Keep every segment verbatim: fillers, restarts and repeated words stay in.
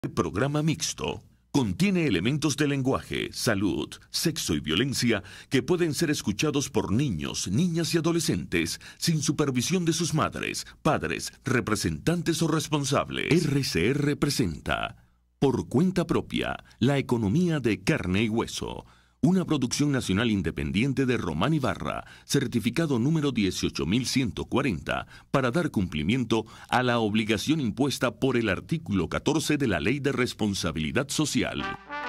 Programa mixto. Contiene elementos de lenguaje, salud, sexo y violencia que pueden ser escuchados por niños, niñas y adolescentes sin supervisión de sus madres, padres, representantes o responsables. R C R presenta Por Cuenta Propia, la economía de carne y hueso. Una producción nacional independiente de Román Ibarra, certificado número dieciocho mil ciento cuarenta, para dar cumplimiento a la obligación impuesta por el artículo catorce de la Ley de Responsabilidad Social.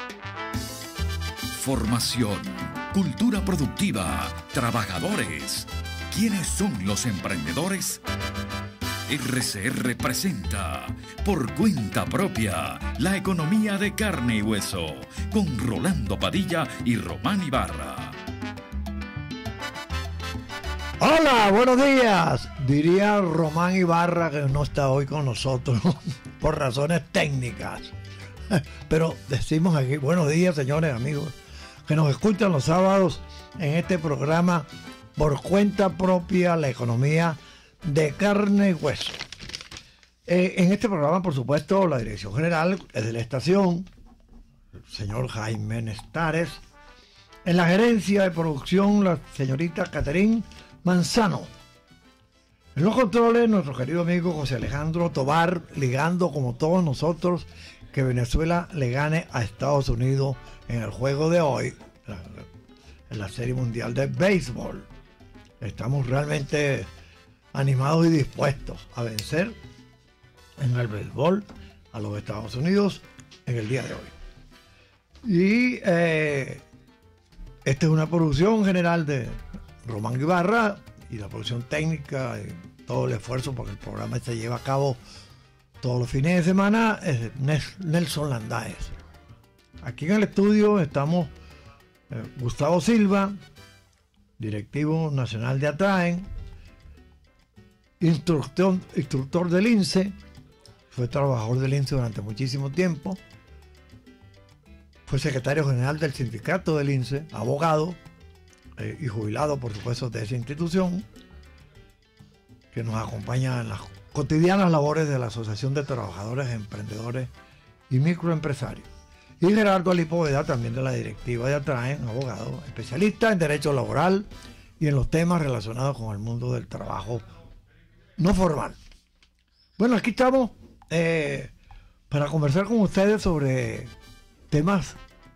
Formación, cultura productiva, trabajadores. ¿Quiénes son los emprendedores? R C R presenta Por Cuenta Propia, la economía de carne y hueso, con Rolando Padilla y Román Ibarra. Hola, buenos días. Diría Román Ibarra que no está hoy con nosotros por razones técnicas. Pero decimos aquí, buenos días, señores, amigos, que nos escuchan los sábados en este programa Por Cuenta Propia, la economía de carne y hueso. Eh, en este programa, por supuesto, la dirección general es de la estación, el señor Jaime Nestares. En la gerencia de producción, la señorita Caterín Manzano. En los controles, nuestro querido amigo José Alejandro Tobar, ligando como todos nosotros que Venezuela le gane a Estados Unidos en el juego de hoy, en la Serie Mundial de Béisbol. Estamos realmente animados y dispuestos a vencer en el béisbol a los Estados Unidos en el día de hoy. Y eh, esta es una producción general de Román Ibarra y la producción técnica y todo el esfuerzo, porque el programa se lleva a cabo todos los fines de semana, es de Nelson Landáez. Aquí en el estudio estamos eh, Gustavo Silva, directivo nacional de Atraen, Instructor, instructor del I N S E, fue trabajador del I N S E durante muchísimo tiempo, fue secretario general del sindicato del I N S E, abogado eh, y jubilado, por supuesto, de esa institución, que nos acompaña en las cotidianas labores de la Asociación de Trabajadores, Emprendedores y Microempresarios. Y Gerardo Alipoveda, también de la directiva de Atraen, abogado, especialista en derecho laboral y en los temas relacionados con el mundo del trabajo no formal. Bueno, aquí estamos eh, para conversar con ustedes sobre temas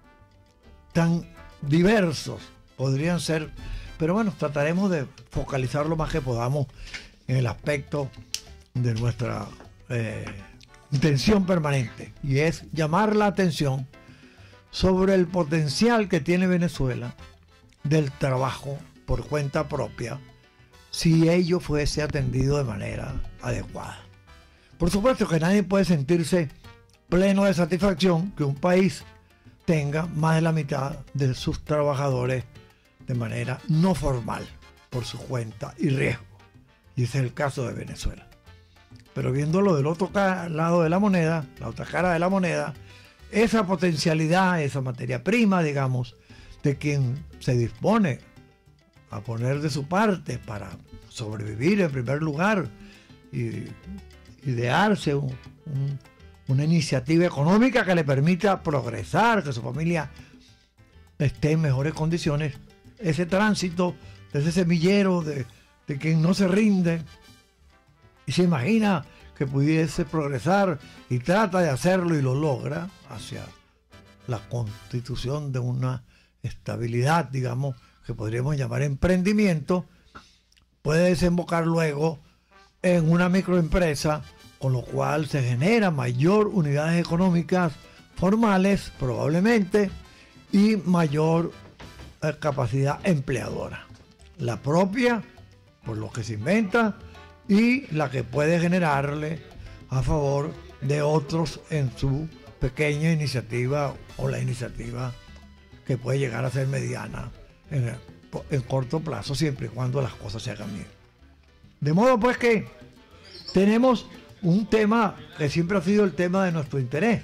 tan diversos, podrían ser, pero bueno, trataremos de focalizar lo más que podamos en el aspecto de nuestra eh, intención permanente, y es llamar la atención sobre el potencial que tiene Venezuela del trabajo por cuenta propia, si ello fuese atendido de manera adecuada. Por supuesto que nadie puede sentirse pleno de satisfacción que un país tenga más de la mitad de sus trabajadores de manera no formal, por su cuenta y riesgo. Y ese es el caso de Venezuela. Pero viéndolo del otro lado de la moneda, la otra cara de la moneda, esa potencialidad, esa materia prima, digamos, de quien se dispone a poner de su parte para sobrevivir en primer lugar y idearse un, un, una iniciativa económica que le permita progresar, que su familia esté en mejores condiciones, ese tránsito de ese semillero de, de quien no se rinde y se imagina que pudiese progresar y trata de hacerlo y lo logra hacia la constitución de una estabilidad, digamos, que podríamos llamar emprendimiento, puede desembocar luego en una microempresa, con lo cual se genera mayor unidades económicas formales, probablemente, y mayor eh, capacidad empleadora. La propia, por lo que se inventa, y la que puede generarle a favor de otros en su pequeña iniciativa o la iniciativa que puede llegar a ser mediana en, en corto plazo, siempre y cuando las cosas se hagan bien. De modo pues que tenemos un tema que siempre ha sido el tema de nuestro interés.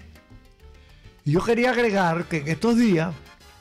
Y yo quería agregar que en estos días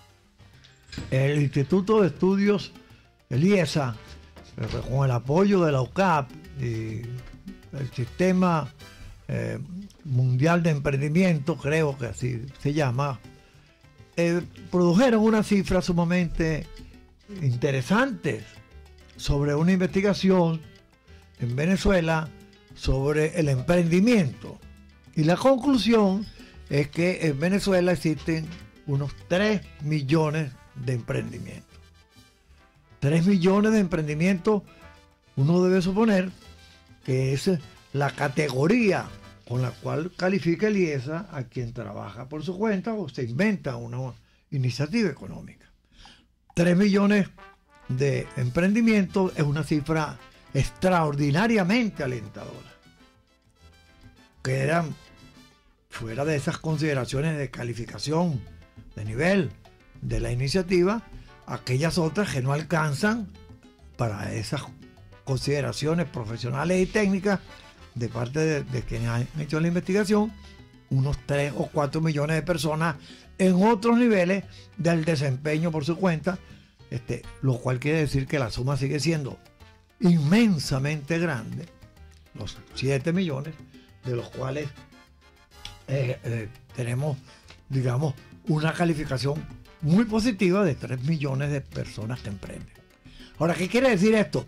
el Instituto de Estudios, el I E S A, con el apoyo de la U C A P y el sistema eh, Mundial de Emprendimiento, creo que así se llama, eh, produjeron unas cifras sumamente interesantes sobre una investigación en Venezuela sobre el emprendimiento. Y la conclusión es que en Venezuela existen unos tres millones de emprendimientos. tres millones de emprendimientos, uno debe suponer que es la categoría con la cual califica el IESA a quien trabaja por su cuenta o se inventa una iniciativa económica. tres millones de emprendimientos es una cifra extraordinariamente alentadora. Quedan fuera de esas consideraciones de calificación, de nivel de la iniciativa, aquellas otras que no alcanzan para esas consideraciones profesionales y técnicas de parte de, de quienes han hecho la investigación, unos tres o cuatro millones de personas en otros niveles del desempeño por su cuenta, este, lo cual quiere decir que la suma sigue siendo inmensamente grande, los siete millones, de los cuales eh, eh, tenemos, digamos, una calificación muy positiva de tres millones de personas que emprenden. Ahora, ¿qué quiere decir esto?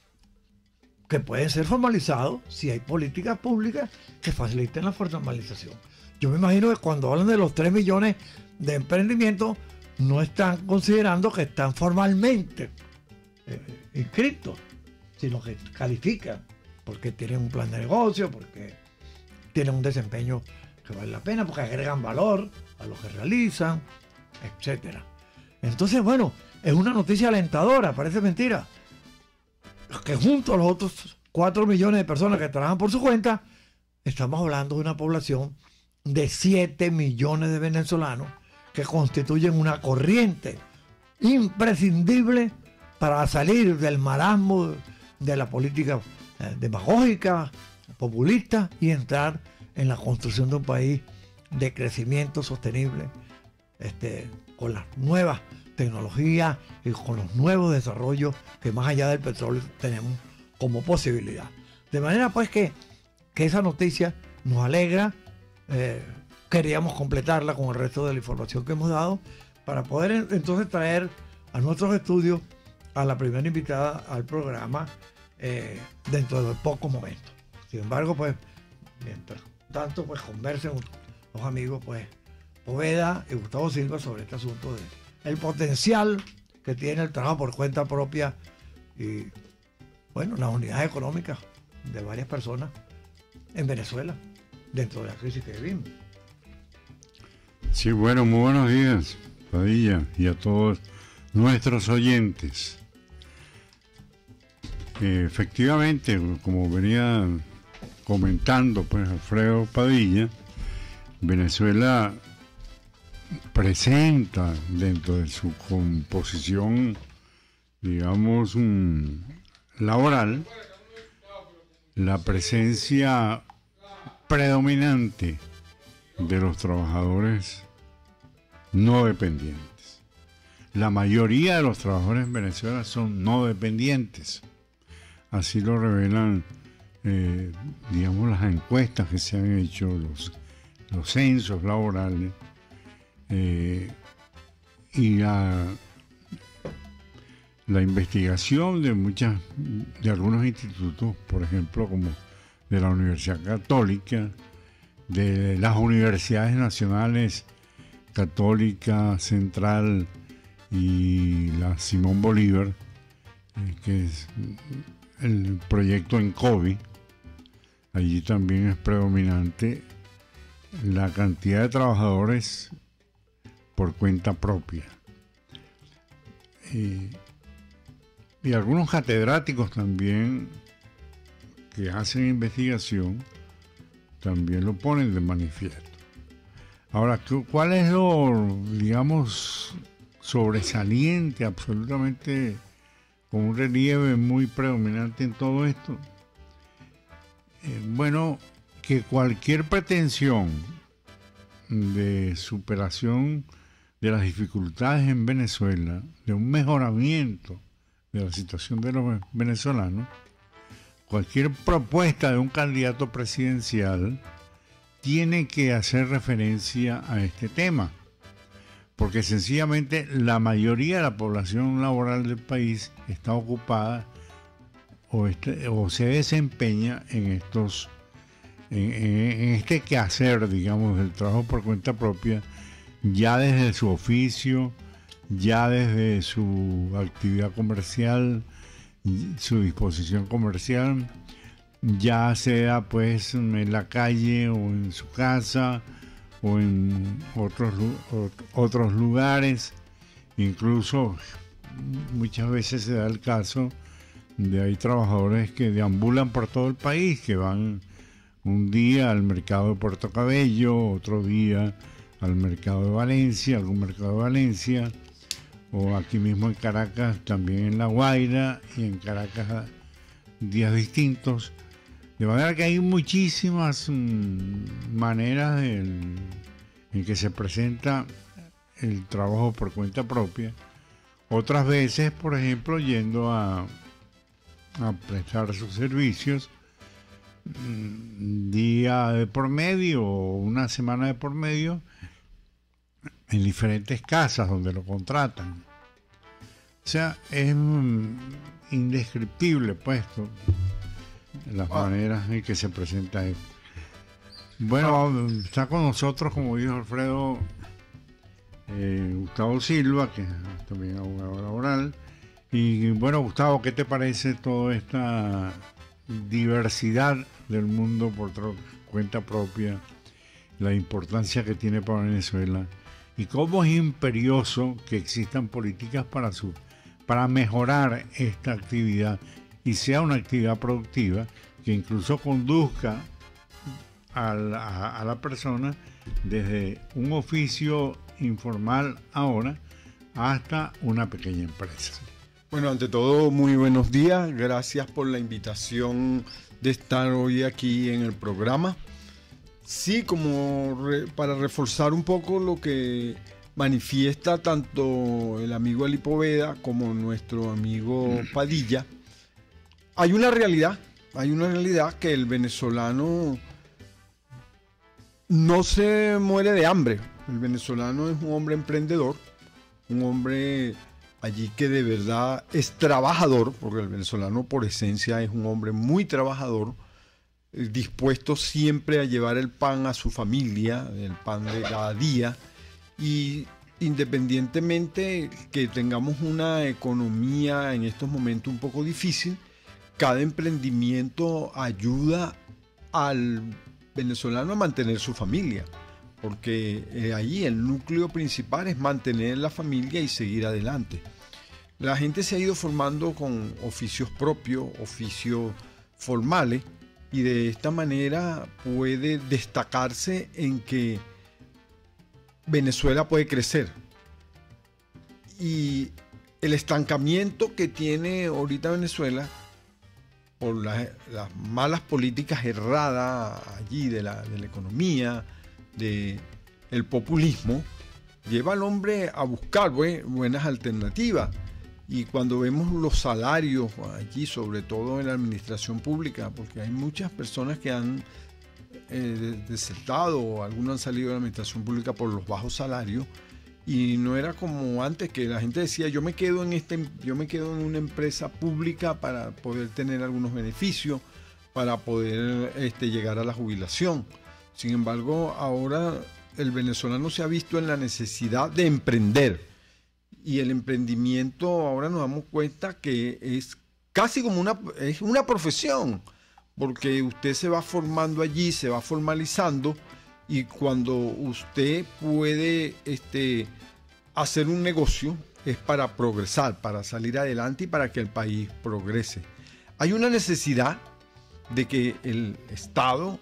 Que pueden ser formalizados si hay políticas públicas que faciliten la formalización. Yo me imagino que cuando hablan de los tres millones de emprendimientos, no están considerando que están formalmente eh, inscritos, sino que califican porque tienen un plan de negocio, porque tienen un desempeño que vale la pena, porque agregan valor a lo que realizan, etcétera. Entonces, bueno, es una noticia alentadora, parece mentira, que junto a los otros cuatro millones de personas que trabajan por su cuenta, estamos hablando de una población de siete millones de venezolanos que constituyen una corriente imprescindible para salir del marasmo de la política eh, demagógica, populista, y entrar en la construcción de un país de crecimiento sostenible, este, con las nuevas tecnologías y con los nuevos desarrollos que más allá del petróleo tenemos como posibilidad. De manera pues que, que esa noticia nos alegra. Eh, queríamos completarla con el resto de la información que hemos dado para poder entonces traer a nuestros estudios a la primera invitada al programa eh, dentro de pocos momentos. Sin embargo, pues, mientras tanto, pues conversen los amigos, pues, Poveda y Gustavo Silva sobre este asunto de el potencial que tiene el trabajo por cuenta propia y, bueno, las unidades económicas de varias personas en Venezuela dentro de la crisis que vivimos. Sí, bueno, muy buenos días, Padilla, y a todos nuestros oyentes. Eh, efectivamente, como venía comentando pues Alfredo Padilla, Venezuela presenta dentro de su composición, digamos, um, laboral, la presencia predominante de los trabajadores no dependientes. La mayoría de los trabajadores en Venezuela son no dependientes. Así lo revelan, eh, digamos, las encuestas que se han hecho, los, los censos laborales, eh, y la, la investigación de muchas, de algunos institutos, por ejemplo, como de la Universidad Católica, de las universidades nacionales Católica, Central y la Simón Bolívar, eh, que es el proyecto ENCOVI. Allí también es predominante la cantidad de trabajadores por cuenta propia. Eh, y algunos catedráticos también que hacen investigación también lo ponen de manifiesto. Ahora, ¿cuál es lo, digamos, sobresaliente, absolutamente con un relieve muy predominante en todo esto? Eh, bueno, que cualquier pretensión de superación de las dificultades en Venezuela, de un mejoramiento de la situación de los venezolanos, cualquier propuesta de un candidato presidencial tiene que hacer referencia a este tema, porque sencillamente la mayoría de la población laboral del país está ocupada o, este, o se desempeña en estos en, en este quehacer, digamos, del trabajo por cuenta propia, ya desde su oficio, ya desde su actividad comercial, su disposición comercial, ya sea pues en la calle o en su casa o en otros, otros lugares. Incluso muchas veces se da el caso de hay trabajadores que deambulan por todo el país, que van un día al mercado de Puerto Cabello, otro día al mercado de Valencia, algún mercado de Valencia, o aquí mismo en Caracas, también en La Guaira, y en Caracas días distintos. De manera que hay muchísimas mmm, maneras en, en que se presenta el trabajo por cuenta propia. Otras veces, por ejemplo, yendo a, a prestar sus servicios mmm, día de por medio o una semana de por medio en diferentes casas donde lo contratan. O sea, es mmm, indescriptible, puesto las ah. maneras en que se presenta esto. Bueno, ah. está con nosotros, como dijo Alfredo, eh, Gustavo Silva, que es también abogado laboral. Y bueno, Gustavo, ¿qué te parece toda esta diversidad del mundo por cuenta propia, la importancia que tiene para Venezuela y cómo es imperioso que existan políticas para su para mejorar esta actividad y sea una actividad productiva que incluso conduzca a la, a la persona desde un oficio informal ahora hasta una pequeña empresa? Bueno, ante todo, muy buenos días. Gracias por la invitación de estar hoy aquí en el programa. Sí, como re, para reforzar un poco lo que manifiesta tanto el amigo Ali Poveda como nuestro amigo Padilla, hay una realidad, hay una realidad que el venezolano no se muere de hambre. El venezolano es un hombre emprendedor, un hombre allí que de verdad es trabajador, porque el venezolano por esencia es un hombre muy trabajador, dispuesto siempre a llevar el pan a su familia, el pan de cada día, y independientemente que tengamos una economía en estos momentos un poco difícil, cada emprendimiento ayuda al venezolano a mantener su familia, porque eh, ahí el núcleo principal es mantener la familia y seguir adelante. La gente se ha ido formando con oficios propios, oficios formales, y de esta manera puede destacarse en que Venezuela puede crecer. Y el estancamiento que tiene ahorita Venezuela por las, las malas políticas erradas allí de la, de la economía, de el populismo, lleva al hombre a buscar buen, buenas alternativas. Y cuando vemos los salarios allí, sobre todo en la administración pública, porque hay muchas personas que han eh, desertado o algunos han salido de la administración pública por los bajos salarios, y no era como antes, que la gente decía yo me quedo en este, yo me quedo en una empresa pública para poder tener algunos beneficios, para poder este, llegar a la jubilación. Sin embargo, ahora el venezolano se ha visto en la necesidad de emprender, y el emprendimiento ahora nos damos cuenta que es casi como una, es una profesión, porque usted se va formando allí, se va formalizando, y cuando usted puede este, hacer un negocio es para progresar, para salir adelante y para que el país progrese. Hay una necesidad de que el Estado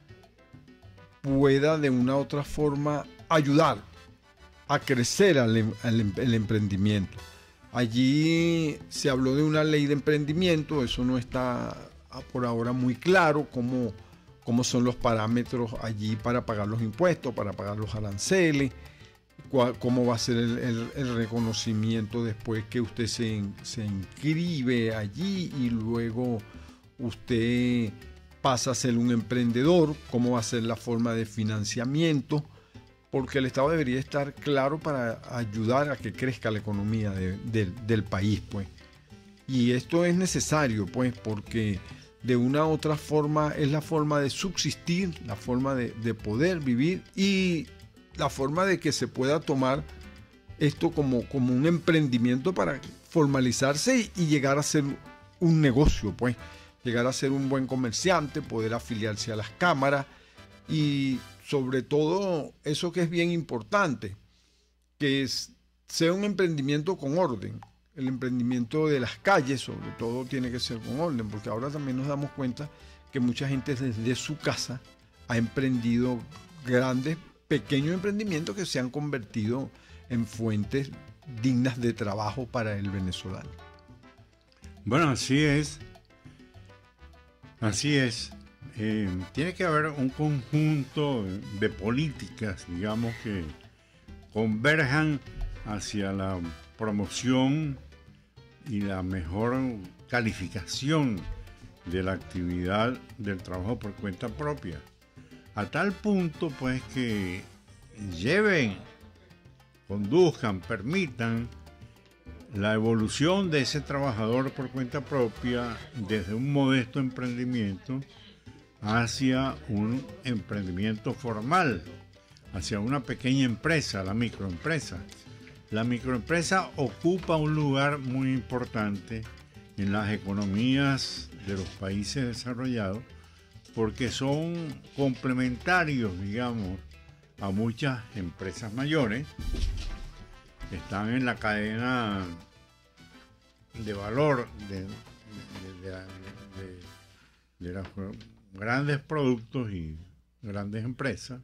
pueda de una u otra forma ayudar a crecer al, al, el emprendimiento. Allí se habló de una ley de emprendimiento, eso no está por ahora muy claro cómo, cómo son los parámetros allí para pagar los impuestos, para pagar los aranceles, cuál, cómo va a ser el, el, el reconocimiento después que usted se, se inscribe allí y luego usted pasa a ser un emprendedor, cómo va a ser la forma de financiamiento, porque el Estado debería estar claro para ayudar a que crezca la economía de, de, del país, pues. Y esto es necesario, pues, porque de una u otra forma es la forma de subsistir, la forma de, de poder vivir y la forma de que se pueda tomar esto como, como un emprendimiento para formalizarse y, y llegar a ser un negocio, pues, llegar a ser un buen comerciante, poder afiliarse a las cámaras y sobre todo eso que es bien importante, que es, sea un emprendimiento con orden. El emprendimiento de las calles, sobre todo, tiene que ser con orden, porque ahora también nos damos cuenta que mucha gente desde su casa ha emprendido grandes, pequeños emprendimientos que se han convertido en fuentes dignas de trabajo para el venezolano. Bueno, así es. Así es. Eh, tiene que haber un conjunto de políticas, digamos, que converjan hacia la promoción y la mejor calificación de la actividad del trabajo por cuenta propia, a tal punto pues que lleven, conduzcan, permitan la evolución de ese trabajador por cuenta propia desde un modesto emprendimiento hacia un emprendimiento formal, hacia una pequeña empresa, la microempresa. La microempresa ocupa un lugar muy importante en las economías de los países desarrollados porque son complementarios, digamos, a muchas empresas mayores. Están en la cadena de valor de, de, de, de, de, de los grandes productos y grandes empresas.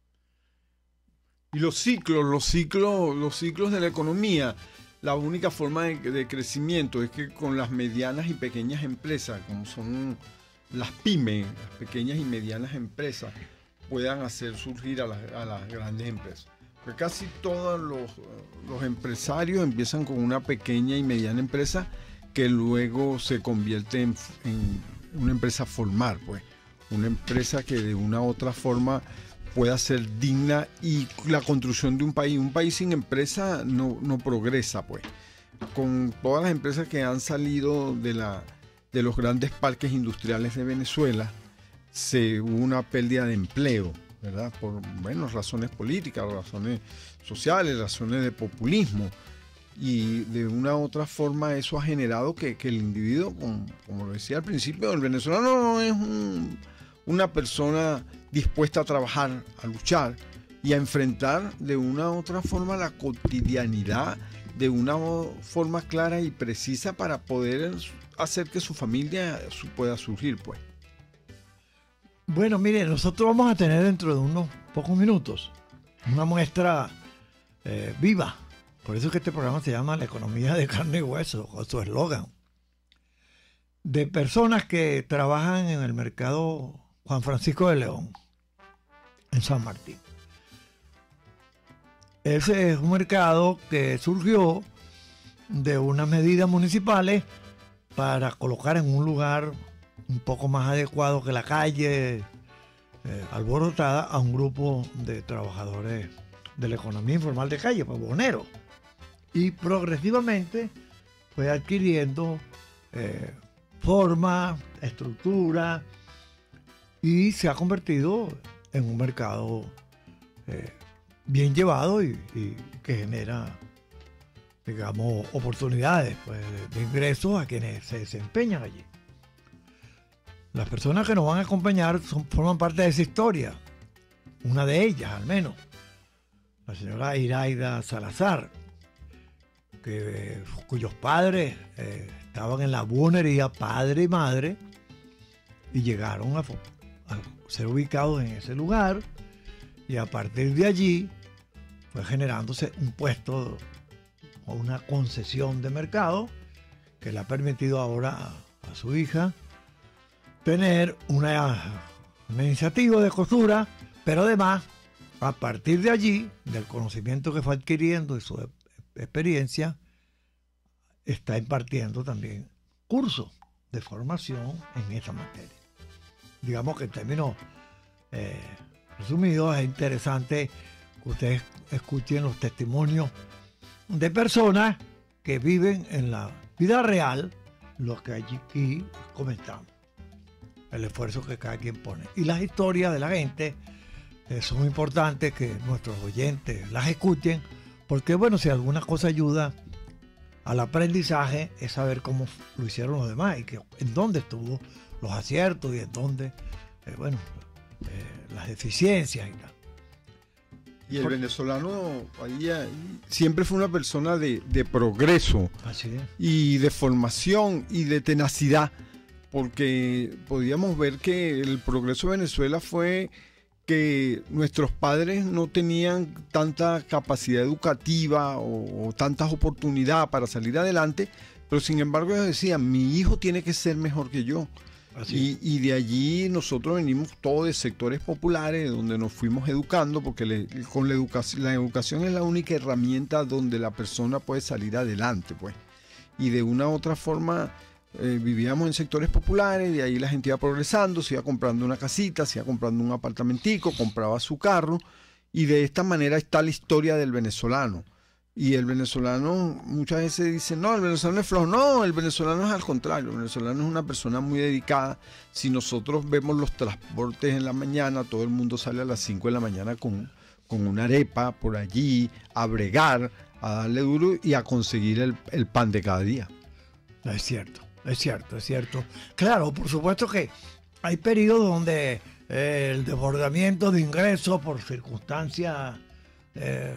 Y los ciclos, los ciclos, los ciclos de la economía, la única forma de, de crecimiento es que con las medianas y pequeñas empresas, como son las pymes, las pequeñas y medianas empresas, puedan hacer surgir a las, a las grandes empresas. Porque casi todos los, los empresarios empiezan con una pequeña y mediana empresa que luego se convierte en, en una empresa formal, pues. Una empresa que de una u otra forma pueda ser digna y la construcción de un país. Un país sin empresa no, no progresa, pues. Con todas las empresas que han salido de, la, de los grandes parques industriales de Venezuela, se hubo una pérdida de empleo, ¿verdad? Por, bueno, razones políticas, razones sociales, razones de populismo. Y de una u otra forma eso ha generado que, que el individuo, como, como lo decía al principio, el venezolano no es un, una persona dispuesta a trabajar, a luchar y a enfrentar de una u otra forma la cotidianidad de una forma clara y precisa para poder hacer que su familia pueda surgir, pues. Bueno, mire, nosotros vamos a tener dentro de unos pocos minutos una muestra eh, viva. Por eso es que este programa se llama La Economía de Carne y Hueso, con su eslogan. De personas que trabajan en el mercado Juan Francisco de León, en San Martín. Ese es un mercado que surgió de unas medidas municipales para colocar en un lugar un poco más adecuado que la calle eh, alborotada a un grupo de trabajadores de la economía informal de calle, pues boneros. Y progresivamente fue adquiriendo eh, forma, estructura y se ha convertido en un mercado eh, bien llevado y, y que genera, digamos, oportunidades pues, de ingresos a quienes se desempeñan allí. Las personas que nos van a acompañar son, forman parte de esa historia, una de ellas al menos, la señora Iraida Salazar, que, cuyos padres eh, estaban en la buhonería, padre y madre, y llegaron a, a ser ubicados en ese lugar, y a partir de allí fue generándose un puesto o una concesión de mercado que le ha permitido ahora a, a su hija tener una, una iniciativa de costura, pero además, a partir de allí, del conocimiento que fue adquiriendo y su experiencia, está impartiendo también cursos de formación en esa materia. Digamos que en términos eh, resumidos es interesante que ustedes escuchen los testimonios de personas que viven en la vida real lo que aquí comentamos, el esfuerzo que cada quien pone. Y las historias de la gente eh, son importantes que nuestros oyentes las escuchen, porque bueno, si alguna cosa ayuda al aprendizaje es saber cómo lo hicieron los demás y que en dónde estuvo los aciertos y en dónde, eh, bueno, eh, las deficiencias y tal. Y el venezolano ahí, ahí siempre fue una persona de, de progreso. Así es. Y de formación y de tenacidad, porque podíamos ver que el progreso de Venezuela fue que nuestros padres no tenían tanta capacidad educativa o, o tantas oportunidades para salir adelante, pero sin embargo ellos decían, mi hijo tiene que ser mejor que yo. Y, y de allí nosotros venimos todos de sectores populares donde nos fuimos educando, porque le, con la educación, la educación es la única herramienta donde la persona puede salir adelante, pues. Y de una u otra forma eh, vivíamos en sectores populares, de ahí la gente iba progresando, se iba comprando una casita, se iba comprando un apartamentico, compraba su carro, y de esta manera está la historia del venezolano. Y el venezolano muchas veces dice, no, el venezolano es flojo. No, el venezolano es al contrario, el venezolano es una persona muy dedicada. Si nosotros vemos los transportes en la mañana, todo el mundo sale a las cinco de la mañana con, con una arepa por allí, a bregar, a darle duro y a conseguir el, el pan de cada día. Es cierto, es cierto, es cierto. Claro, por supuesto que hay periodos donde eh, el desbordamiento de ingresos por circunstancias eh,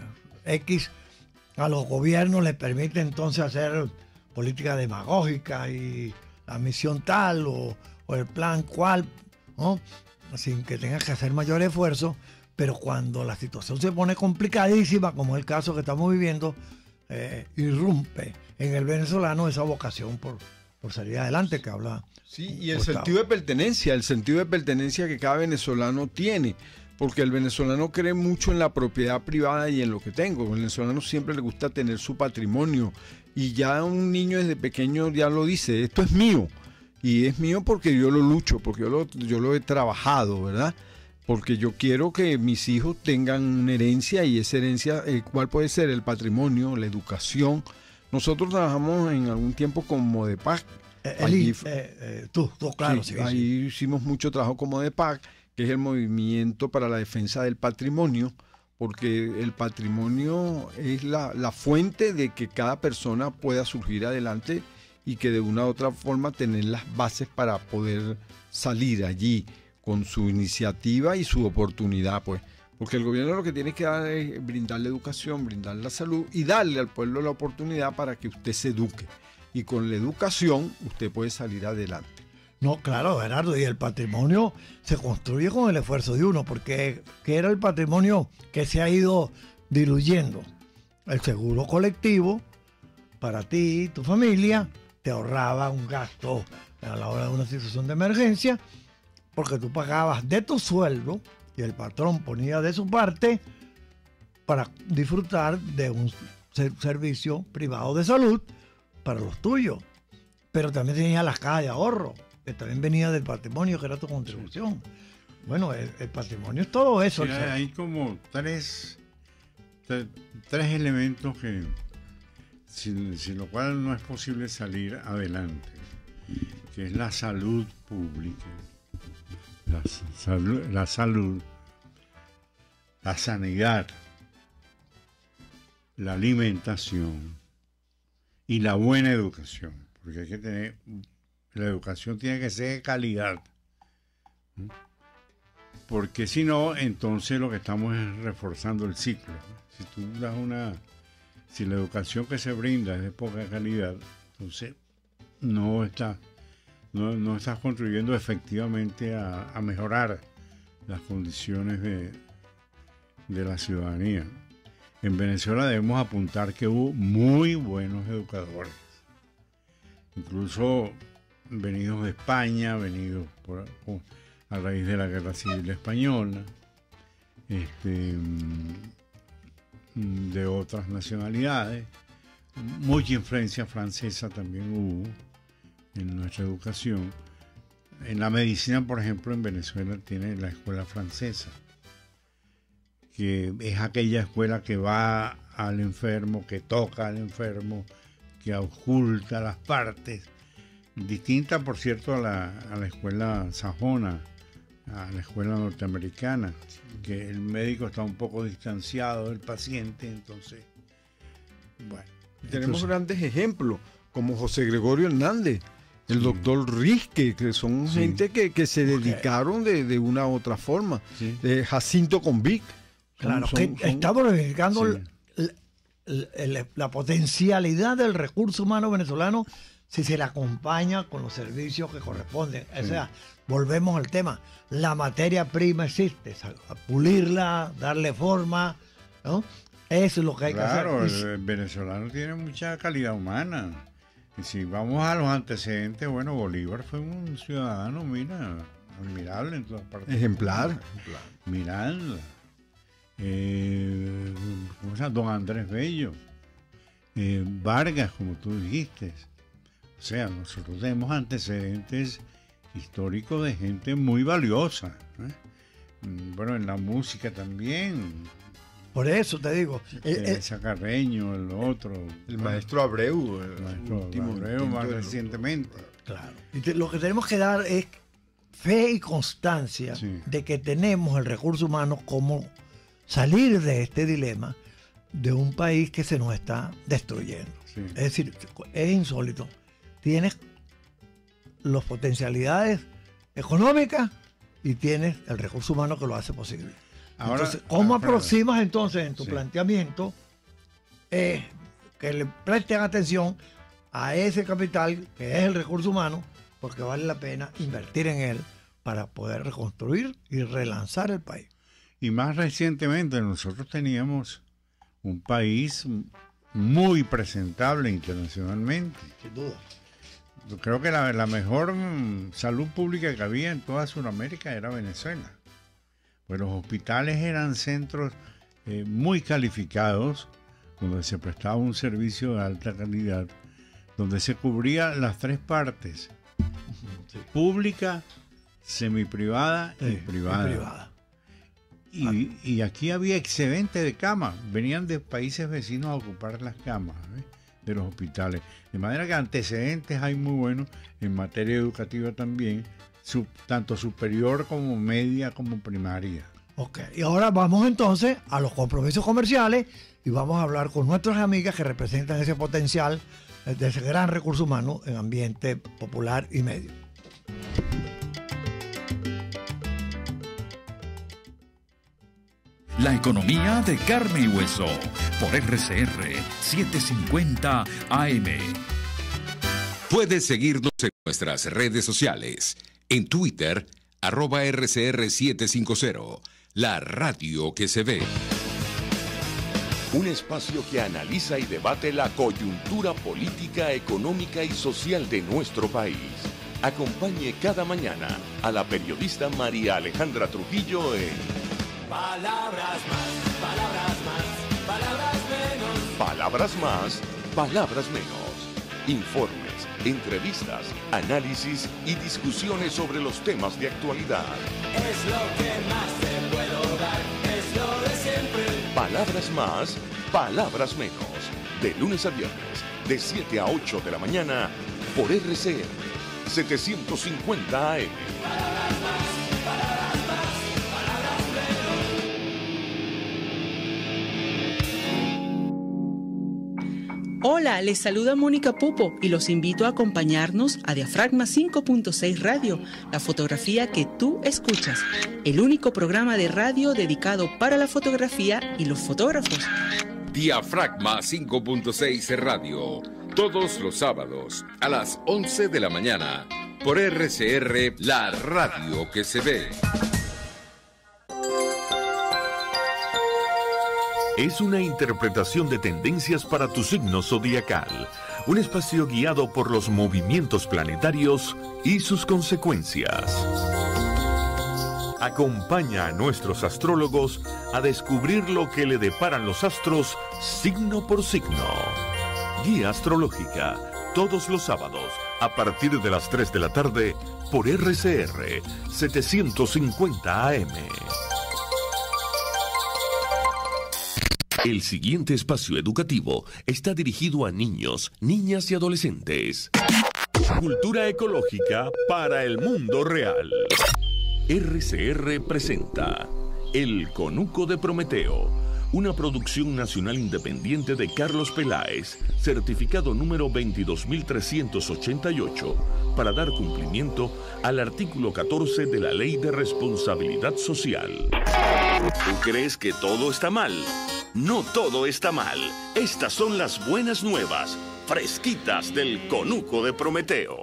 X a los gobiernos les permite entonces hacer política demagógica y la misión tal o, o el plan cual, ¿no? Sin que tengas que hacer mayor esfuerzo, pero cuando la situación se pone complicadísima, como es el caso que estamos viviendo, eh, irrumpe en el venezolano esa vocación por, por salir adelante que habla. Sí, y el Gustavo. sentido de pertenencia, el sentido de pertenencia que cada venezolano tiene. Porque el venezolano cree mucho en la propiedad privada y en lo que tengo. El venezolano siempre le gusta tener su patrimonio. Y ya un niño desde pequeño ya lo dice, esto es mío. Y es mío porque yo lo lucho, porque yo lo, yo lo he trabajado, ¿verdad? Porque yo quiero que mis hijos tengan una herencia y esa herencia, eh, ¿cuál puede ser? El patrimonio, la educación. Nosotros trabajamos en algún tiempo con Modepac. Eh, Eli, eh, eh, tú, tú, claro. Sí, sí, ahí sí. hicimos mucho trabajo con Modepac, que es el movimiento para la defensa del patrimonio, porque el patrimonio es la, la fuente de que cada persona pueda surgir adelante y que de una u otra forma tener las bases para poder salir allí con su iniciativa y su oportunidad, pues. Porque el gobierno lo que tiene que dar es brindarle educación, brindarle la salud y darle al pueblo la oportunidad para que usted se eduque. Y con la educación usted puede salir adelante. No, claro, Gerardo, y el patrimonio se construye con el esfuerzo de uno, porque ¿qué era el patrimonio que se ha ido diluyendo? El seguro colectivo, para ti y tu familia, te ahorraba un gasto a la hora de una situación de emergencia, porque tú pagabas de tu sueldo y el patrón ponía de su parte para disfrutar de un ser- servicio privado de salud para los tuyos. Pero también tenía las cajas de ahorro, que también venía del patrimonio, que era tu contribución. Bueno, el, el patrimonio es todo eso. Sí, el ser- hay como tres, tre- tres elementos que sin, sin lo cual no es posible salir adelante, que es la salud pública, la, salud, la salud, la sanidad, la alimentación y la buena educación, porque hay que tener, la educación tiene que ser de calidad. ¿Mm? Porque si no, entonces lo que estamos es reforzando el ciclo. Si tú das una, si la educación que se brinda es de poca calidad, entonces no está, no, no estás contribuyendo efectivamente a, a mejorar las condiciones de, de la ciudadanía. En Venezuela debemos apuntar que hubo muy buenos educadores, incluso venidos de España, venidos por, por a raíz de la Guerra Civil Española, este, de otras nacionalidades, mucha influencia francesa también hubo, en nuestra educación. En la medicina, por ejemplo, en Venezuela tiene la escuela francesa, que es aquella escuela que va al enfermo, que toca al enfermo, que oculta las partes, distinta, por cierto, a la, a la escuela sajona, a la escuela norteamericana, que el médico está un poco distanciado del paciente, entonces, bueno. Tenemos entonces, grandes ejemplos, como José Gregorio Hernández, el sí. doctor Risque, que son Sí. gente que, que se dedicaron de, de una u otra forma. Sí. Eh, Jacinto Convic. Claro, son- que son- estamos verificando Sí. la, la- la- la potencialidad del recurso humano venezolano si se le acompaña con los servicios que corresponden. O Sí. sea, volvemos al tema. La materia prima existe, a, a pulirla, darle forma, ¿no? Eso es lo que hay claro, que hacer. el, el venezolano tiene mucha calidad humana. Y si vamos a los antecedentes, bueno, Bolívar fue un ciudadano, mira, admirable en todas partes. Ejemplar. Miranda, eh, ¿cómo se llama? Don Andrés Bello, eh, Vargas, como tú dijiste. O sea, nosotros tenemos antecedentes históricos de gente muy valiosa, ¿eh? Mm, Bueno, en la música también, Por eso te digo. eh, eh, Teresa Carreño, el otro, El maestro Abreu, el el maestro último Abreu, intento más de- recientemente. Claro. Y te- lo que tenemos que dar es fe y constancia Sí. de que tenemos el recurso humano como salir de este dilema de un país que se nos está destruyendo. Sí. Es decir, es insólito. Tienes las potencialidades económicas y tienes el recurso humano que lo hace posible. Ahora, Entonces, ¿cómo ah, perdón. aproximas entonces en tu Sí. planteamiento eh, que le presten atención a ese capital que es el recurso humano, porque vale la pena invertir en él para poder reconstruir y relanzar el país? Y más recientemente nosotros teníamos un país muy presentable internacionalmente. Sin duda. Yo creo que la, la mejor mm, salud pública que había en toda Sudamérica era Venezuela. Pues los hospitales eran centros eh, muy calificados, donde se prestaba un servicio de alta calidad, donde se cubría las tres partes, Sí. pública, semiprivada y Sí, privada. y privada. Y, y aquí había excedente de camas. Venían de países vecinos a ocupar las camas, ¿eh? de los hospitales. De manera que antecedentes hay muy buenos en materia educativa también, su- tanto superior como media como primaria. Ok, y ahora vamos entonces a los compromisos comerciales y vamos a hablar con nuestras amigas que representan ese potencial eh, de ese gran recurso humano en ambiente popular y medio. La economía de carne y hueso por R C R setecientos cincuenta A M. Puedes seguirnos en nuestras redes sociales. En Twitter, arroba R C R setecientos cincuenta, la radio que se ve. Un espacio que analiza y debate la coyuntura política, económica y social de nuestro país. Acompañe cada mañana a la periodista María Alejandra Trujillo en Palabras más, palabras más, palabras menos. Palabras Más, Palabras Menos. Informes, entrevistas, análisis y discusiones sobre los temas de actualidad. Es lo que más te puedo dar, es lo de siempre. Palabras Más, Palabras Menos. De lunes a viernes, de siete a ocho de la mañana, por R C R setecientos cincuenta A M. Hola, les saluda Mónica Popo y los invito a acompañarnos a Diafragma cinco punto seis Radio, la fotografía que tú escuchas, el único programa de radio dedicado para la fotografía y los fotógrafos. Diafragma cinco punto seis Radio, todos los sábados a las once de la mañana, por R C R, la radio que se ve. Es una interpretación de tendencias para tu signo zodiacal. Un espacio guiado por los movimientos planetarios y sus consecuencias. Acompaña a nuestros astrólogos a descubrir lo que le deparan los astros signo por signo. Guía astrológica, todos los sábados, a partir de las tres de la tarde por R C R setecientos cincuenta A M. El siguiente espacio educativo está dirigido a niños, niñas y adolescentes. Cultura ecológica para el mundo real. R C R presenta El Conuco de Prometeo, una producción nacional independiente de Carlos Peláez, certificado número veintidós mil trescientos ochenta y ocho, para dar cumplimiento al artículo catorce de la Ley de Responsabilidad Social. ¿Tú crees que todo está mal? No todo está mal. Estas son las buenas nuevas, fresquitas del Conuco de Prometeo.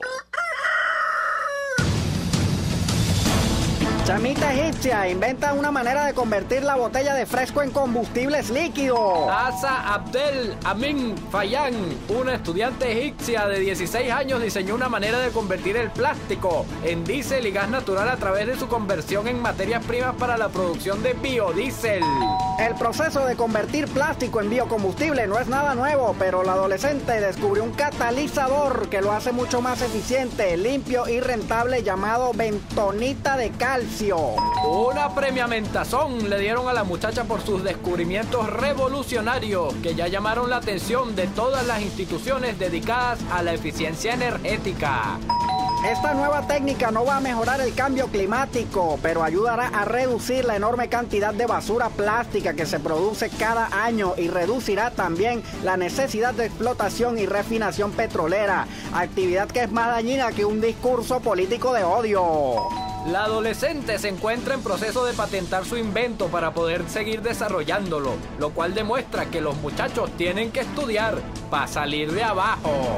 Chamita egipcia inventa una manera de convertir la botella de fresco en combustibles líquidos. Asa Abdel Amin Fayan, una estudiante egipcia de dieciséis años, diseñó una manera de convertir el plástico en diésel y gas natural a través de su conversión en materias primas para la producción de biodiesel. El proceso de convertir plástico en biocombustible no es nada nuevo, pero la adolescente descubrió un catalizador que lo hace mucho más eficiente, limpio y rentable, llamado bentonita de calcio. Una premiamentazón le dieron a la muchacha por sus descubrimientos revolucionarios que ya llamaron la atención de todas las instituciones dedicadas a la eficiencia energética. Esta nueva técnica no va a mejorar el cambio climático, pero ayudará a reducir la enorme cantidad de basura plástica que se produce cada año y reducirá también la necesidad de explotación y refinación petrolera, actividad que es más dañina que un discurso político de odio. La adolescente se encuentra en proceso de patentar su invento para poder seguir desarrollándolo, lo cual demuestra que los muchachos tienen que estudiar para salir de abajo.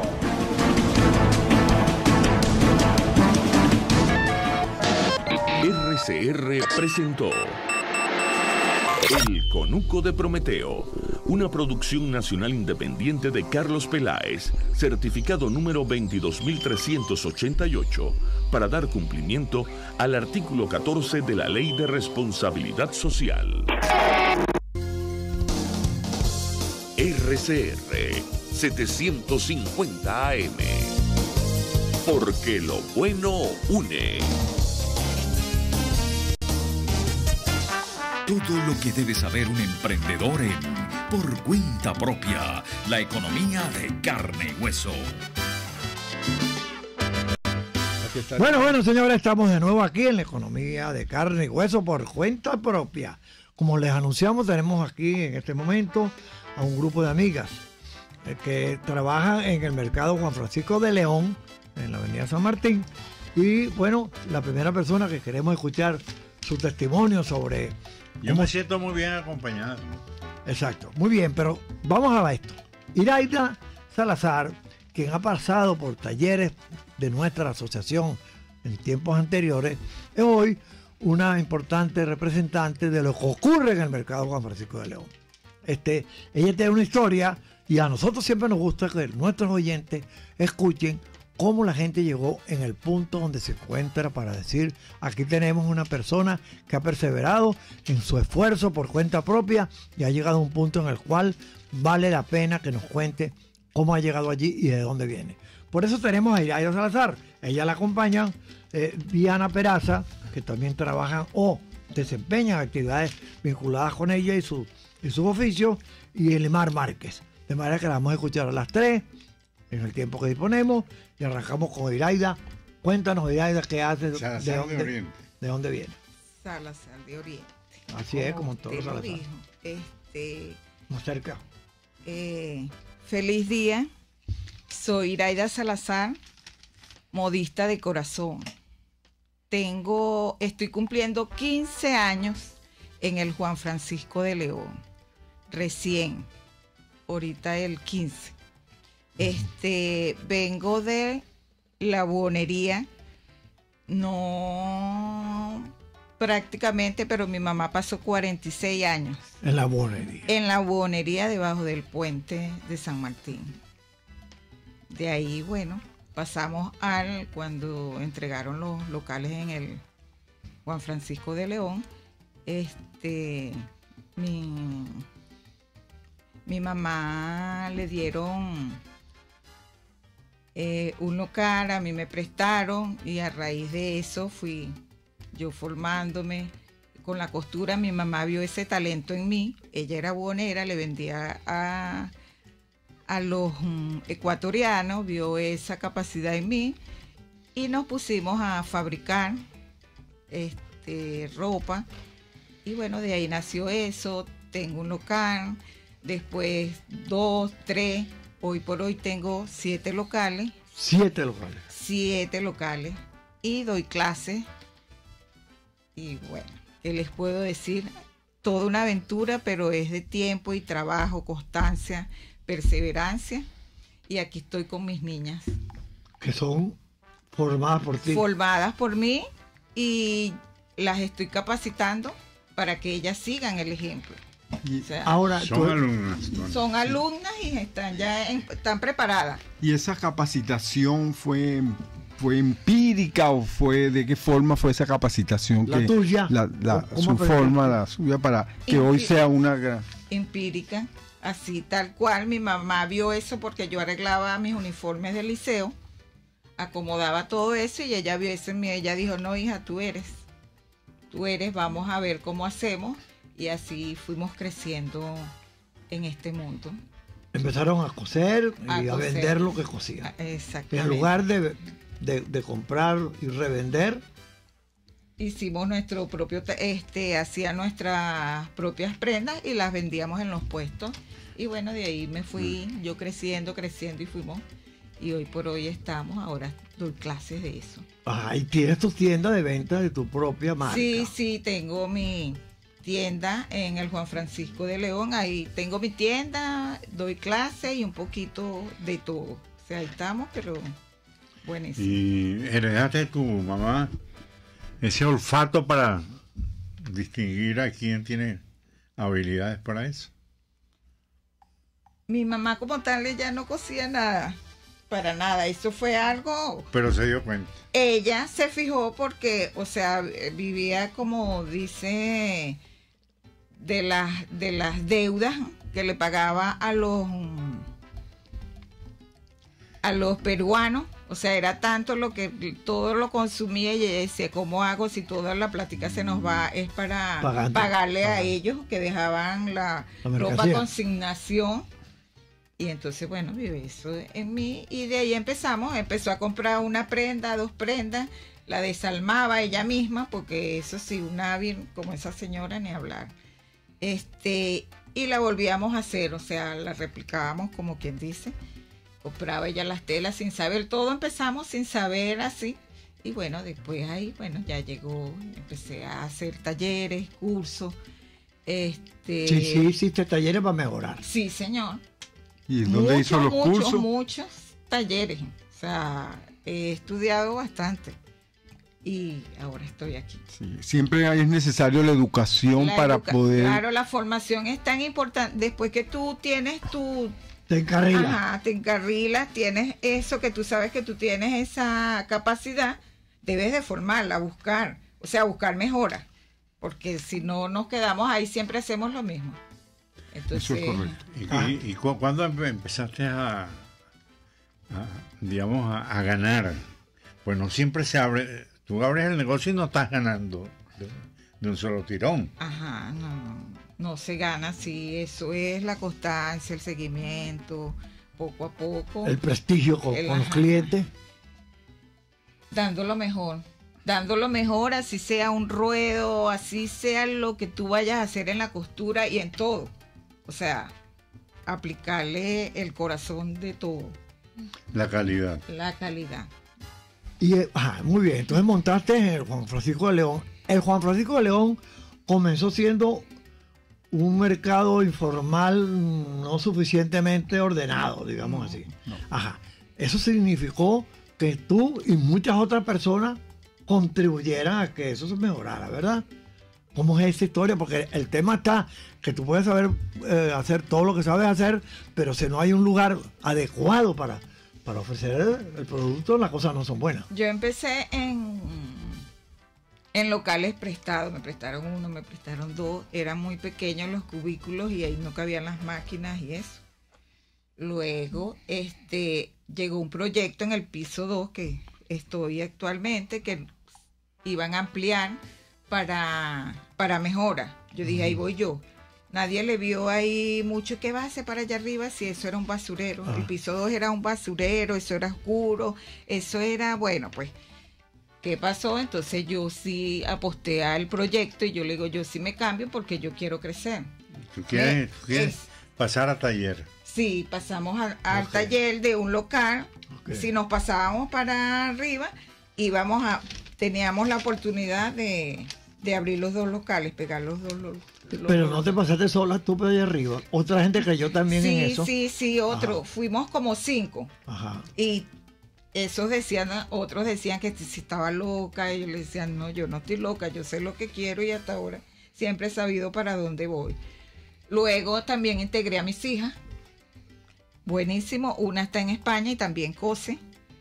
R C R presentó El Conuco de Prometeo, una producción nacional independiente de Carlos Peláez, certificado número veintidós mil trescientos ochenta y ocho, para dar cumplimiento al artículo catorce de la Ley de Responsabilidad Social. R C R setecientos cincuenta A M, porque lo bueno une. Todo lo que debe saber un emprendedor en Por Cuenta Propia, la economía de carne y hueso. Bueno, bueno, señores, estamos de nuevo aquí en la economía de carne y hueso por cuenta propia. Como les anunciamos, tenemos aquí en este momento a un grupo de amigas eh, que trabajan en el mercado Juan Francisco de León, en la avenida San Martín. Y bueno, la primera persona que queremos escuchar su testimonio sobre... Yo me siento muy bien acompañado. Exacto, muy bien, pero vamos a esto. Iraida Salazar, quien ha pasado por talleres de nuestra asociación en tiempos anteriores, es hoy una importante representante de lo que ocurre en el mercado Juan Francisco de León. Este, ella tiene una historia y a nosotros siempre nos gusta que nuestros oyentes escuchen cómo la gente llegó en el punto donde se encuentra para decir, aquí tenemos una persona que ha perseverado en su esfuerzo por cuenta propia y ha llegado a un punto en el cual vale la pena que nos cuente cómo ha llegado allí y de dónde viene. Por eso tenemos a Iraida Salazar. Ella la acompañan eh, Diana Peraza, que también trabajan o desempeñan actividades vinculadas con ella y su, y su oficio, y Elimar Márquez. De manera que la vamos a escuchar a las tres en el tiempo que disponemos y arrancamos con Iraida. Cuéntanos, Iraida, qué haces, de, de, dónde, de, de dónde viene. Salazar de Oriente. Así es, como todos los Salazar. Este, Más cerca. Eh, feliz día. Soy Iraida Salazar, modista de corazón. Tengo, estoy cumpliendo quince años en el Juan Francisco de León. Recién, ahorita el quince. Este, vengo de la buhonería, no prácticamente, pero mi mamá pasó cuarenta y seis años. En la buhonería. En la buhonería debajo del puente de San Martín. De ahí, bueno, pasamos al cuando entregaron los locales en el Juan Francisco de León. Este, mi, mi mamá le dieron eh, un local, a mí me prestaron y a raíz de eso fui yo formándome con la costura. Mi mamá vio ese talento en mí, ella era buhonera, le vendía a, a los um, ecuatorianos, vio esa capacidad en mí y nos pusimos a fabricar este, ropa y bueno, de ahí nació eso. Tengo un local, después dos, tres, hoy por hoy tengo siete locales. Siete locales. Siete locales y doy clases y bueno, ¿qué les puedo decir? Toda una aventura, pero es de tiempo y trabajo, constancia, perseverancia y aquí estoy con mis niñas. Que son formadas por ti. Formadas por mí y las estoy capacitando para que ellas sigan el ejemplo. Y, o sea, ahora Son tú- alumnas. ¿no? son alumnas y están ya en- están preparadas. y esa capacitación fue, fue empírica o fue de qué forma fue esa capacitación? La que, tuya. La, la- ¿Cómo su aprendiste? forma, la suya, para que hoy Empi- sea una gran... Empírica, así tal cual. Mi mamá vio eso porque yo arreglaba mis uniformes del liceo, acomodaba todo eso y ella vio eso en mí. Ella dijo, no hija, tú eres, tú eres, vamos a ver cómo hacemos. Y así fuimos creciendo en este mundo. Empezaron a coser A y a coser. vender lo que cosían. Exactamente. En lugar de, de- de comprar y revender, Hicimos nuestro propio, ta- este, hacía nuestras propias prendas y las vendíamos en los puestos. Y bueno, de ahí me fui yo creciendo, creciendo y fuimos. Y hoy por hoy estamos, ahora doy clases de eso. ajá, y tienes tu tienda de venta de tu propia marca. Sí, sí, tengo mi tienda en el Juan Francisco de León. Ahí tengo mi tienda, doy clases y un poquito de todo. O sea, ahí estamos, pero buenísimo. Y heredaste de tu mamá ese olfato para distinguir a quién tiene habilidades para eso. Mi mamá como tal ella no cosía nada, para nada. Eso fue algo... Pero se dio cuenta. Ella se fijó porque, o sea, vivía como dice, de las, de las deudas que le pagaba a los, a los peruanos. O sea, era tanto lo que todo lo consumía y ella decía, ¿cómo hago si toda la plática se nos va? Es para Pagando. pagarle a Pagando. ellos que dejaban la, La ropa mercancía. consignación. Y entonces, bueno, vive eso en mí. Y de ahí empezamos. Empezó a comprar una prenda, dos prendas. La desalmaba ella misma, porque eso sí, una hábil como esa señora, ni hablar. Este, y la volvíamos a hacer, o sea, la replicábamos como quien dice. Compraba ella las telas sin saber. Todo empezamos sin saber así. Y bueno, después ahí, bueno, ya llegó. Empecé a hacer talleres, cursos. Este, Sí, sí, hiciste talleres para mejorar. Sí, señor. ¿Y dónde hizo los muchos, cursos? Muchos talleres. O sea, he estudiado bastante. Y ahora estoy aquí. Sí, siempre es necesario la educación La para educa- poder... Claro, la formación es tan importante. Después que tú tienes tu... Te encarrilas. Ajá, te encarrilas, tienes eso que tú sabes que tú tienes esa capacidad, debes de formarla, buscar. O sea, buscar mejora. Porque si no nos quedamos ahí, siempre hacemos lo mismo. Entonces, Eso es correcto. ¿Y, Ah. y- y cu- cuándo empe- empezaste a, a, digamos, a, a ganar? Pues no siempre se abre, tú abres el negocio y no estás ganando de, de un solo tirón. Ajá, no, no, no se gana así, eso es la constancia, el seguimiento, poco a poco, El prestigio con, El- con los ajá. clientes. dando lo mejor, dando lo mejor, así sea un ruedo, así sea lo que tú vayas a hacer en la costura y en todo. O sea, aplicarle el corazón de todo, La calidad. la calidad. Y, eh, ajá, muy bien, entonces montaste en el Juan Francisco de León. El Juan Francisco de León comenzó siendo un mercado informal no suficientemente ordenado, digamos así. Ajá. Eso significó que tú y muchas otras personas contribuyeran a que eso se mejorara, ¿verdad? ¿Cómo es esa historia? Porque el tema está que tú puedes saber eh, hacer todo lo que sabes hacer, pero si no hay un lugar adecuado para, para ofrecer el, el producto, las cosas no son buenas. Yo empecé en, en locales prestados, me prestaron uno, me prestaron dos, eran muy pequeños los cubículos y ahí no cabían las máquinas y eso. Luego, este, llegó un proyecto en el piso dos que estoy actualmente, que iban a ampliar para, para mejora. Yo dije, ahí voy yo. Nadie le vio ahí mucho. ¿Qué va a hacer para allá arriba si eso era un basurero? Ah. El piso dos era un basurero, eso era oscuro, eso era, bueno, pues, ¿qué pasó? Entonces yo sí aposté al proyecto y yo le digo, yo sí me cambio porque yo quiero crecer. ¿Tú quieres, ¿tú quieres es, pasar a taller? Sí, pasamos a, al okay. taller de un local. Okay. Si nos pasábamos para arriba, íbamos a, teníamos la oportunidad de, de abrir los dos locales, pegar los dos locales. Pero no te pasaste sola tú para allá arriba. Otra gente creyó también sí, en eso. Sí, sí, sí, otro. Ajá. Fuimos como cinco. Ajá. Y esos decían, otros decían que si estaba loca. Ellos le decían, no, yo no estoy loca, yo sé lo que quiero y hasta ahora siempre he sabido para dónde voy. Luego también integré a mis hijas. Buenísimo. Una está en España y también cose.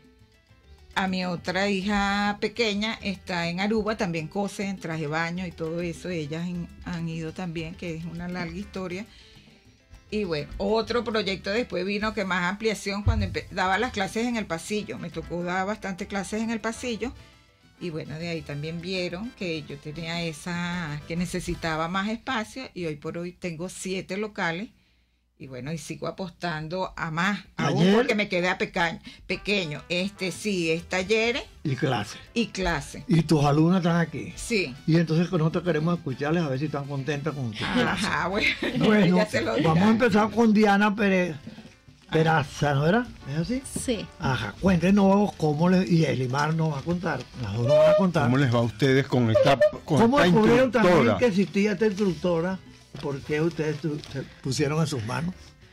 A mi otra hija pequeña está en Aruba, también cose en traje de baño y todo eso. Ellas en, han ido también, que es una larga historia. Y bueno, otro proyecto después vino que más ampliación cuando daba las clases en el pasillo. Me tocó dar bastante clases en el pasillo. Y bueno, de ahí también vieron que yo tenía esa, que necesitaba más espacio. Y hoy por hoy tengo siete locales. Y bueno, y sigo apostando a más, aún porque me quedé a peca- pequeño. Este sí, es talleres. Y clase. Y clase. Y tus alumnos están aquí. Sí. Y entonces nosotros queremos escucharles a ver si están contentas con tu clase. Ajá, bueno. Bueno, ya se lo vamos a empezar con Diana Pérez. Peraza, ¿no era? ¿Es así? Sí. Ajá, cuéntenos cómo les... Y Elimar nos va a contar, las dos nos van a contar. ¿Cómo les va a ustedes con esta con ¿Cómo esta descubrieron también instructora? que existía esta instructora? ¿Por qué ustedes tu, se pusieron en sus manos?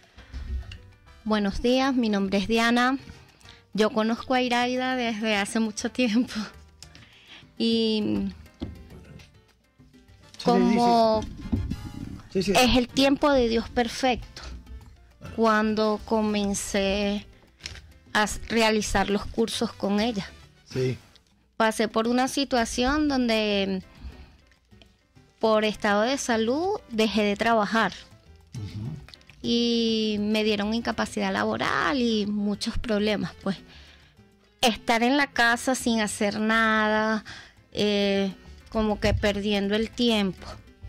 Buenos días, mi nombre es Diana. Yo conozco a Iraida desde hace mucho tiempo. Y como sí, sí. es el tiempo de Dios perfecto, cuando comencé a realizar los cursos con ella. Sí. Pasé por una situación donde por estado de salud dejé de trabajar. Uh-huh. Y me dieron incapacidad laboral y muchos problemas, pues. Estar en la casa sin hacer nada, eh, como que perdiendo el tiempo.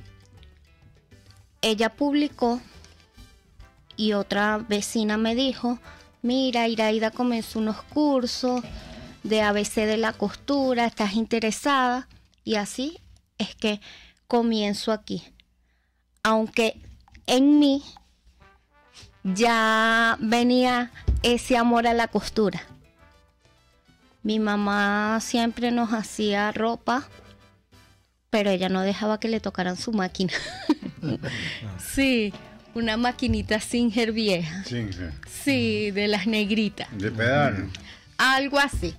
Ella publicó y otra vecina me dijo, mira, Iraida comenzó unos cursos de A B C de la costura, ¿estás interesada? Y así es que comienzo aquí. Aunque en mí ya venía ese amor a la costura. Mi mamá siempre nos hacía ropa, pero ella no dejaba que le tocaran su máquina. Sí, una maquinita Singer vieja. Singer. Sí, de las negritas. De pedal. Algo así.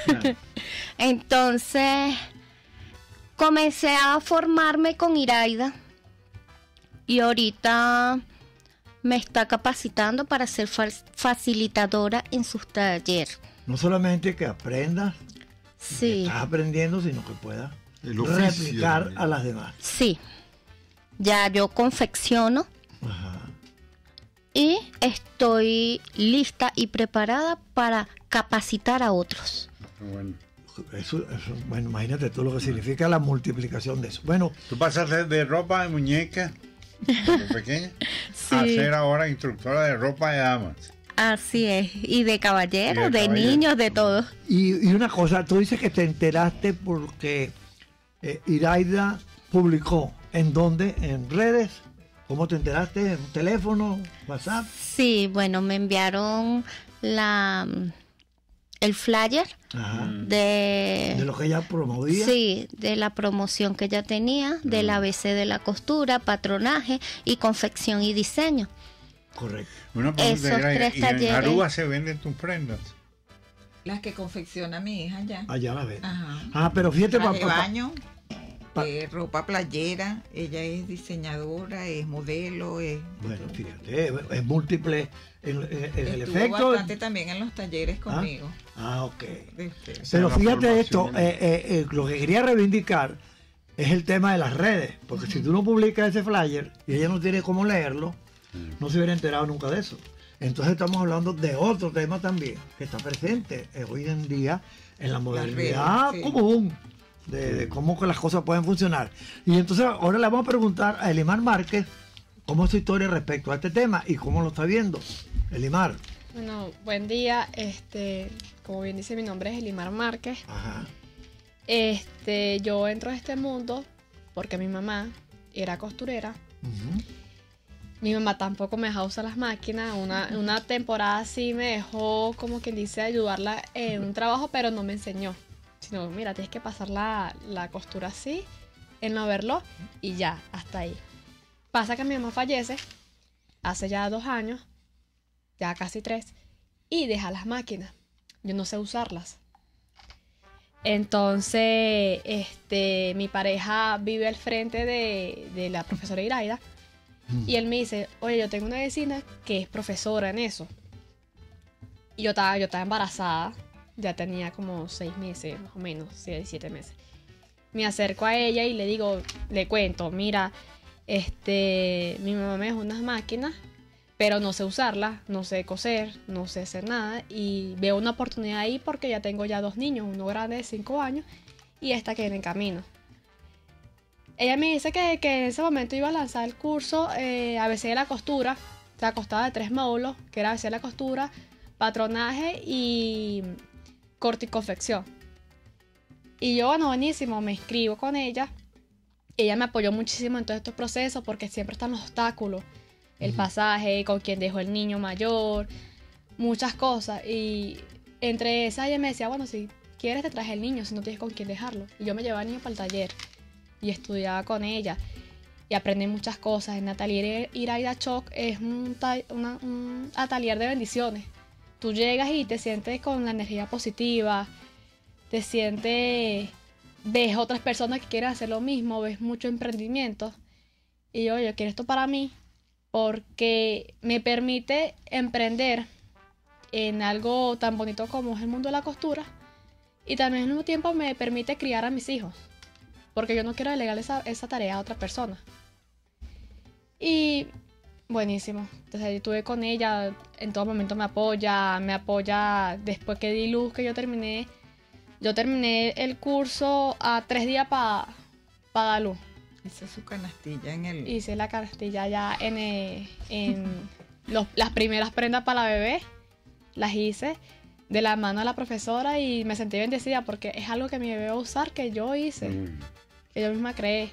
Entonces comencé a formarme con Iraida y ahorita me está capacitando para ser facilitadora en sus talleres. No solamente que aprendas, sí, que estás aprendiendo, sino que puedas replicar a las demás. Sí, ya yo confecciono. Ajá. Y estoy lista y preparada para capacitar a otros. Bueno. Eso, eso, bueno, imagínate tú lo que significa la multiplicación de eso. Bueno, tú pasaste de ropa de muñeca pequeña sí, a ser ahora instructora de ropa de damas. Así es, y de caballeros, de, de caballero. niños, de todo. Y, y una cosa, tú dices que te enteraste porque eh, Iraida publicó, ¿en dónde? ¿En redes? ¿Cómo te enteraste? ¿En teléfono? ¿WhatsApp? Sí, bueno, me enviaron la el flyer. Ajá. de de lo que ella promovía. Sí, de la promoción que ella tenía, mm. del A B C de la costura, patronaje y confección y diseño. Correcto. Una Esos tres ¿y talleres. en Aruba se venden tus prendas? Las que confecciona mi hija allá. Allá las ven. Ajá. Ah, pero fíjate, Traje de papá. baño, eh, ropa playera. Ella es diseñadora, es modelo, es. Bueno, fíjate, es, es múltiple en, en, en el Estuvo efecto. bastante también en los talleres conmigo. Ah, ah ok. Este. Pero fíjate esto, eh, eh, eh, lo que quería reivindicar es el tema de las redes, porque uh-huh. si tú no publicas ese flyer y ella no tiene cómo leerlo, uh-huh. no se hubiera enterado nunca de eso. Entonces estamos hablando de otro tema también que está presente eh, hoy en día en la modernidad redes, sí. común de, de cómo que las cosas pueden funcionar. Y entonces ahora le vamos a preguntar a Elimar Márquez cómo es su historia respecto a este tema y cómo lo está viendo. Elimar. Bueno, buen día. Este, como bien dice, mi nombre es Elimar Márquez. Ajá. Este, yo entro a este mundo porque mi mamá era costurera. Uh-huh. Mi mamá tampoco me dejaba usar las máquinas. Una, una temporada sí me dejó, como quien dice, ayudarla en un trabajo, pero no me enseñó. Sino, mira, tienes que pasar la, la costura así, en no verlo, y ya, hasta ahí. Pasa que mi mamá fallece hace ya dos años, ya casi tres, y deja las máquinas. Yo no sé usarlas. Entonces, este, mi pareja vive al frente de, de la profesora Iraida. Y él me dice, oye, yo tengo una vecina que es profesora en eso. Y yo estaba, yo estaba embarazada, ya tenía como seis meses, más o menos, seis, siete meses. Me acerco a ella y le digo, le cuento, mira, este, mi mamá me dejó unas máquinas, pero no sé usarlas, no sé coser, no sé hacer nada. Y veo una oportunidad ahí porque ya tengo ya dos niños, uno grande de cinco años y esta que viene en camino. Ella me dice que, que en ese momento iba a lanzar el curso eh, A B C de la costura. O sea, constaba de tres módulos, que era A B C de la costura, patronaje y corte y confección. Y yo, bueno, buenísimo, me inscribo con ella. Ella me apoyó muchísimo en todos estos procesos porque siempre están los obstáculos. El pasaje, con quien dejó el niño mayor, muchas cosas. Y entre esas ella me decía, bueno, si quieres te traje el niño, si no tienes con quién dejarlo. Y yo me llevaba al niño para el taller. Y estudiaba con ella y aprendí muchas cosas. En Atelier Iraida Choc es un, una, un atelier de bendiciones. Tú llegas y te sientes con la energía positiva, te sientes, ves otras personas que quieren hacer lo mismo, ves mucho emprendimiento. Y yo, yo quiero esto para mí porque me permite emprender en algo tan bonito como es el mundo de la costura y también al mismo tiempo me permite criar a mis hijos. Porque yo no quiero delegar esa, esa tarea a otra persona. Y buenísimo. Entonces yo estuve con ella, en todo momento me apoya, me apoya después que di luz, que yo terminé. Yo terminé el curso a tres días para pa dar luz. Hice su canastilla en el... Hice la canastilla ya en, el, en los, las primeras prendas para la bebé. Las hice de la mano de la profesora y me sentí bendecida porque es algo que mi bebé va a usar que yo hice. Mm. Que yo misma creé.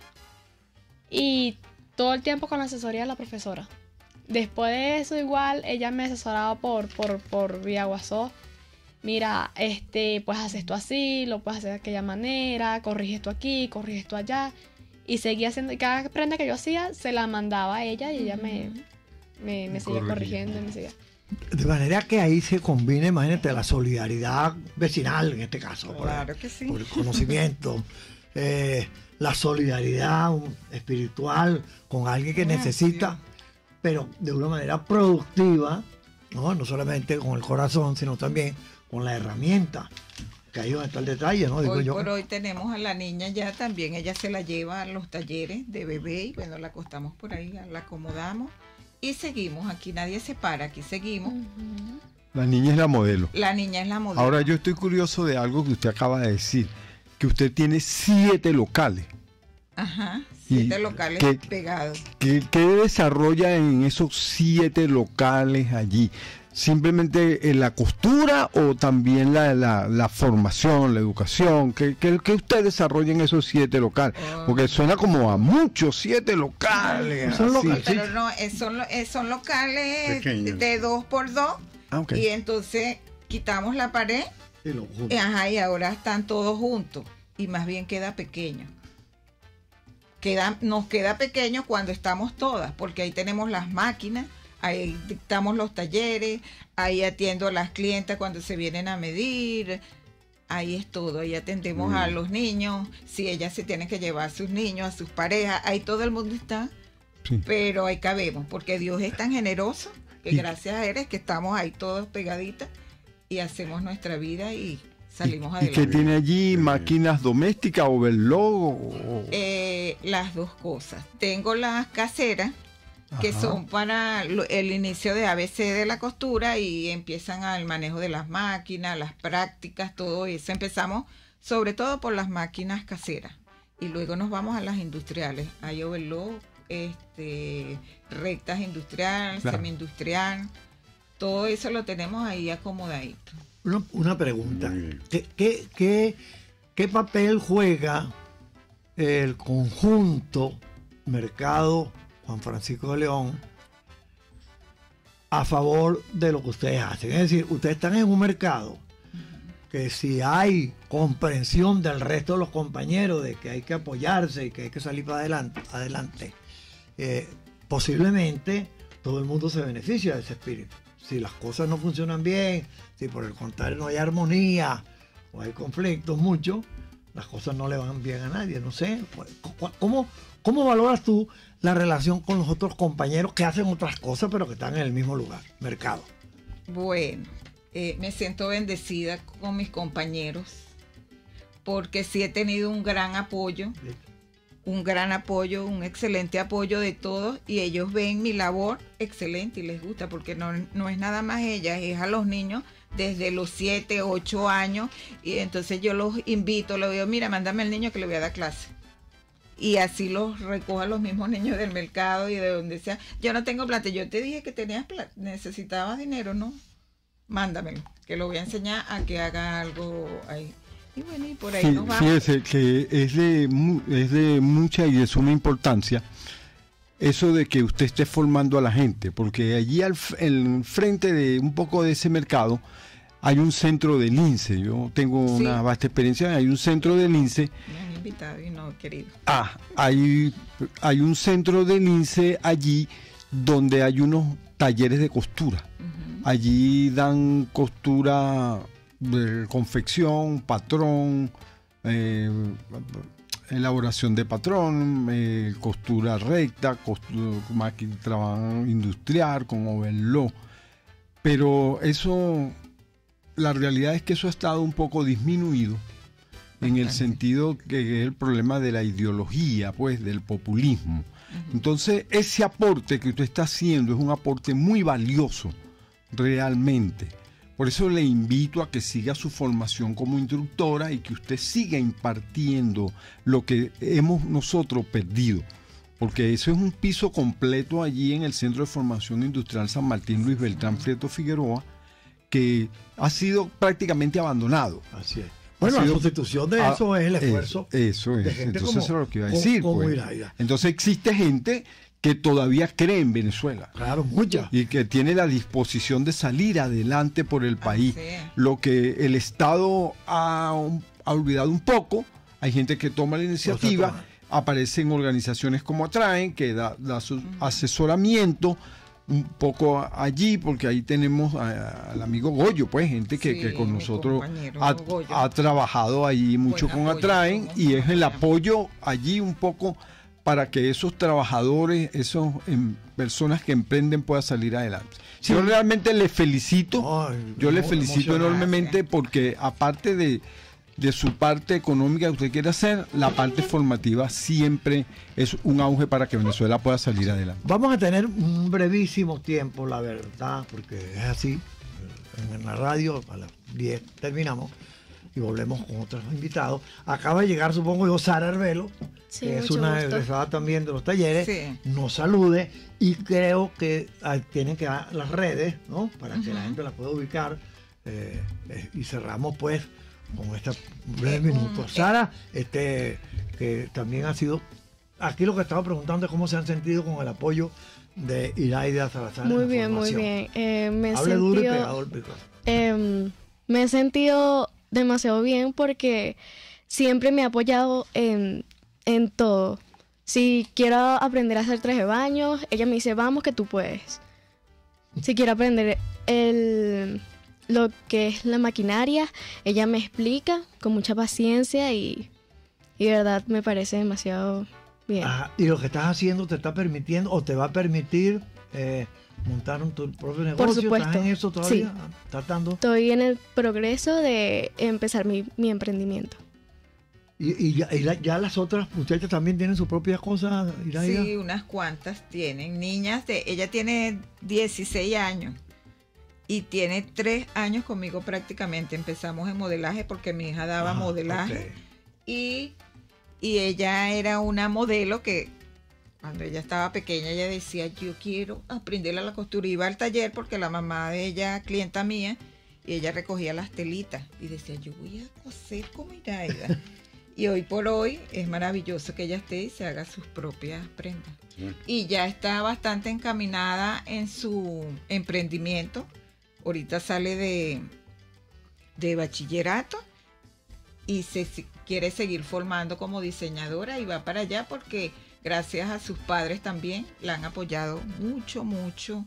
Y todo el tiempo con la asesoría de la profesora. Después de eso igual, ella me asesoraba por, por, por vía WhatsApp. Mira, este, pues haz esto así, lo puedes hacer de aquella manera, corrige esto aquí, corrige esto allá. Y seguía haciendo, cada prenda que yo hacía, se la mandaba a ella y ella me, me, me seguía corrigiendo y me seguía. De manera que ahí se combina, imagínate, la solidaridad vecinal en este caso. Claro por, que sí. Por el conocimiento. eh, la solidaridad espiritual con alguien que necesita, pero de una manera productiva, ¿no? No solamente con el corazón, sino también con la herramienta, que ahí donde está el detalle, ¿no? Digo hoy yo. por hoy tenemos a la niña ya también, ella se la lleva a los talleres de bebé y bueno, la acostamos por ahí, la acomodamos y seguimos, aquí nadie se para, aquí seguimos. Uh-huh. La niña es la modelo. La niña es la modelo. Ahora yo estoy curioso de algo que usted acaba de decir, que usted tiene siete locales. Ajá, siete locales ¿qué, pegados. ¿qué, ¿Qué desarrolla en esos siete locales allí? ¿Simplemente en la costura o también la, la, la formación, la educación? ¿Qué, qué, qué usted desarrolla en esos siete locales? Oh. Porque suena como a muchos, siete locales. Son locales. Pero no, son, son locales pequeños, de dos por dos. Ah, okay. Y entonces quitamos la pared y, lo y, ajá, y ahora están todos juntos. Y más bien queda pequeño. Queda, nos queda pequeño cuando estamos todas, porque ahí tenemos las máquinas, ahí dictamos los talleres, ahí atiendo a las clientas cuando se vienen a medir, ahí es todo, ahí atendemos mm. a los niños, si ellas se tienen que llevar a sus niños, a sus parejas, ahí todo el mundo está, sí. Pero ahí cabemos, porque Dios es tan generoso, que y... gracias a Él es que estamos ahí todos pegaditas y hacemos nuestra vida y salimos adelante. ¿Y qué tiene allí? ¿Máquinas domésticas, overlock? O... Eh, las dos cosas. Tengo las caseras, que Ajá. son para lo- el inicio de A B C de la costura y empiezan al manejo de las máquinas, las prácticas, todo eso. Empezamos sobre todo por las máquinas caseras y luego nos vamos a las industriales, hay overlock, este, rectas industrial, Claro. semi-industrial, todo eso lo tenemos ahí acomodadito. Una, una pregunta. ¿Qué, qué, qué, qué papel juega el conjunto mercado Juan Francisco de León a favor de lo que ustedes hacen? Es decir, ustedes están en un mercado que si hay comprensión del resto de los compañeros de que hay que apoyarse y que hay que salir para adelante, adelante eh, posiblemente todo el mundo se beneficia de ese espíritu. Si las cosas no funcionan bien, si por el contrario no hay armonía o hay conflictos muchos, las cosas no le van bien a nadie. No sé, ¿cómo, cómo valoras tú la relación con los otros compañeros que hacen otras cosas pero que están en el mismo lugar, mercado? Bueno, eh, me siento bendecida con mis compañeros porque sí he tenido un gran apoyo, un gran apoyo, un excelente apoyo de todos y ellos ven mi labor excelente y les gusta porque no, no es nada más ellas, es a los niños desde los siete, ocho años y entonces yo los invito, les digo, mira, mándame al niño que le voy a dar clase. Y así los recojo a los mismos niños del mercado y de donde sea. Yo no tengo plata, yo te dije que tenías plata, necesitabas dinero, ¿no? Mándamelo, que lo voy a enseñar a que haga algo ahí. Y bueno, y por ahí Sí, nos vamos. fíjese que es de, mu- es de mucha y de suma importancia eso de que usted esté formando a la gente, porque allí al f- en frente de un poco de ese mercado hay un centro de lince. Yo tengo Sí. una vasta experiencia, hay un centro de lince. Me han invitado y no he querido. Ah, hay, hay un centro de lince allí donde hay unos talleres de costura. Allí dan costura de confección, patrón, eh, elaboración de patrón, eh, costura recta, costura, máquina trabajo industrial, con overlock. Pero eso, la realidad es que eso ha estado un poco disminuido en el sentido que es el problema de la ideología, pues, del populismo. Entonces, ese aporte que usted está haciendo es un aporte muy valioso, realmente. Por eso le invito a que siga su formación como instructora y que usted siga impartiendo lo que hemos nosotros perdido. Porque eso es un piso completo allí en el Centro de Formación Industrial San Martín Luis Beltrán Prieto Figueroa, que ha sido prácticamente abandonado. Así es. Bueno, la sustitución de eso es el esfuerzo Eso es. de gente Entonces, como- eso es lo que iba a como- decir. como pues. Iraida. Entonces, existe gente que todavía cree en Venezuela. Claro, mucha. Y que tiene la disposición de salir adelante por el país. Lo que el Estado ha, ha olvidado un poco. Hay gente que toma la iniciativa. Aparecen organizaciones como Atraen, que da, da su asesoramiento un poco allí, porque ahí tenemos a- al amigo Goyo, pues, gente que, Sí, que con mi nosotros compañero ha, Goyo. ha trabajado ahí mucho Buen con apoyo, Atraen, y es el apoyo allí un poco para que esos trabajadores, esas personas que emprenden puedan salir adelante. Sí. Yo realmente le felicito, yo le muy felicito emocionante. enormemente porque aparte de, de su parte económica que usted quiere hacer, la parte formativa siempre es un auge para que Venezuela pueda salir adelante. Vamos a tener un brevísimo tiempo, la verdad, porque es así. En la radio a las diez terminamos y volvemos con otros invitados. Acaba de llegar, supongo yo, Sara Arbelo, Sí, que es mucho una gusto. egresada también de los talleres. Sí. Nos salude y creo que ah, tienen que dar las redes, ¿no? Para que la Ujú. gente la pueda ubicar. Eh, eh, y cerramos pues con este breve minuto. Sara, este, que también ha sido, aquí lo que estaba preguntando es cómo se han sentido con el apoyo de Iraida Salazar. en Muy la bien, muy formación. bien. Eh, me, he Hable duro y sentido, pegado al micrófono. em, me he sentido demasiado bien porque siempre me ha apoyado en, en todo. Si quiero aprender a hacer traje de baño, ella me dice, vamos que tú puedes. Si quiero aprender el, lo que es la maquinaria, ella me explica con mucha paciencia y, y de verdad me parece demasiado bien. Ajá, y lo que estás haciendo te está permitiendo o te va a permitir eh, montar un tu propio negocio. Por supuesto. ¿Estás en eso todavía? Sí. ¿Estás dando? Estoy en el progreso de empezar mi, mi emprendimiento. Y, y, ya, y la- ya las otras muchachas también tienen sus propias cosas, Iraida. Sí, unas cuantas tienen. Niñas de, ella tiene dieciséis años y tiene tres años conmigo prácticamente. Empezamos en modelaje porque mi hija daba Ah, modelaje ok. y, y ella era una modelo que cuando ella estaba pequeña ella decía, yo quiero aprender a la costura. Iba al taller porque la mamá de ella, clienta mía, y ella recogía las telitas y decía, yo voy a coser como Iraida. Y hoy por hoy es maravilloso que ella esté y se haga sus propias prendas. Sí. Y ya está bastante encaminada en su emprendimiento. Ahorita sale de, de bachillerato y se si- quiere seguir formando como diseñadora y va para allá porque gracias a sus padres también la han apoyado mucho, mucho.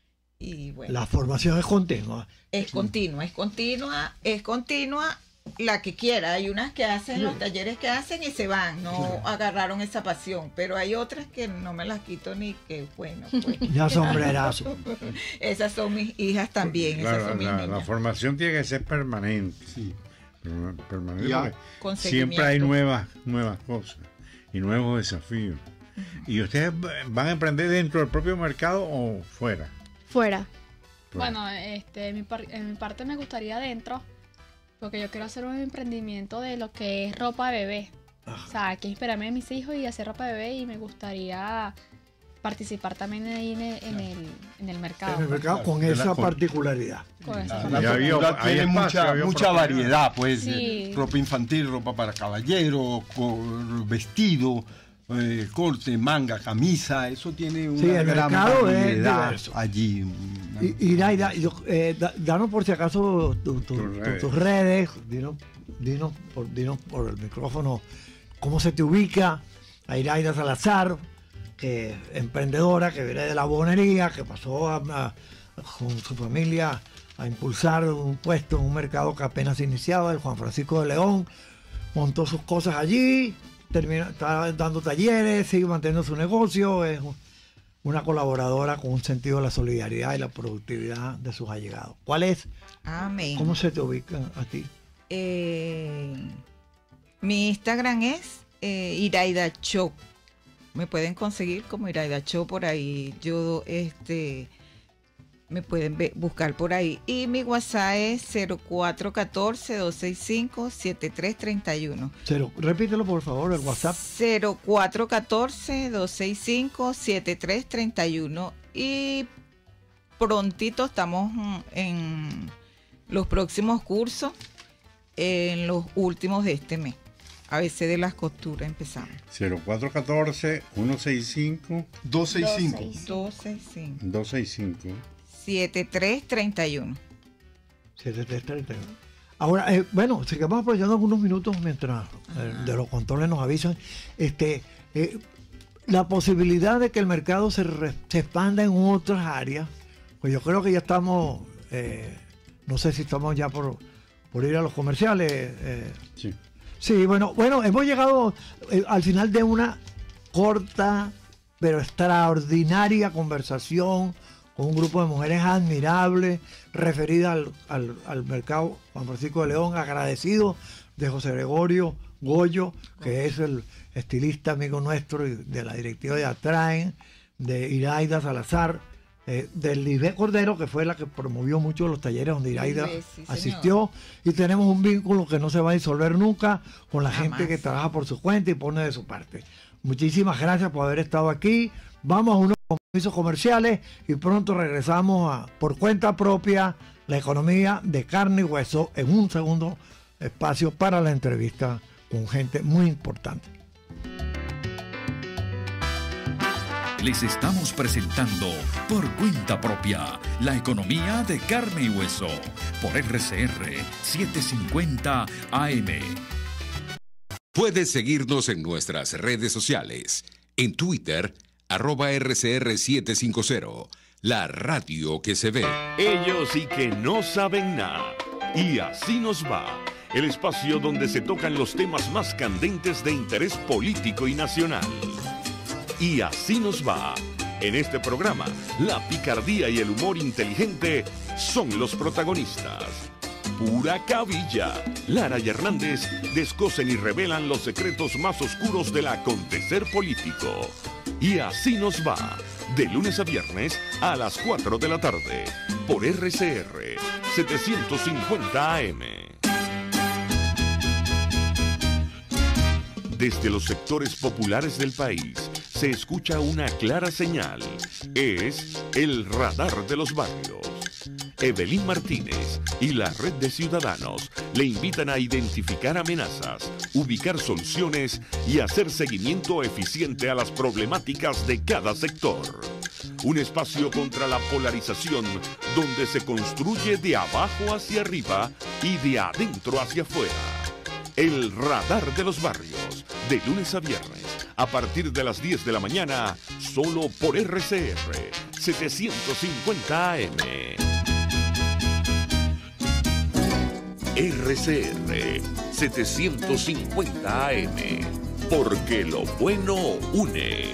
Y bueno, La formación es continua. es continua, es continua, es continua la que quiera. Hay unas que hacen los talleres que hacen y se van, no Sí. agarraron esa pasión, pero hay otras que no me las quito ni que bueno. Pues. Ya sombrerazo. Esas son mis hijas también, esas Claro, son mis la, la niñas. formación tiene que ser permanente. Perma- permanente Ya, porque con siempre hay seguimiento. nuevas, nuevas cosas y nuevos desafíos. ¿Y ustedes van a emprender dentro del propio mercado o fuera? Fuera. Bueno, este, en mi, par- en mi parte me gustaría adentro, porque yo quiero hacer un emprendimiento de lo que es ropa de bebé. O sea, que inspirarme de mis hijos y hacer ropa de bebé y me gustaría participar también ahí en el, en el, en el mercado. En el mercado con Claro, esa con- particularidad. Con esa La parte. Ya vio, cultura hay tiene espacio, mucha, había mucha oportunidad. variedad, pues. Sí. eh, Ropa infantil, ropa para caballero, co- vestido, eh, corte, manga, camisa. Eso tiene una Sí, el gran mercado es variedad diverso. allí. Y, Iraida, yo, eh, da- danos por si acaso tu- tu- Tus tu- redes. tus redes, dinos, dinos, por, dinos por el micrófono cómo se te ubica a Iraida Salazar, que es emprendedora, que viene de la bonería, que pasó a- a- con su familia a impulsar un puesto en un mercado que apenas iniciaba, el Juan Francisco de León, montó sus cosas allí, terminó, está dando talleres, sigue manteniendo su negocio, es un- una colaboradora con un sentido de la solidaridad y la productividad de sus allegados. ¿Cuál es? Amén. ¿Cómo se te ubica a ti? Eh, mi Instagram es eh, Iraida Show. Me pueden conseguir como Iraida Show por ahí. Yo, este, me pueden ve- buscar por ahí. Y mi WhatsApp es cero cuatro uno cuatro, dos seis cinco, siete tres tres uno. Cero, repítelo por favor, el WhatsApp. cero cuatro uno cuatro, dos seis cinco, siete tres tres uno. Y prontito estamos mm, en los próximos cursos, en los últimos de este mes. A veces de las costuras empezamos. cero cuatro uno cuatro, uno seis cinco, dos seis cinco. dos seis cinco, dos seis cinco. siete tres tres uno. siete tres tres uno. Ahora, eh, bueno, sigamos aprovechando algunos minutos mientras eh, de los controles nos avisan. Este, eh, la posibilidad de que el mercado se, re- se expanda en otras áreas, pues yo creo que ya estamos, eh, no sé si estamos ya por, por ir a los comerciales. eh, Sí. Sí, bueno, bueno, hemos llegado eh, al final de una corta pero extraordinaria conversación con un grupo de mujeres admirables referidas al, al- al mercado Juan Francisco de León, agradecido de José Gregorio Goyo, que es el estilista amigo nuestro y de la directiva de Atraen, de Iraida Salazar, eh, de Lisbeth Cordero, que fue la que promovió mucho los talleres donde Iraida Lisbeth, sí, señor. asistió, y tenemos un vínculo que no se va a disolver nunca con la Jamás. gente que trabaja por su cuenta y pone de su parte. Muchísimas gracias por haber estado aquí. Vamos a unos compromisos comerciales y pronto regresamos a por cuenta propia la economía de carne y hueso en un segundo espacio para la entrevista con gente muy importante. Les estamos presentando Por Cuenta Propia, la economía de carne y hueso, por R C R setecientos cincuenta A M. Puedes seguirnos en nuestras redes sociales. En Twitter, arroba R C R setecientos cincuenta, la radio que se ve. Ellos sí que no saben nada. Y así nos va. El espacio donde se tocan los temas más candentes de interés político y nacional. Y así nos va. En este programa, la picardía y el humor inteligente son los protagonistas. pura cabilla. Lara y Hernández descosen y revelan los secretos más oscuros del acontecer político. Y así nos va, de lunes a viernes a las cuatro de la tarde, por R C R setecientos cincuenta A M. Desde los sectores populares del país se escucha una clara señal. Es el radar de los barrios. Evelyn Martínez y la red de ciudadanos le invitan a identificar amenazas, ubicar soluciones y hacer seguimiento eficiente a las problemáticas de cada sector. Un espacio contra la polarización donde se construye de abajo hacia arriba y de adentro hacia afuera. El radar de los barrios, de lunes a viernes, a partir de las diez de la mañana, solo por R C R setecientos cincuenta A M. R C R setecientos cincuenta A M, porque lo bueno une.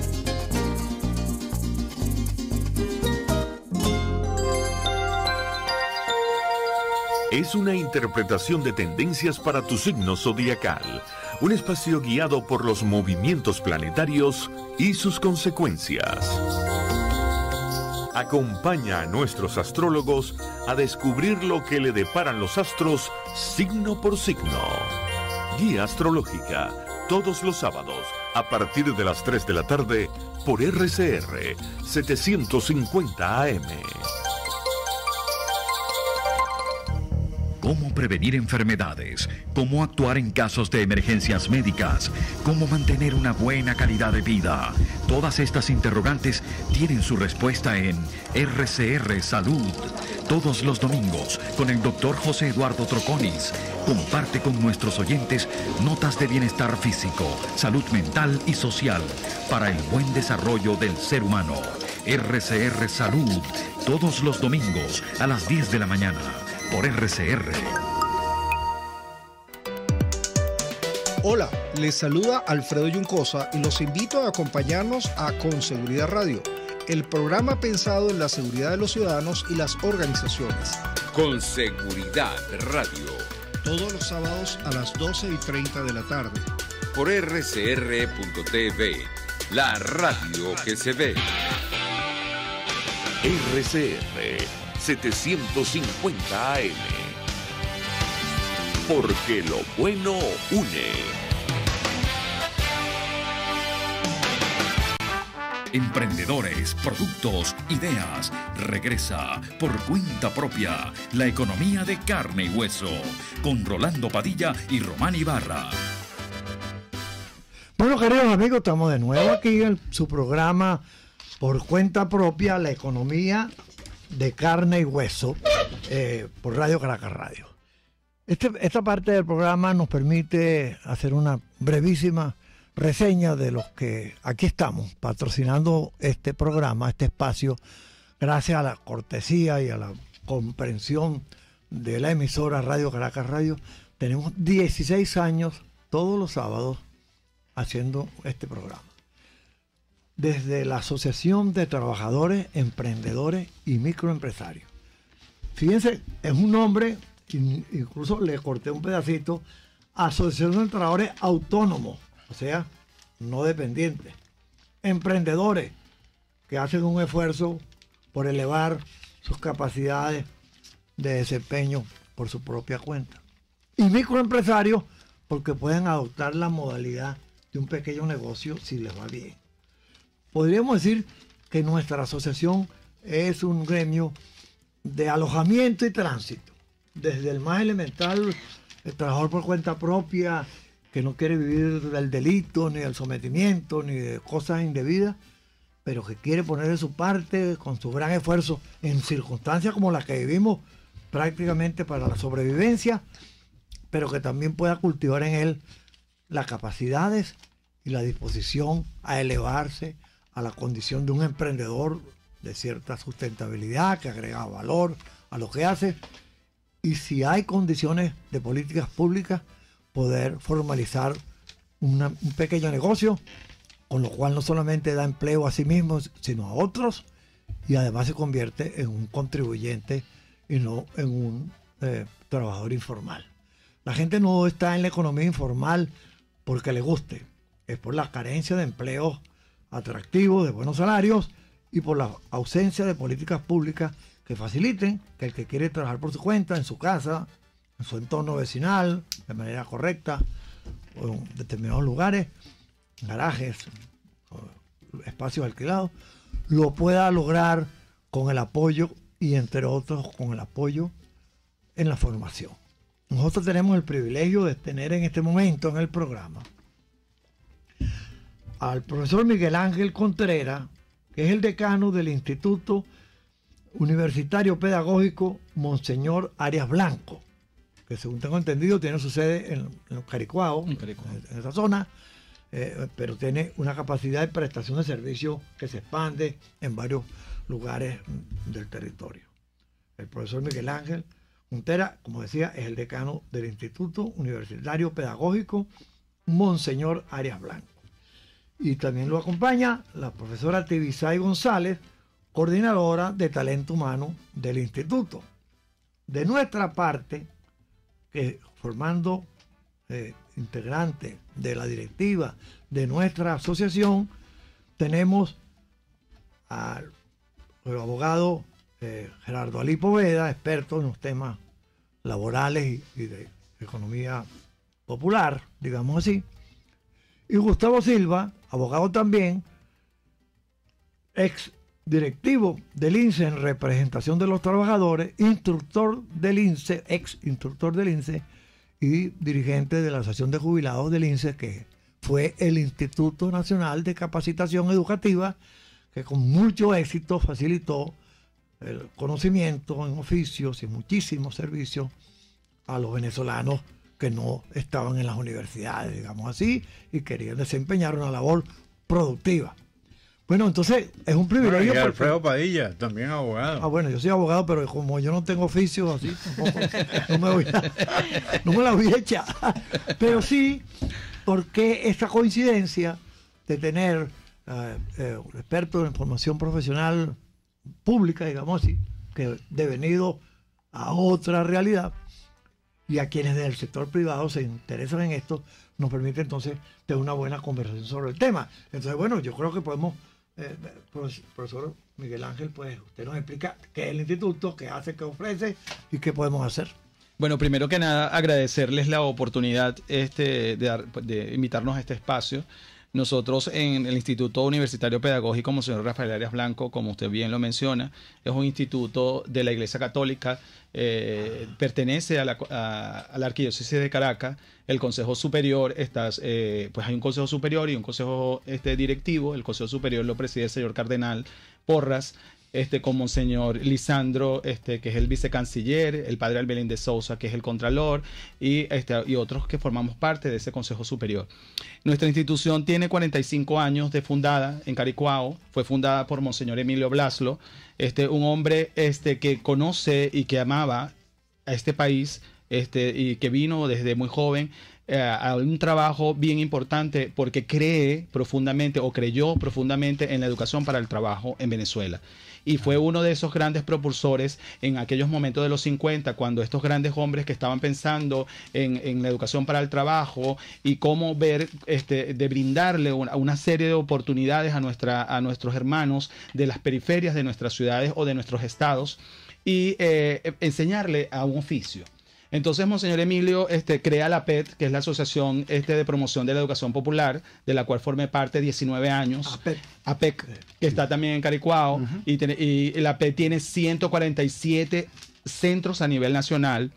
Es una interpretación de tendencias para tu signo zodiacal, un espacio guiado por los movimientos planetarios y sus consecuencias. Acompaña a nuestros astrólogos a descubrir lo que le deparan los astros signo por signo. Guía astrológica, todos los sábados, a partir de las tres de la tarde, por R C R setecientos cincuenta A M. Cómo prevenir enfermedades, cómo actuar en casos de emergencias médicas, cómo mantener una buena calidad de vida. Todas estas interrogantes tienen su respuesta en R C R Salud. Todos los domingos, con el doctor José Eduardo Troconis, comparte con nuestros oyentes notas de bienestar físico, salud mental y social para el buen desarrollo del ser humano. R C R Salud, todos los domingos a las diez de la mañana. Por R C R. Hola, les saluda Alfredo Yuncosa y los invito a acompañarnos a Con Seguridad Radio, el programa pensado en la seguridad de los ciudadanos y las organizaciones. Con Seguridad Radio. Todos los sábados a las doce y treinta de la tarde. Por R C R punto T V, la radio que se ve. R C R setecientos cincuenta A M, porque lo bueno une. Emprendedores, productos, ideas. Regresa por cuenta propia la economía de carne y hueso con Rolando Padilla y Román Ibarra. Bueno, queridos amigos, estamos de nuevo aquí en su programa Por Cuenta Propia, la economía de carne y hueso, eh, por Radio Caracas Radio. Este, esta parte del programa nos permite hacer una brevísima reseña de los que aquí estamos patrocinando este programa, este espacio, gracias a la cortesía y a la comprensión de la emisora Radio Caracas Radio. Tenemos dieciséis años todos los sábados haciendo este programa. Desde la Asociación de Trabajadores, Emprendedores y Microempresarios. Fíjense, es un nombre, incluso le corté un pedacito, Asociación de Trabajadores Autónomos, o sea, no dependientes. Emprendedores, que hacen un esfuerzo por elevar sus capacidades de desempeño por su propia cuenta. Y microempresarios, porque pueden adoptar la modalidad de un pequeño negocio si les va bien. Podríamos decir que nuestra asociación es un gremio de alojamiento y tránsito. Desde el más elemental, el trabajador por cuenta propia, que no quiere vivir del delito, ni del sometimiento, ni de cosas indebidas, pero que quiere poner de su parte con su gran esfuerzo en circunstancias como las que vivimos prácticamente para la sobrevivencia, pero que también pueda cultivar en él las capacidades y la disposición a elevarse a la condición de un emprendedor de cierta sustentabilidad, que agrega valor a lo que hace, y si hay condiciones de políticas públicas, poder formalizar una, un pequeño negocio, con lo cual no solamente da empleo a sí mismo, sino a otros, y además se convierte en un contribuyente y no en un eh, trabajador informal. La gente no está en la economía informal porque le guste, es por la carencia de empleos atractivos, de buenos salarios y por la ausencia de políticas públicas que faciliten que el que quiere trabajar por su cuenta, en su casa, en su entorno vecinal, de manera correcta, o en determinados lugares, garajes, espacios alquilados, lo pueda lograr con el apoyo y entre otros con el apoyo en la formación. Nosotros tenemos el privilegio de tener en este momento en el programa al profesor Miguel Ángel Contreras, que es el decano del Instituto Universitario Pedagógico Monseñor Arias Blanco, que según tengo entendido tiene su sede en, en Caricuao, en, en esa zona, eh, pero tiene una capacidad de prestación de servicios que se expande en varios lugares del territorio. El profesor Miguel Ángel Contreras, como decía, es el decano del Instituto Universitario Pedagógico Monseñor Arias Blanco. Y también lo acompaña la profesora Tibisay González, coordinadora de talento humano del instituto. De nuestra parte, que formando eh, integrantes de la directiva de nuestra asociación, tenemos al abogado eh, Gerardo Alí Poveda, experto en los temas laborales y, y de economía popular, digamos así, y Gustavo Silva, abogado también, ex directivo del I N S E en representación de los trabajadores, instructor del I N S E, ex instructor del I N S E y dirigente de la Asociación de Jubilados del I N S E, que fue el Instituto Nacional de Capacitación Educativa, que con mucho éxito facilitó el conocimiento en oficios y muchísimos servicios a los venezolanos que no estaban en las universidades, digamos así, y querían desempeñar una labor productiva. Bueno, entonces es un privilegio. Bueno, y Alfredo porque... Padilla, también abogado. Ah, bueno, yo soy abogado, pero como yo no tengo oficios así, tampoco, no, me voy a, no me la voy a echar. Pero sí, porque esta coincidencia de tener uh, eh, un experto en formación profesional pública, digamos así, que devenido a otra realidad, y a quienes del sector privado se interesan en esto, nos permite entonces tener una buena conversación sobre el tema. Entonces, bueno, yo creo que podemos, eh, profesor Miguel Ángel, pues usted nos explica qué es el instituto, qué hace, qué ofrece y qué podemos hacer. Bueno, primero que nada, agradecerles la oportunidad este, de, de invitarnos a este espacio. Nosotros en el Instituto Universitario Pedagógico Monseñor Rafael Arias Blanco, como usted bien lo menciona, es un instituto de la Iglesia Católica, eh, pertenece a la, a, a la Arquidiócesis de Caracas. El Consejo Superior, está, eh, pues hay un Consejo Superior y un Consejo este, Directivo. El Consejo Superior lo preside el señor Cardenal Porras, este, con Monseñor Lisandro, este, que es el vicecanciller, el padre Albelín de Sousa, que es el contralor, y, este, y otros que formamos parte de ese Consejo Superior. Nuestra institución tiene cuarenta y cinco años de fundada en Caricuao. Fue fundada por Monseñor Emilio Blaslo, este, un hombre este, que conoce y que amaba a este país, este, y que vino desde muy joven eh, a un trabajo bien importante porque cree profundamente o creyó profundamente en la educación para el trabajo en Venezuela. Y fue uno de esos grandes propulsores en aquellos momentos de los cincuenta, cuando estos grandes hombres que estaban pensando en, en la educación para el trabajo y cómo ver, este, de brindarle una, una serie de oportunidades a, nuestra, a nuestros hermanos de las periferias de nuestras ciudades o de nuestros estados y eh, enseñarle a un oficio. Entonces, Monseñor Emilio este, crea la P E T, que es la Asociación este, de Promoción de la Educación Popular, de la cual formé parte diecinueve años. A P E C. A P E C, que está también en Caricuao. Uh-huh. y, tiene, y la P E T tiene ciento cuarenta y siete centros a nivel nacional.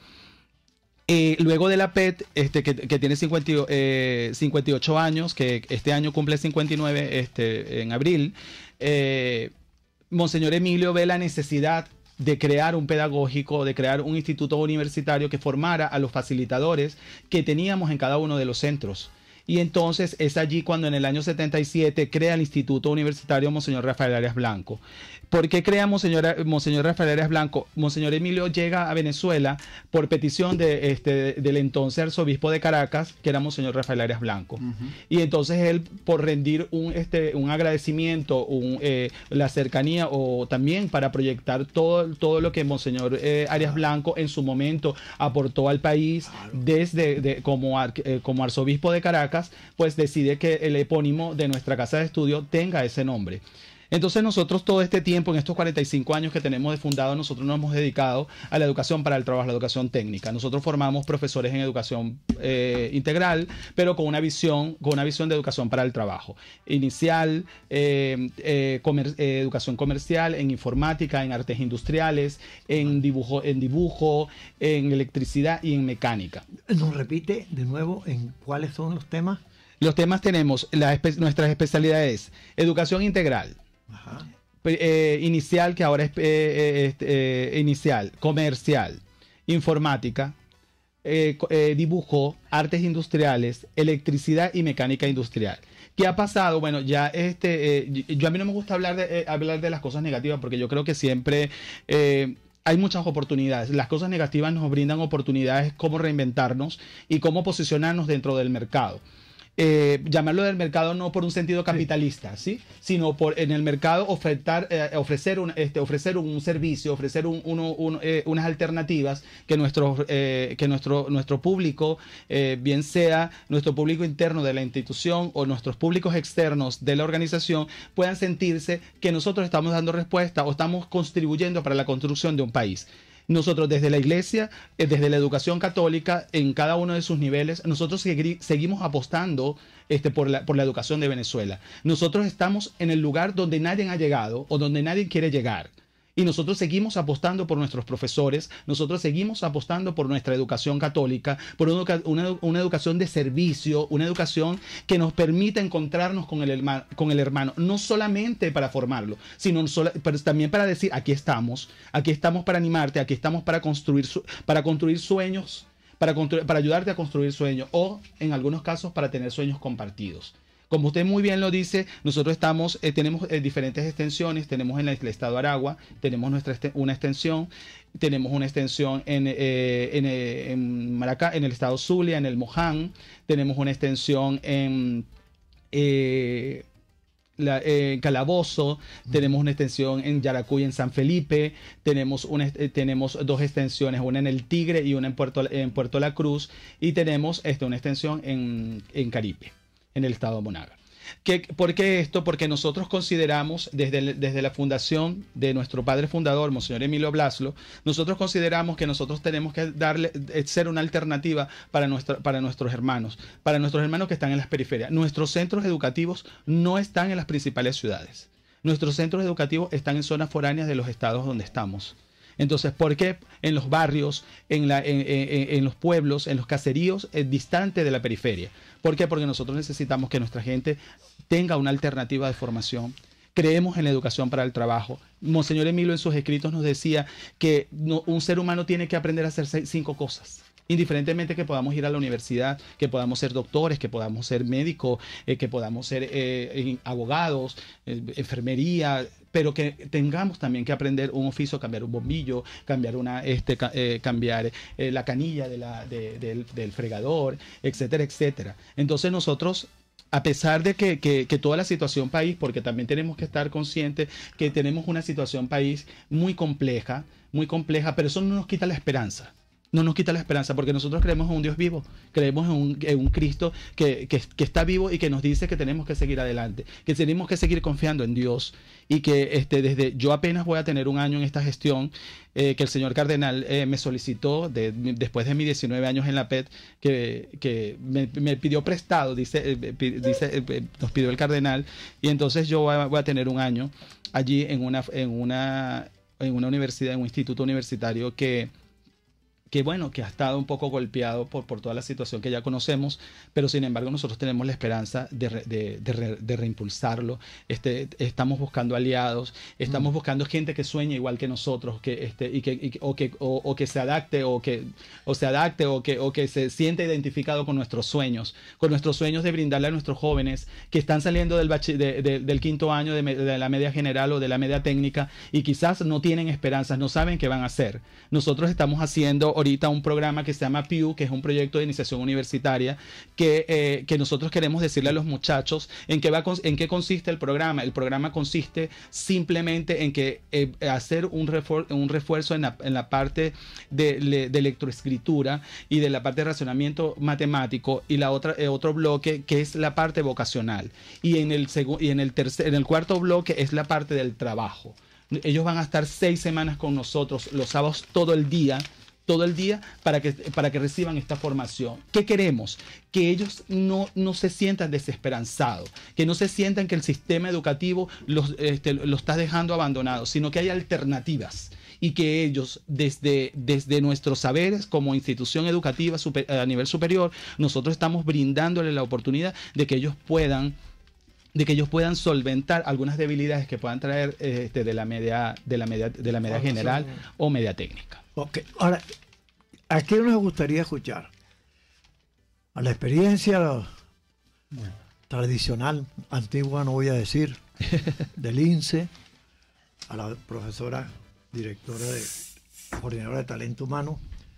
Eh, luego de la P E T, este, que, que tiene cincuenta, eh, cincuenta y ocho años, que este año cumple cincuenta y nueve este, en abril, eh, Monseñor Emilio ve la necesidad de crear un pedagógico, de crear un instituto universitario que formara a los facilitadores que teníamos en cada uno de los centros. Y entonces es allí cuando en el año setenta y siete crea el Instituto Universitario Monseñor Rafael Arias Blanco. ¿Por qué crea Monseñor, Monseñor Rafael Arias Blanco? Monseñor Emilio llega a Venezuela por petición de, este, del entonces arzobispo de Caracas, que era Monseñor Rafael Arias Blanco. Uh-huh. Y entonces él, por rendir un, este, un agradecimiento, un, eh, la cercanía, o también para proyectar todo, todo lo que Monseñor eh, Arias Blanco en su momento aportó al país desde de, como, ar, eh, como arzobispo de Caracas, pues decide que el epónimo de nuestra casa de estudio tenga ese nombre. Entonces nosotros todo este tiempo, en estos cuarenta y cinco años que tenemos de fundado, nosotros nos hemos dedicado a la educación para el trabajo, la educación técnica. Nosotros formamos profesores en educación eh, integral, pero con una visión, con una visión de educación para el trabajo. Inicial, eh, eh, comer, eh, educación comercial, en informática, en artes industriales, en dibujo, en dibujo, en electricidad y en mecánica. ¿Nos repite de nuevo en cuáles son los temas? Los temas tenemos, la espe nuestras especialidades, educación integral. Ajá. Eh, inicial, que ahora es eh, eh, eh, inicial, comercial, informática, eh, eh, dibujo, artes industriales, electricidad y mecánica industrial. ¿Qué ha pasado? Bueno, ya este, eh, yo a mí no me gusta hablar de, eh, hablar de las cosas negativas, porque yo creo que siempre eh, hay muchas oportunidades. Las cosas negativas nos brindan oportunidades, cómo reinventarnos y cómo posicionarnos dentro del mercado. Eh, llamarlo del mercado no por un sentido capitalista, ¿sí? Sino por en el mercado ofertar, eh, ofrecer, un, este, ofrecer un servicio, ofrecer un, uno, un, eh, unas alternativas que nuestro, eh, que nuestro, nuestro público, eh, bien sea nuestro público interno de la institución o nuestros públicos externos de la organización, puedan sentirse que nosotros estamos dando respuesta o estamos contribuyendo para la construcción de un país. Nosotros desde la iglesia, desde la educación católica, en cada uno de sus niveles, nosotros segui seguimos apostando este, por, la, por la educación de Venezuela. Nosotros estamos en el lugar donde nadie ha llegado o donde nadie quiere llegar. Y nosotros seguimos apostando por nuestros profesores, nosotros seguimos apostando por nuestra educación católica, por una, una, una educación de servicio, una educación que nos permita encontrarnos con el, hermano, con el hermano, no solamente para formarlo, sino sola, pero también para decir, aquí estamos, aquí estamos para animarte, aquí estamos para construir, para construir sueños, para, construir, para ayudarte a construir sueños, o en algunos casos para tener sueños compartidos. Como usted muy bien lo dice, nosotros estamos, eh, tenemos eh, diferentes extensiones. Tenemos en el, el estado de Aragua, tenemos nuestra una extensión, tenemos una extensión en, eh, en, eh, en Maracá, en el estado Zulia, en el Moján, tenemos una extensión en, eh, la, eh, en Calabozo, tenemos una extensión en Yaracuy, en San Felipe, tenemos, una, eh, tenemos dos extensiones, una en el Tigre y una en Puerto, en Puerto La Cruz, y tenemos este, una extensión en, en Caripe, en el estado de Monaga. ¿Qué, ¿Por qué esto? Porque nosotros consideramos, desde, el, desde la fundación de nuestro padre fundador, Monseñor Emilio Blaslo, nosotros consideramos que nosotros tenemos que darle, ser una alternativa para, nuestra, para nuestros hermanos, para nuestros hermanos que están en las periferias. Nuestros centros educativos no están en las principales ciudades. Nuestros centros educativos están en zonas foráneas de los estados donde estamos. Entonces, ¿por qué en los barrios, en, la, en, en, en los pueblos, en los caseríos, eh, distantes de la periferia? ¿Por qué? Porque nosotros necesitamos que nuestra gente tenga una alternativa de formación. Creemos en la educación para el trabajo. Monseñor Emilio en sus escritos nos decía que no, un ser humano tiene que aprender a hacer seis, cinco cosas. Indiferentemente que podamos ir a la universidad, que podamos ser doctores, que podamos ser médicos, eh, que podamos ser eh, abogados, eh, enfermería, pero que tengamos también que aprender un oficio, cambiar un bombillo, cambiar una, este, eh, cambiar eh, la canilla de la, de, del, del fregador, etcétera, etcétera. Entonces nosotros, a pesar de que, que, que toda la situación país, porque también tenemos que estar conscientes que tenemos una situación país muy compleja, muy compleja, pero eso no nos quita la esperanza. No nos quita la esperanza, porque nosotros creemos en un Dios vivo, creemos en un, en un Cristo que, que, que está vivo y que nos dice que tenemos que seguir adelante, que tenemos que seguir confiando en Dios, y que este, desde yo apenas voy a tener un año en esta gestión, eh, que el señor cardenal eh, me solicitó de, después de mis diecinueve años en la P E T, que, que me, me pidió prestado, dice, eh, dice eh, nos pidió el cardenal, y entonces yo voy a, voy a tener un año allí en una, en una, en una universidad, en un instituto universitario que que bueno, que ha estado un poco golpeado por, por toda la situación que ya conocemos, pero sin embargo nosotros tenemos la esperanza de, re, de, de, re, de reimpulsarlo. Este, estamos buscando aliados, estamos mm. buscando gente que sueña igual que nosotros, que, este, y que, y, o, que, o, o que se adapte, o que, o se adapte, o que, o que se sienta identificado con nuestros sueños, con nuestros sueños de brindarle a nuestros jóvenes que están saliendo del, de, de, del quinto año de, de la media general o de la media técnica y quizás no tienen esperanzas, no saben qué van a hacer. Nosotros estamos haciendo ahorita un programa que se llama P I U, que es un proyecto de iniciación universitaria, que, eh, que nosotros queremos decirle a los muchachos en qué, va, en qué consiste el programa. El programa consiste simplemente en que eh, hacer un, refuer, un refuerzo en la, en la parte de, de electroescritura y de la parte de razonamiento matemático, y la otra, eh, otro bloque que es la parte vocacional. Y en el, y en el, tercer, en el cuarto bloque es la parte del trabajo. Ellos van a estar seis semanas con nosotros, los sábados todo el día, todo el día para que, para que reciban esta formación. ¿Qué queremos? Que ellos no, no se sientan desesperanzados, que no se sientan que el sistema educativo los, este, los está dejando abandonados, sino que hay alternativas y que ellos, desde, desde nuestros saberes como institución educativa super, a nivel superior, nosotros estamos brindándole la oportunidad de que ellos puedan de que ellos puedan solventar algunas debilidades que puedan traer este, de la media, de la media, de la media general o media técnica. Ok, ahora, ¿a qué nos gustaría escuchar? A la experiencia bueno. tradicional, antigua, no voy a decir, del I N S E, a la profesora directora de coordinadora de talento humano,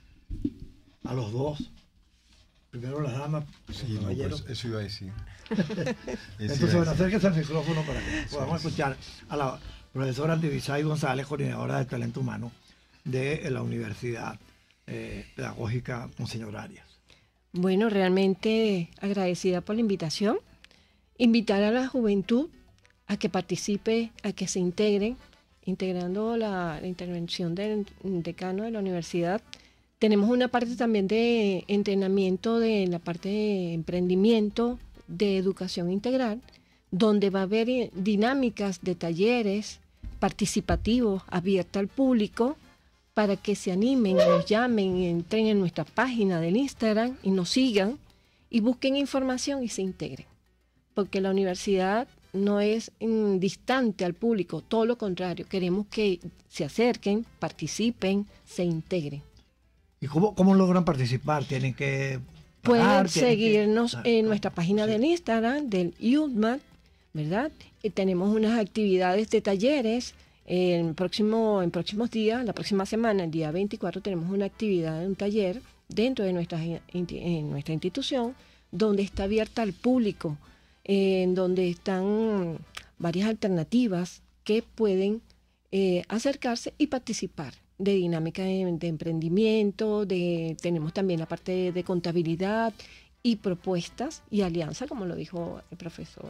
a los dos. Primero las damas. Sí, no, pues eso iba a decir. Entonces, bueno, acérquese al micrófono para que podamos escuchar a la profesora Antibisay González, coordinadora de talento humano de la Universidad eh, Pedagógica Monseñor Arias. Bueno, realmente agradecida por la invitación. Invitar a la juventud a que participe, a que se integren, integrando la, la intervención del decano de la universidad. Tenemos una parte también de entrenamiento de la parte de emprendimiento, de educación integral, donde va a haber dinámicas de talleres participativos abiertas al público para que se animen, nos llamen, entren en nuestra página del Instagram y nos sigan y busquen información y se integren. Porque la universidad no es mm, distante al público, todo lo contrario, queremos que se acerquen, participen, se integren. ¿Y cómo, cómo logran participar? ¿Tienen que Pueden pagar, seguirnos tienen que... en nuestra página sí. del Instagram, del I U D M A T, ¿verdad? Y tenemos unas actividades de talleres. En, próximo, en próximos días, la próxima semana, el día veinticuatro, tenemos una actividad, un taller dentro de nuestra, en nuestra institución, donde está abierta al público, en donde están varias alternativas que pueden eh, acercarse y participar de dinámica de, de emprendimiento, de, tenemos también la parte de, de contabilidad y propuestas y alianza, como lo dijo el profesor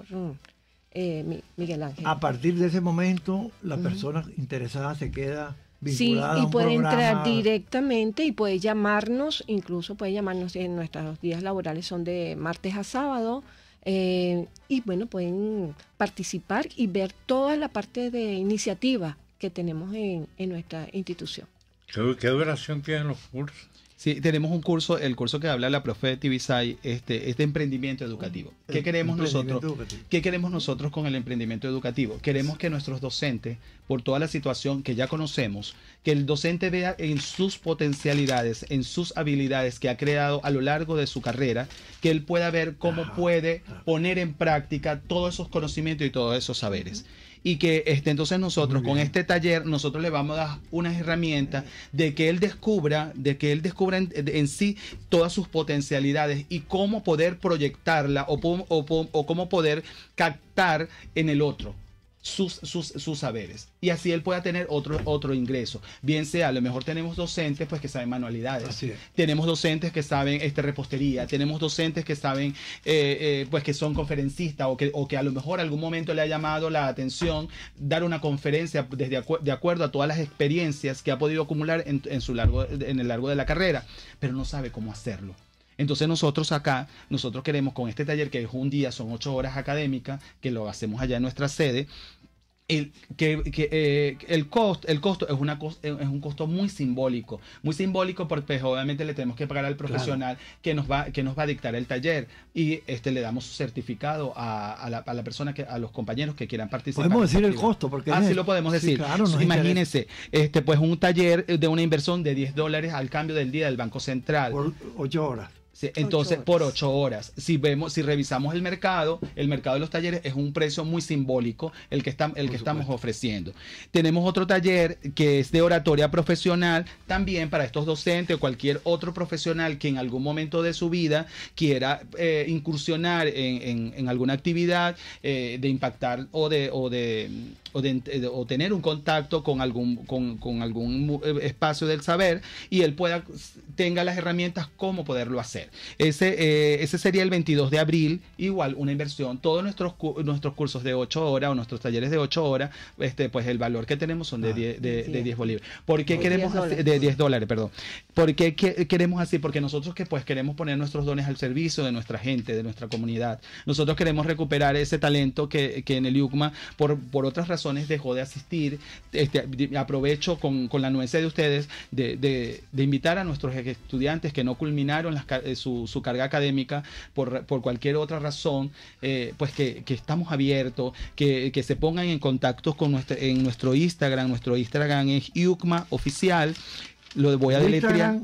eh, Miguel Ángel. A partir de ese momento, la persona uh-huh. interesada se queda vinculada sí, y a un puede programa. entrar directamente y puede llamarnos, incluso puede llamarnos en nuestros días laborales, son de martes a sábado, eh, y bueno, pueden participar y ver toda la parte de iniciativa que tenemos en, en nuestra institución. ¿Qué, ¿Qué duración tienen los cursos? Sí, tenemos un curso, el curso que habla la profe Tibisay, este, es de emprendimiento educativo. ¿Qué queremos nosotros? Educativo. ¿Qué queremos nosotros con el emprendimiento educativo? Queremos que nuestros docentes, por toda la situación que ya conocemos, que el docente vea en sus potencialidades, en sus habilidades que ha creado a lo largo de su carrera, que él pueda ver cómo ah, puede ah. poner en práctica todos esos conocimientos y todos esos saberes. Y que este, entonces nosotros con este taller nosotros le vamos a dar unas herramientas de que él descubra, de que él descubra en, en sí todas sus potencialidades y cómo poder proyectarla o, o, o cómo poder captar en el otro sus, sus, sus saberes. Y así él pueda tener otro, otro ingreso. Bien sea, a lo mejor tenemos docentes pues que saben manualidades. Así es. Tenemos docentes que saben este, repostería. Tenemos docentes que saben eh, eh, pues que son conferencistas o que, o que a lo mejor algún momento le ha llamado la atención dar una conferencia desde acu de acuerdo a todas las experiencias que ha podido acumular en, en, su largo, en el largo de la carrera, pero no sabe cómo hacerlo. Entonces nosotros acá, nosotros queremos con este taller que es un día, son ocho horas académicas, que lo hacemos allá en nuestra sede, El, que, que, eh, el, costo, el costo es, una, es un costo muy simbólico, muy simbólico porque pues, obviamente le tenemos que pagar al profesional claro. que, nos va, que nos va a dictar el taller y este, le damos su certificado a, a, la, a la persona, que, a los compañeros que quieran participar. Podemos decir el costo. Porque ah, es, sí lo podemos decir. Sí, claro, imagínense, este, pues un taller de una inversión de diez dólares al cambio del día del Banco Central. Por ocho horas. Sí, entonces, ocho por ocho horas. Si vemos, si revisamos el mercado, el mercado de los talleres es un precio muy simbólico el que, está, el que estamos ofreciendo. Tenemos otro taller que es de oratoria profesional, también para estos docentes o cualquier otro profesional que en algún momento de su vida quiera eh, incursionar en, en, en alguna actividad eh, de impactar o de, o de O, de, o tener un contacto con algún, con, con algún espacio del saber y él pueda tenga las herramientas cómo poderlo hacer. Ese, eh, ese sería el veintidós de abril, igual una inversión. Todos nuestros, nuestros cursos de ocho horas o nuestros talleres de ocho horas, este, pues el valor que tenemos son de, ah, diez, de, de diez bolívares. ¿Por qué queremos hacer, de diez dólares, perdón? ¿Por qué que, queremos así? Porque nosotros que pues queremos poner nuestros dones al servicio de nuestra gente, de nuestra comunidad. Nosotros queremos recuperar ese talento que, que en el I U C M A por, por otras razones dejó de asistir. Este, aprovecho con, con la anuencia de ustedes de, de, de invitar a nuestros estudiantes que no culminaron las, su, su carga académica por, por cualquier otra razón, eh, pues que, que estamos abiertos, que, que se pongan en contacto con nuestro, en nuestro Instagram. Nuestro Instagram es I U C M A Oficial. Lo voy a deletrear.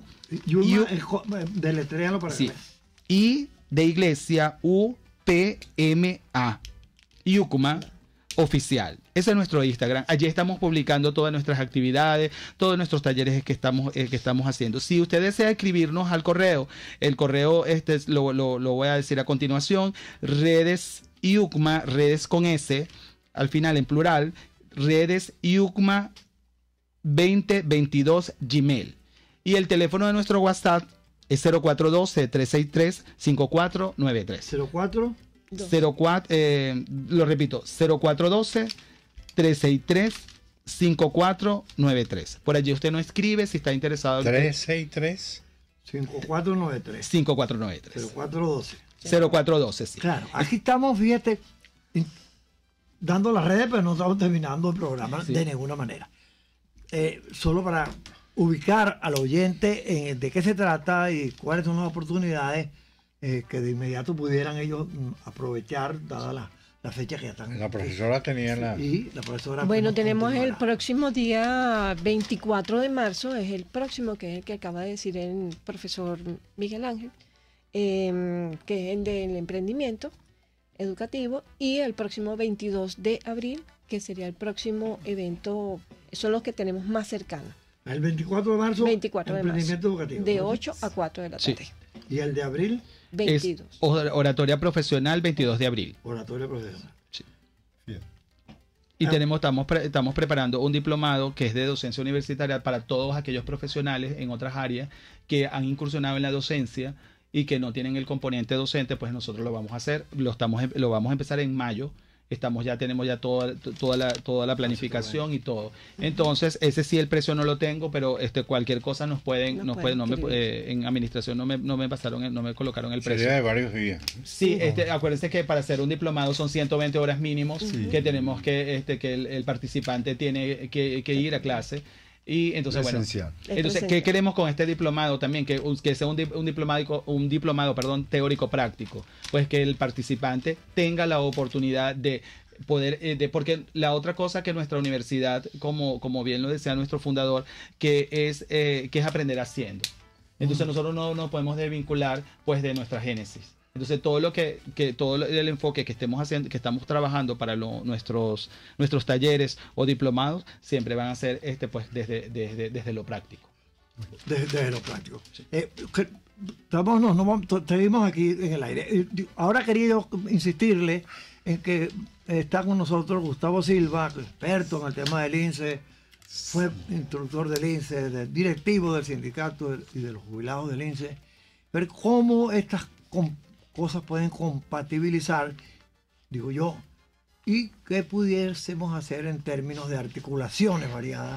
Deletréalo para sí. I de iglesia, U P M A. I U C M A Oficial. Ese es nuestro Instagram. Allí estamos publicando todas nuestras actividades, todos nuestros talleres que estamos, eh, que estamos haciendo. Si usted desea escribirnos al correo, el correo este es, lo, lo, lo voy a decir a continuación, redes I U C M A, redes con S, al final en plural, redes I U C M A veinte veintidós Gmail. Y el teléfono de nuestro WhatsApp es cero cuatro uno dos, tres seis tres, cinco cuatro nueve tres. ¿cero cuatro? cero cuatro, eh, lo repito, cero cuatro uno dos, tres seis tres, cinco cuatro nueve tres. Por allí usted nos escribe si está interesado. tres seis tres, cinco cuatro nueve tres. cinco cuatro nueve tres. cero cuatro uno dos. cero cuatro uno dos, sí. Claro, aquí estamos, fíjate, dando las redes, pero no estamos terminando el programa sí. de ninguna manera. Eh, solo para ubicar al oyente en de qué se trata y cuáles son las oportunidades eh, que de inmediato pudieran ellos mm, aprovechar, dada la, la fecha que ya están. La profesora tenía la... Y la profesora... Bueno, tenemos el próximo día veinticuatro de marzo, es el próximo, que es el que acaba de decir el profesor Miguel Ángel, eh, que es el del emprendimiento educativo, y el próximo veintidós de abril, que sería el próximo evento, son los que tenemos más cercanos. El veinticuatro de marzo, veinticuatro de marzo, emprendimiento educativo. De ocho a cuatro de la tarde. Sí. ¿Y el de abril? veintidós. Es oratoria profesional, veintidós de abril. Oratoria profesional. Sí. Bien. Y ah. tenemos, estamos, pre, estamos preparando un diplomado que es de docencia universitaria para todos aquellos profesionales en otras áreas que han incursionado en la docencia y que no tienen el componente docente, pues nosotros lo vamos a hacer. Lo, estamos, lo vamos a empezar en mayo. Estamos ya, tenemos ya toda, toda, la, toda la planificación y todo. Entonces, ese sí el precio no lo tengo, pero este cualquier cosa nos pueden, no nos pueden, no me, eh, en administración no me, no me pasaron, no me colocaron el precio. Sería de varios días. Sí, este, acuérdense que para hacer un diplomado son ciento veinte horas mínimos sí. que tenemos que, este, que el, el participante tiene que, que ir a clase. Y entonces, bueno, entonces, ¿qué queremos con este diplomado también? Que, que sea un, un diplomado, un diplomado, perdón, teórico práctico. Pues que el participante tenga la oportunidad de poder, eh, de, porque la otra cosa que nuestra universidad, como, como bien lo decía nuestro fundador, que es, eh, que es aprender haciendo. Entonces, mm. nosotros no nos podemos desvincular, pues, de nuestra génesis. Entonces todo lo que, que todo el enfoque que estemos haciendo, que estamos trabajando para lo, nuestros nuestros talleres o diplomados siempre van a ser este pues desde desde, desde lo práctico. Desde, desde lo práctico. Sí. Eh, que, estamos, no, no, seguimos aquí en el aire. Ahora quería insistirle en que está con nosotros Gustavo Silva, experto en el tema del INSEE, fue instructor del INSEE, del directivo del sindicato y de los jubilados del INSEE, ver cómo estas cosas pueden compatibilizar, digo yo, y qué pudiésemos hacer en términos de articulaciones variadas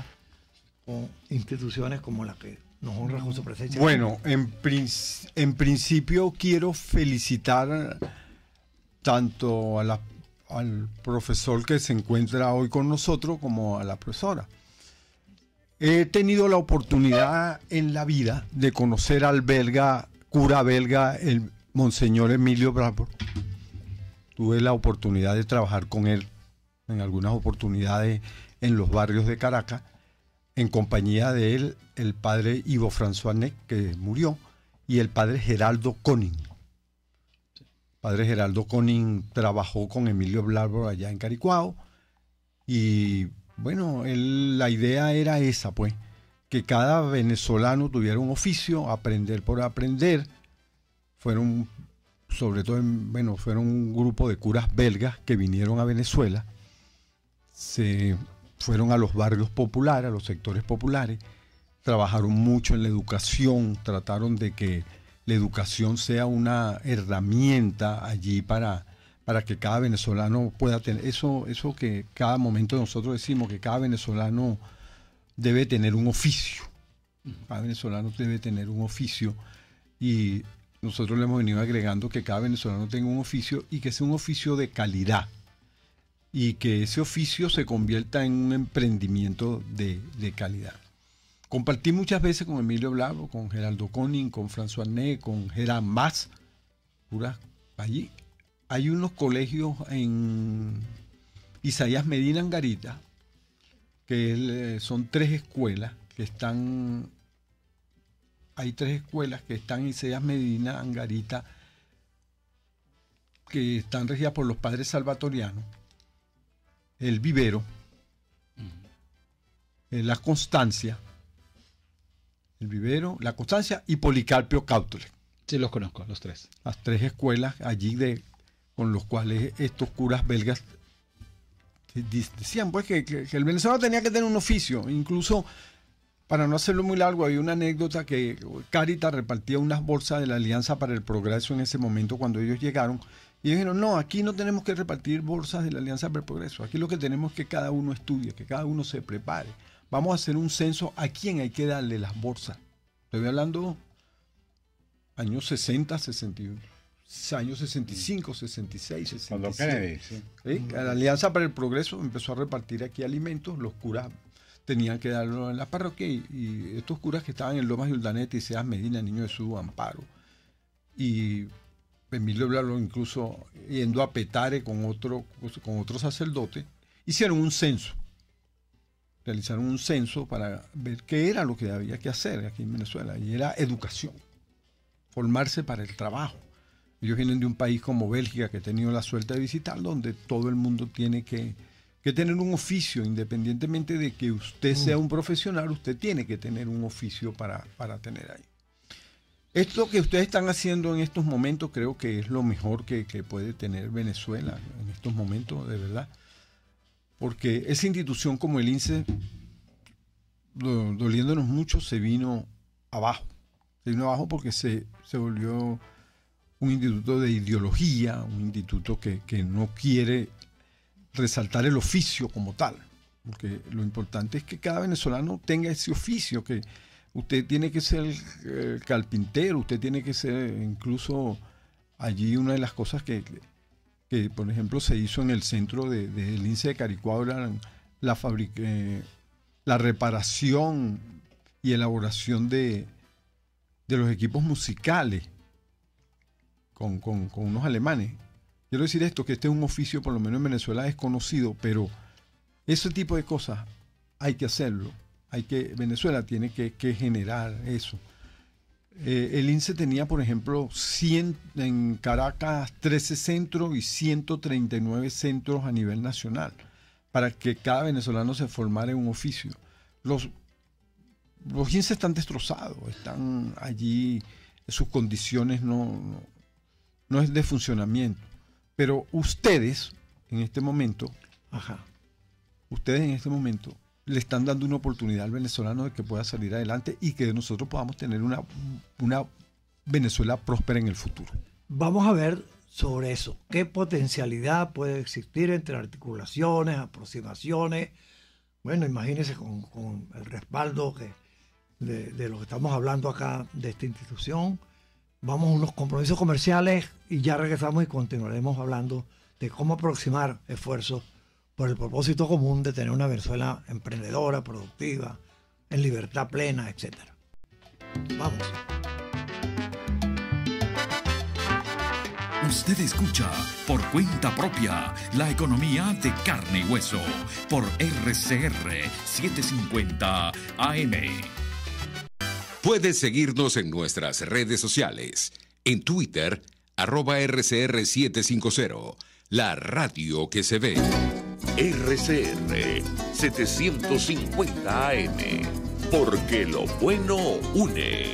con instituciones como la que nos honra con su presencia. Bueno, en, en principio quiero felicitar tanto a, la, al profesor que se encuentra hoy con nosotros como a la profesora. He tenido la oportunidad en la vida de conocer al belga, cura belga, el Monseñor Emilio Bradford. Tuve la oportunidad de trabajar con él en algunas oportunidades en los barrios de Caracas, en compañía de él, el padre Ivo François Nec, que murió, y el padre Geraldo Koning. Padre Geraldo Koning trabajó con Emilio Bradford allá en Caricuao, y bueno, él, la idea era esa, pues, que cada venezolano tuviera un oficio, aprender por aprender. Fueron, sobre todo, bueno, fueron un grupo de curas belgas que vinieron a Venezuela, se fueron a los barrios populares, a los sectores populares, trabajaron mucho en la educación, trataron de que la educación sea una herramienta allí para, para que cada venezolano pueda tener, eso, eso que cada momento nosotros decimos, que cada venezolano debe tener un oficio, cada venezolano debe tener un oficio, y nosotros le hemos venido agregando que cada venezolano tenga un oficio y que sea un oficio de calidad, y que ese oficio se convierta en un emprendimiento de, de calidad. Compartí muchas veces con Emilio Bladford, con Geraldo Koning, con François Nec, con Gerard Mas, puras allí. Hay unos colegios en Isaías Medina Angarita, que son tres escuelas que están, hay tres escuelas que están en Isaías Medina Angarita, que están regidas por los padres salvatorianos, el Vivero, uh-huh. la Constancia, el Vivero, la Constancia y Policarpio Cautole. Sí, los conozco, los tres. Las tres escuelas allí de, con los cuales estos curas belgas decían pues que, que, que el venezolano tenía que tener un oficio. Incluso, para no hacerlo muy largo, hay una anécdota que Cáritas repartía unas bolsas de la Alianza para el Progreso en ese momento cuando ellos llegaron. Y dijeron, no, aquí no tenemos que repartir bolsas de la Alianza para el Progreso. Aquí lo que tenemos es que cada uno estudie, que cada uno se prepare. Vamos a hacer un censo a quién hay que darle las bolsas. Estoy hablando años sesenta, sesenta y uno, años sesenta y cinco, sesenta y seis, sesenta y siete. ¿Sí? ¿Sí? La Alianza para el Progreso empezó a repartir aquí alimentos. Los curas tenían que darlo en la parroquia, y, y estos curas que estaban en Lomas de Urdaneta, Isaías Medina, Niño de Jesús, Amparo, y Emilio Bladford, incluso yendo a Petare con otro, con otro sacerdote, hicieron un censo. Realizaron un censo para ver qué era lo que había que hacer aquí en Venezuela, y era educación, formarse para el trabajo. Ellos vienen de un país como Bélgica, que he tenido la suerte de visitar, donde todo el mundo tiene que, que tener un oficio, independientemente de que usted sea un profesional, usted tiene que tener un oficio para, para tener ahí. Esto que ustedes están haciendo en estos momentos creo que es lo mejor que, que puede tener Venezuela en estos momentos, de verdad. Porque esa institución como el I N S E, doliéndonos mucho, se vino abajo. Se vino abajo porque se, se volvió un instituto de ideología, un instituto que, que no quiere resaltar el oficio como tal. Porque lo importante es que cada venezolano tenga ese oficio, que usted tiene que ser eh, carpintero, usted tiene que ser incluso allí una de las cosas que, que por ejemplo, se hizo en el centro de, de, del I N S E de Caricuao, era la, fabrica, eh, la reparación y elaboración de, de los equipos musicales con, con, con unos alemanes. Quiero decir esto, que este es un oficio, por lo menos en Venezuela, desconocido, pero ese tipo de cosas hay que hacerlo. Hay que, Venezuela tiene que, que generar eso. Eh, el I N S E tenía, por ejemplo, cien, en Caracas trece centros y ciento treinta y nueve centros a nivel nacional, para que cada venezolano se formara en un oficio. Los, los I N S E están destrozados, están allí, sus condiciones no, no, no es de funcionamiento. Pero ustedes, en este momento, ajá, ustedes en este momento le están dando una oportunidad al venezolano de que pueda salir adelante y que nosotros podamos tener una, una Venezuela próspera en el futuro. Vamos a ver sobre eso. ¿Qué potencialidad puede existir entre articulaciones, aproximaciones? Bueno, imagínense con, con el respaldo que, de, de lo que estamos hablando acá de esta institución. Vamos a unos compromisos comerciales y ya regresamos y continuaremos hablando de cómo aproximar esfuerzos por el propósito común de tener una Venezuela emprendedora, productiva, en libertad plena, etcétera. Vamos. Usted escucha Por Cuenta Propia, la economía de carne y hueso, por R C R setecientos cincuenta A M. Puedes seguirnos en nuestras redes sociales. En Twitter, arroba R C R setecientos cincuenta, la radio que se ve. R C R setecientos cincuenta A M, porque lo bueno une.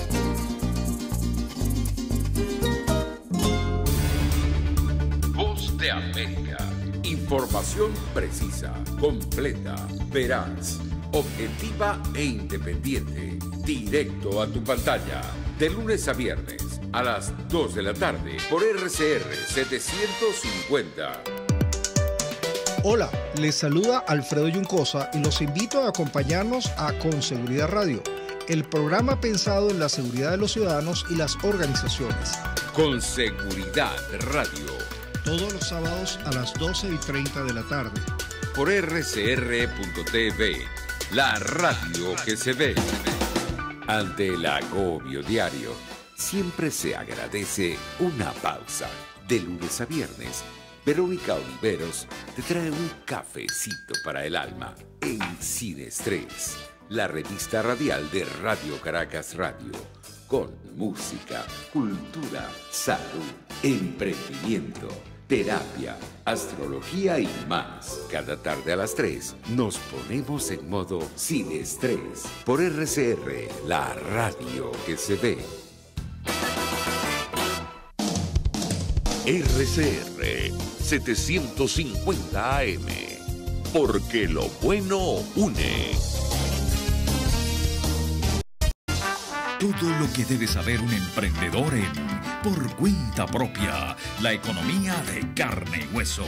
Voz de América. Información precisa, completa, veraz, objetiva e independiente. Directo a tu pantalla. De lunes a viernes a las dos de la tarde por R C R setecientos cincuenta. Hola, les saluda Alfredo Yuncosa y los invito a acompañarnos a Con Seguridad Radio, el programa pensado en la seguridad de los ciudadanos y las organizaciones. Con Seguridad Radio. Todos los sábados a las doce y treinta de la tarde. Por R C R punto T V, la radio que se ve. Ante el agobio diario, siempre se agradece una pausa. De lunes a viernes, Verónica Oliveros te trae un cafecito para el alma en Sin Estrés, la revista radial de Radio Caracas Radio, con música, cultura, salud, emprendimiento, terapia, astrología y más. Cada tarde a las tres nos ponemos en modo Sin Estrés por R C R, la radio que se ve. R C R setecientos cincuenta A M, porque lo bueno une. Todo lo que debe saber un emprendedor en Por Cuenta Propia, la economía de carne y hueso.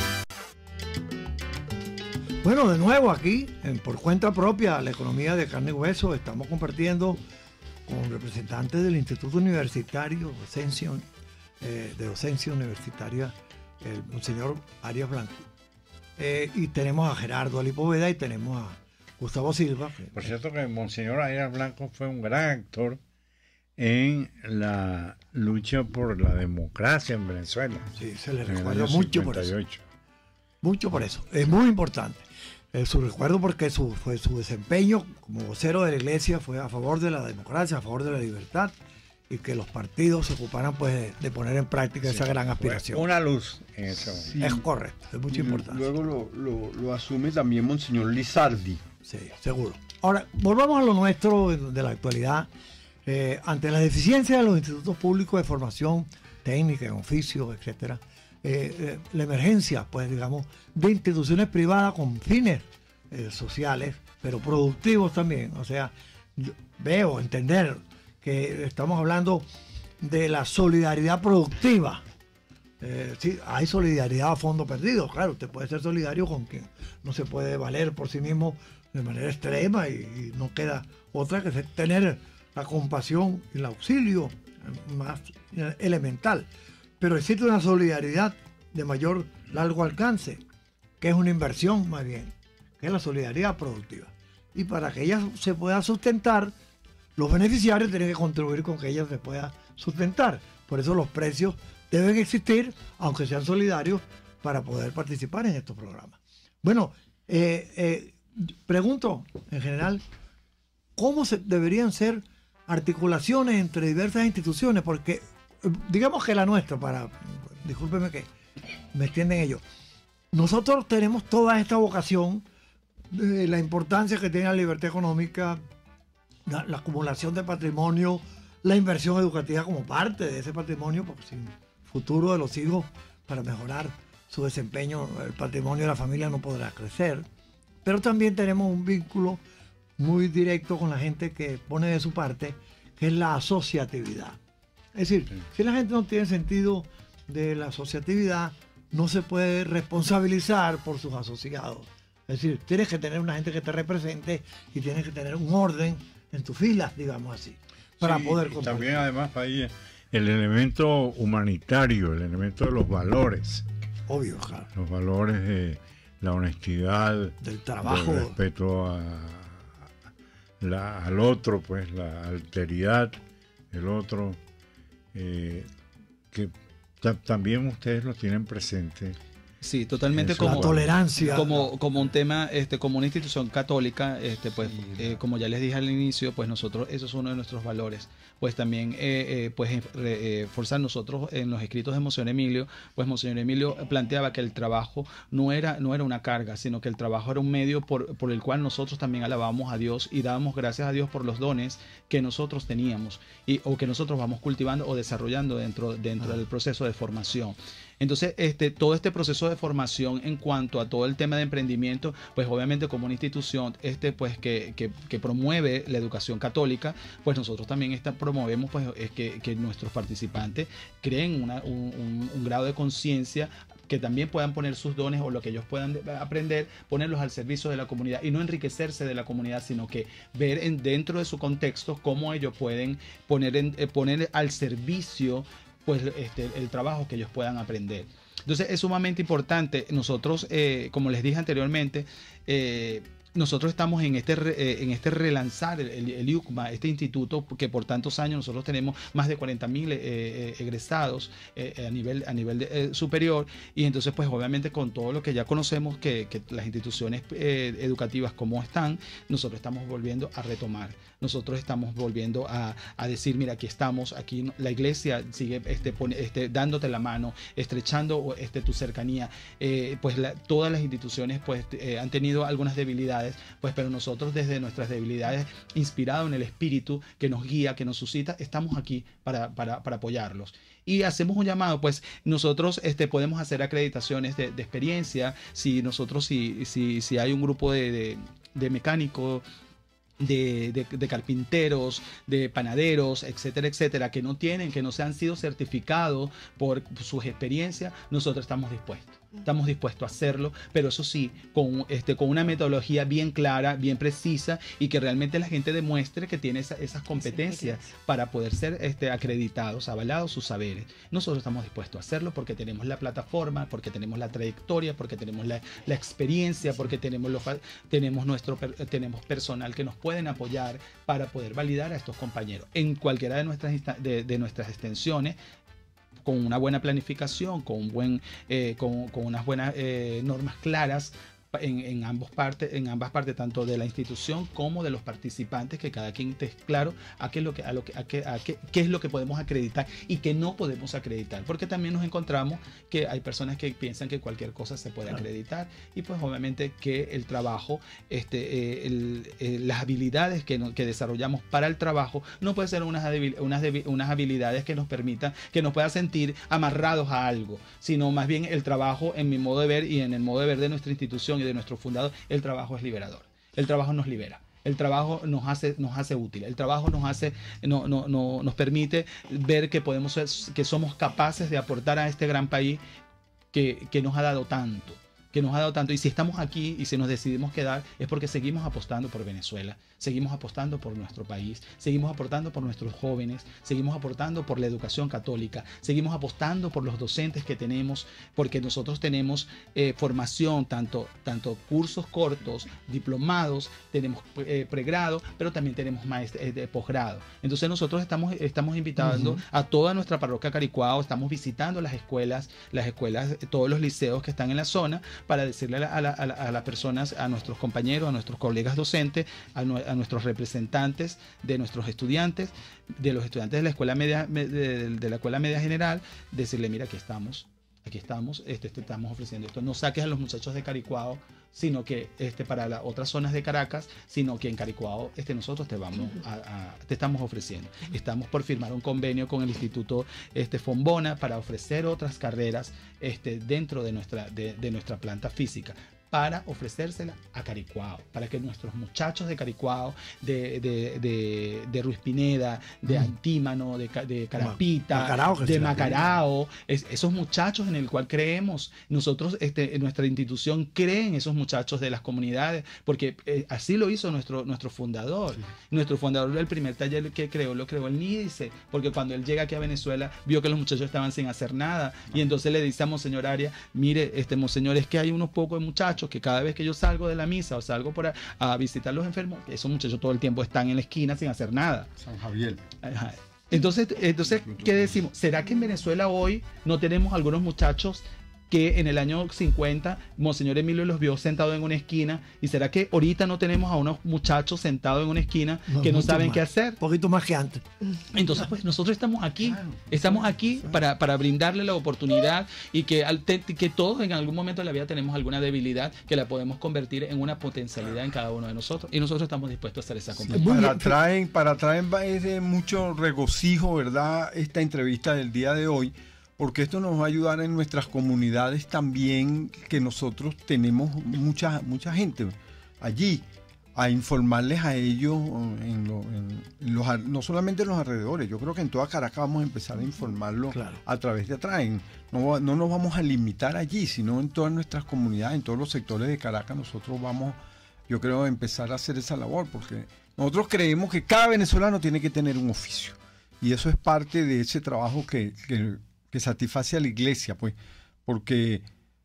Bueno, de nuevo aquí, en Por Cuenta Propia, la economía de carne y hueso, estamos compartiendo con representantes del Instituto Universitario docencia, eh, de Docencia Universitaria, el monseñor Arias Blanco. Eh, y tenemos a Gerardo Alipoveda y tenemos a Gustavo Silva. Por cierto que Monseñor Arias Blanco fue un gran actor en la lucha por la democracia en Venezuela. Sí, se le recuerda mucho por eso. Mucho por Ah. eso. Es muy importante. Eh, su recuerdo porque su, fue su desempeño como vocero de la iglesia fue a favor de la democracia, a favor de la libertad, y que los partidos se ocuparan pues de, de poner en práctica Sí, esa gran fue aspiración. una luz en ese momento. Sí. Es correcto, es mucho Y importante. Luego lo, lo, lo asume también Monseñor Lizardi. Sí, seguro. Ahora, volvamos a lo nuestro de, de la actualidad. Eh, ante la deficiencia de los institutos públicos de formación técnica, en oficios, etcétera, eh, eh, la emergencia, pues digamos, de instituciones privadas con fines eh, sociales, pero productivos también. O sea, yo veo, entender que estamos hablando de la solidaridad productiva. Eh, sí, hay solidaridad a fondo perdido. Claro, usted puede ser solidario con quien no se puede valer por sí mismo de manera extrema y, y no queda otra que tener la compasión y el auxilio más elemental. Pero existe una solidaridad de mayor largo alcance, que es una inversión más bien, que es la solidaridad productiva. Y para que ella se pueda sustentar, los beneficiarios tienen que contribuir con que ella se pueda sustentar. Por eso los precios deben existir, aunque sean solidarios, para poder participar en estos programas. Bueno, eh, eh, pregunto en general, ¿cómo se deberían ser articulaciones entre diversas instituciones? Porque digamos que la nuestra, para, discúlpeme que me extienden ellos, nosotros tenemos toda esta vocación de la importancia que tiene la libertad económica, la, la acumulación de patrimonio, la inversión educativa como parte de ese patrimonio, porque sin futuro de los hijos para mejorar su desempeño, el patrimonio de la familia no podrá crecer. Pero también tenemos un vínculo muy directo con la gente que pone de su parte, que es la asociatividad. Es decir, sí. si la gente no tiene sentido de la asociatividad, no se puede responsabilizar por sus asociados. Es decir, tienes que tener una gente que te represente y tienes que tener un orden en tus filas, digamos así, para sí, poder compartir. También además ahí el elemento humanitario, el elemento de los valores. Obvio, claro. Los valores de la honestidad, del trabajo, del respeto a, la, al otro, pues la alteridad del otro, eh, que ta, también ustedes lo tienen presente. Sí, totalmente como la tolerancia, como, como un tema, este, como una institución católica, este, pues, eh, como ya les dije al inicio, pues nosotros, eso es uno de nuestros valores. Pues también, eh, eh, pues, eh, forzar nosotros en los escritos de Monseñor Emilio, pues Monseñor Emilio planteaba que el trabajo no era, no era una carga, sino que el trabajo era un medio por, por el cual nosotros también alabábamos a Dios y dábamos gracias a Dios por los dones que nosotros teníamos y, o que nosotros vamos cultivando o desarrollando dentro, dentro ah. del proceso de formación. Entonces, este, todo este proceso de formación en cuanto a todo el tema de emprendimiento, pues obviamente como una institución este, pues, que, que, que promueve la educación católica, pues nosotros también está, promovemos pues, es que, que nuestros participantes creen una, un, un, un grado de conciencia, que también puedan poner sus dones o lo que ellos puedan aprender, ponerlos al servicio de la comunidad y no enriquecerse de la comunidad, sino que ver en, dentro de su contexto cómo ellos pueden poner, en, eh, poner al servicio pues este, el trabajo que ellos puedan aprender. Entonces es sumamente importante. Nosotros, eh, como les dije anteriormente, eh, nosotros estamos en este, eh, en este relanzar el, el, el I U C M A, este instituto que por tantos años nosotros tenemos más de cuarenta mil eh, eh, egresados eh, a nivel, a nivel de, eh, superior, y entonces pues obviamente con todo lo que ya conocemos que, que las instituciones eh, educativas como están, nosotros estamos volviendo a retomar. Nosotros estamos volviendo a, a decir, mira, aquí estamos, aquí la iglesia sigue este, pone, este, dándote la mano, estrechando este, tu cercanía. Eh, pues la, todas las instituciones pues, eh, han tenido algunas debilidades, pues, pero nosotros desde nuestras debilidades, inspirados en el Espíritu que nos guía, que nos suscita, estamos aquí para, para, para apoyarlos. Y hacemos un llamado, pues nosotros este, podemos hacer acreditaciones de, de experiencia, si nosotros, si, si, si hay un grupo de, de, de mecánicos, De, de, de carpinteros, de panaderos, etcétera, etcétera, que no tienen, que no se han sido certificados por sus experiencias, nosotros estamos dispuestos. Estamos dispuestos a hacerlo, pero eso sí, con, este, con una metodología bien clara, bien precisa y que realmente la gente demuestre que tiene esa, esas competencias para poder ser este, acreditados, avalados sus saberes. Nosotros estamos dispuestos a hacerlo porque tenemos la plataforma, porque tenemos la trayectoria, porque tenemos la, la experiencia, porque tenemos, los, tenemos, nuestro, tenemos personal que nos pueden apoyar para poder validar a estos compañeros en cualquiera de nuestras, de, de nuestras extensiones, con una buena planificación, con, un buen, eh, con, con unas buenas eh, normas claras en, en, ambos partes, en ambas partes, tanto de la institución como de los participantes, que cada quien esté claro a qué es lo que, a lo que, a qué, a qué, qué es lo que podemos acreditar y qué no podemos acreditar, porque también nos encontramos que hay personas que piensan que cualquier cosa se puede claro. acreditar, y pues obviamente que el trabajo, este, eh, el, eh, las habilidades que, no, que desarrollamos para el trabajo no puede ser unas, unas, unas habilidades que nos permitan, que nos pueda sentir amarrados a algo, sino más bien el trabajo, en mi modo de ver y en el modo de ver de nuestra institución y de nuestro fundador, el trabajo es liberador. El trabajo nos libera. El trabajo nos hace, nos hace útil. El trabajo nos hace, no, no, no, nos permite ver que podemos ser, que somos capaces de aportar a este gran país que, que nos ha dado tanto. que nos ha dado tanto, y si estamos aquí y si nos decidimos quedar es porque seguimos apostando por Venezuela, seguimos apostando por nuestro país, seguimos apostando por nuestros jóvenes, seguimos apostando por la educación católica, seguimos apostando por los docentes que tenemos, porque nosotros tenemos eh, formación, tanto, tanto cursos cortos, diplomados, tenemos eh, pregrado, pero también tenemos maest- eh, de posgrado. Entonces nosotros estamos, estamos invitando uh-huh. a toda nuestra parroquia Caricuao, estamos visitando las escuelas, las escuelas, todos los liceos que están en la zona, para decirle a, la, a, la, a las personas, a nuestros compañeros, a nuestros colegas docentes, a, a nuestros representantes de nuestros estudiantes, de los estudiantes de la escuela media, de, de la escuela media general, decirle, mira, aquí estamos, aquí estamos, este, te estamos ofreciendo esto. No saques a los muchachos de Caricuao, sino que este, para las otras zonas de Caracas, sino que en Caricuao este, nosotros te, vamos a, a, te estamos ofreciendo. Estamos por firmar un convenio con el Instituto este, Fombona para ofrecer otras carreras este, dentro de nuestra, de, de nuestra planta física. para ofrecérsela a Caricuao, para que nuestros muchachos de Caricuao, de, de, de, de Ruiz Pineda, de mm. Antímano, de, de Carapita, Macarao, de Macarao, es, esos muchachos en el cual creemos, nosotros, este, nuestra institución cree en esos muchachos de las comunidades, porque eh, así lo hizo nuestro, nuestro fundador. Sí. Nuestro fundador del primer taller que creó, lo creó el NIDICE, porque cuando él llega aquí a Venezuela, vio que los muchachos estaban sin hacer nada, no. y entonces le dice a Monseñor Arias, mire, este Monseñor, es que hay unos pocos de muchachos que cada vez que yo salgo de la misa o salgo por a, a visitar a los enfermos, esos muchachos todo el tiempo están en la esquina sin hacer nada. San Javier. Ajá. Entonces, entonces, ¿qué decimos? ¿Será que en Venezuela hoy no tenemos algunos muchachos que en el año cincuenta Monseñor Emilio los vio sentados en una esquina? ¿Y será que ahorita no tenemos a unos muchachos sentados en una esquina no, que no saben más, qué hacer? Un poquito más que antes. Entonces, pues nosotros estamos aquí, estamos aquí para, para brindarle la oportunidad y que, al te, que todos en algún momento de la vida tenemos alguna debilidad que la podemos convertir en una potencialidad en cada uno de nosotros. Y nosotros estamos dispuestos a hacer esa conversación. Sí, para traer, para traer es de mucho regocijo, ¿verdad?, esta entrevista del día de hoy, porque esto nos va a ayudar en nuestras comunidades también, que nosotros tenemos mucha, mucha gente allí, a informarles a ellos, en lo, en los, no solamente en los alrededores, yo creo que en toda Caracas vamos a empezar a informarlo claro. a través de atrás. No, no nos vamos a limitar allí, sino en todas nuestras comunidades, en todos los sectores de Caracas, nosotros vamos, yo creo, a empezar a hacer esa labor, porque nosotros creemos que cada venezolano tiene que tener un oficio, y eso es parte de ese trabajo que... que que satisface a la iglesia, pues, porque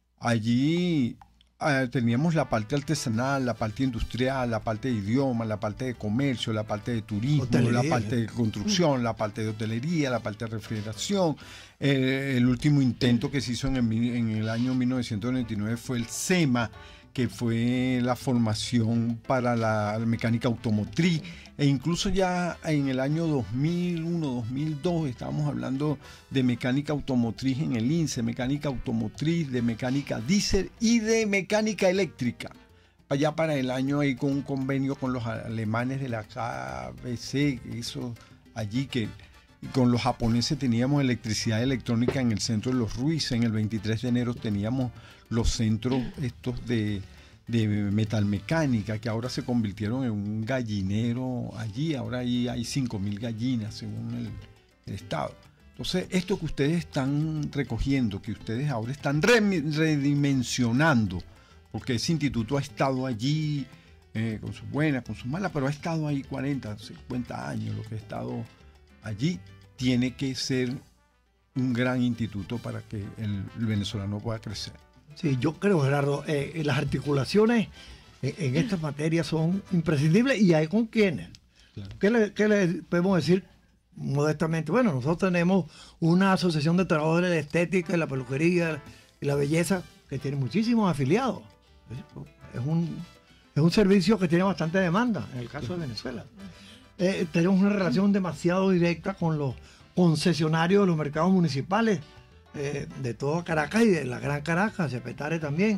allí eh, teníamos la parte artesanal, la parte industrial, la parte de idioma, la parte de comercio, la parte de turismo, hotelería, la parte de construcción, mm. la parte de hotelería, la parte de refrigeración. Eh, el último intento que se hizo en el, en el año mil novecientos noventa y nueve fue el SEMA, que fue la formación para la mecánica automotriz, e incluso ya en el año dos mil uno, dos mil dos estábamos hablando de mecánica automotriz en el INSE, mecánica automotriz, de mecánica diésel y de mecánica eléctrica. Allá para el año ahí con un convenio con los alemanes de la K B C, eso allí que con los japoneses teníamos electricidad electrónica en el centro de los Ruiz. En el veintitrés de enero teníamos los centros estos de, de metalmecánica, que ahora se convirtieron en un gallinero allí. Ahora ahí hay cinco mil gallinas según el, el Estado. Entonces, esto que ustedes están recogiendo, que ustedes ahora están redimensionando, porque ese instituto ha estado allí eh, con sus buenas, con sus malas, pero ha estado ahí cuarenta, cincuenta años, lo que ha estado allí, tiene que ser un gran instituto para que el, el venezolano pueda crecer. Sí, yo creo, Gerardo, eh, las articulaciones en, en estas materias son imprescindibles, y hay con quienes. Claro. ¿Qué, le, ¿Qué le podemos decir modestamente? Bueno, nosotros tenemos una asociación de trabajadores de la estética y la peluquería y la belleza que tiene muchísimos afiliados. Es un, es un servicio que tiene bastante demanda en el caso de Venezuela. Eh, tenemos una relación demasiado directa con los concesionarios de los mercados municipales eh, de toda Caracas y de la Gran Caracas, de Petare también,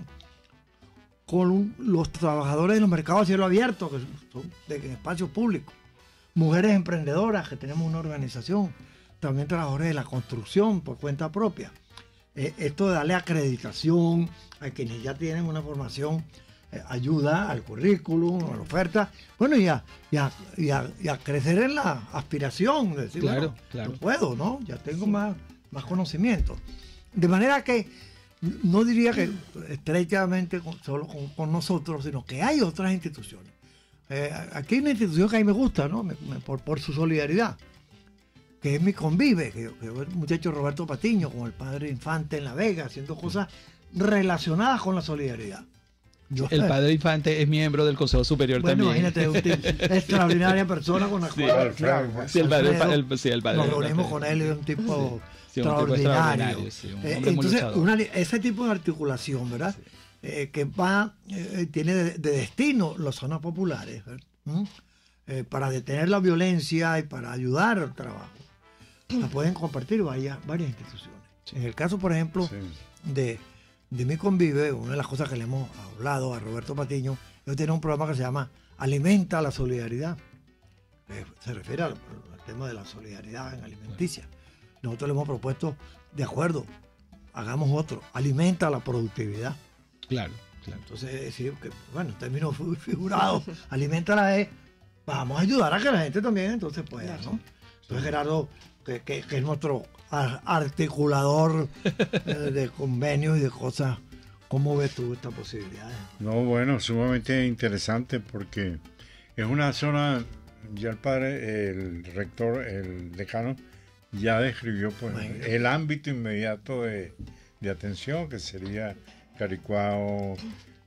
con un, los trabajadores de los mercados a cielo abierto, que son de, de espacios públicos, mujeres emprendedoras, que tenemos una organización, también trabajadores de la construcción por cuenta propia. Eh, esto de darle acreditación a quienes ya tienen una formación eh, ayuda al currículum, a la oferta, bueno, y a, y a, y a, y a crecer en la aspiración, de decir, claro, bueno, claro. yo puedo, ¿no? Ya tengo sí. más, más conocimiento. De manera que no diría que estrechamente con, solo con, con nosotros, sino que hay otras instituciones. Eh, aquí hay una institución que a mí me gusta, ¿no? Me, me, por, por su solidaridad, que es Mi Convive, que, que el muchacho Roberto Patiño, con el padre Infante en La Vega, haciendo cosas relacionadas con la solidaridad. Yo, el padre Infante es miembro del Consejo Superior bueno, también. Imagínate, una extraordinaria persona con la sí, cual claro, claro, sí, el padre, el, el, sí, el padre nos reunimos con él, es un tipo sí, extraordinario. Un tipo extraordinario sí, un eh, hombre entonces, muy una, ese tipo de articulación, ¿verdad? Sí. Eh, que va, eh, tiene de, de destino las zonas populares, ¿Mm? eh, para detener la violencia y para ayudar al trabajo. La pueden compartir varias, varias instituciones. Sí. En el caso, por ejemplo, sí. de, de Mi Convive, una de las cosas que le hemos hablado a Roberto Patiño, él tiene un programa que se llama Alimenta la Solidaridad, que se refiere al, al tema de la solidaridad en alimenticia. Nosotros le hemos propuesto, de acuerdo, hagamos otro, Alimenta la Productividad. Claro, Entonces, es decir, que, bueno, en términos figurados, aliméntala es, vamos a ayudar a que la gente también entonces pueda, ¿no? Entonces, Gerardo, que, que, que es nuestro ar- articulador eh, de convenios y de cosas, ¿cómo ves tú esta posibilidad? No, bueno, sumamente interesante porque es una zona, ya el padre, el rector, el decano, ya describió pues, el ámbito inmediato de, de atención, que sería Caricuao,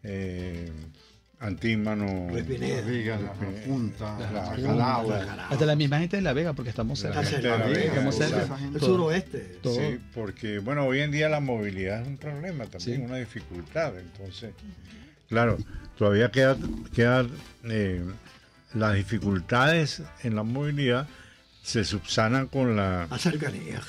eh, Antímano, Luis Pineda, Viga, La Punta, la, La Jalao, Hasta la misma gente de La Vega, porque estamos cerca. La gente de La Vega, Estamos cerca. exacto. El suroeste. Todo. Sí, porque bueno, hoy en día la movilidad es un problema también, sí. una dificultad. Entonces, claro, todavía queda, queda eh, las dificultades en la movilidad se subsanan con la, la cercanía.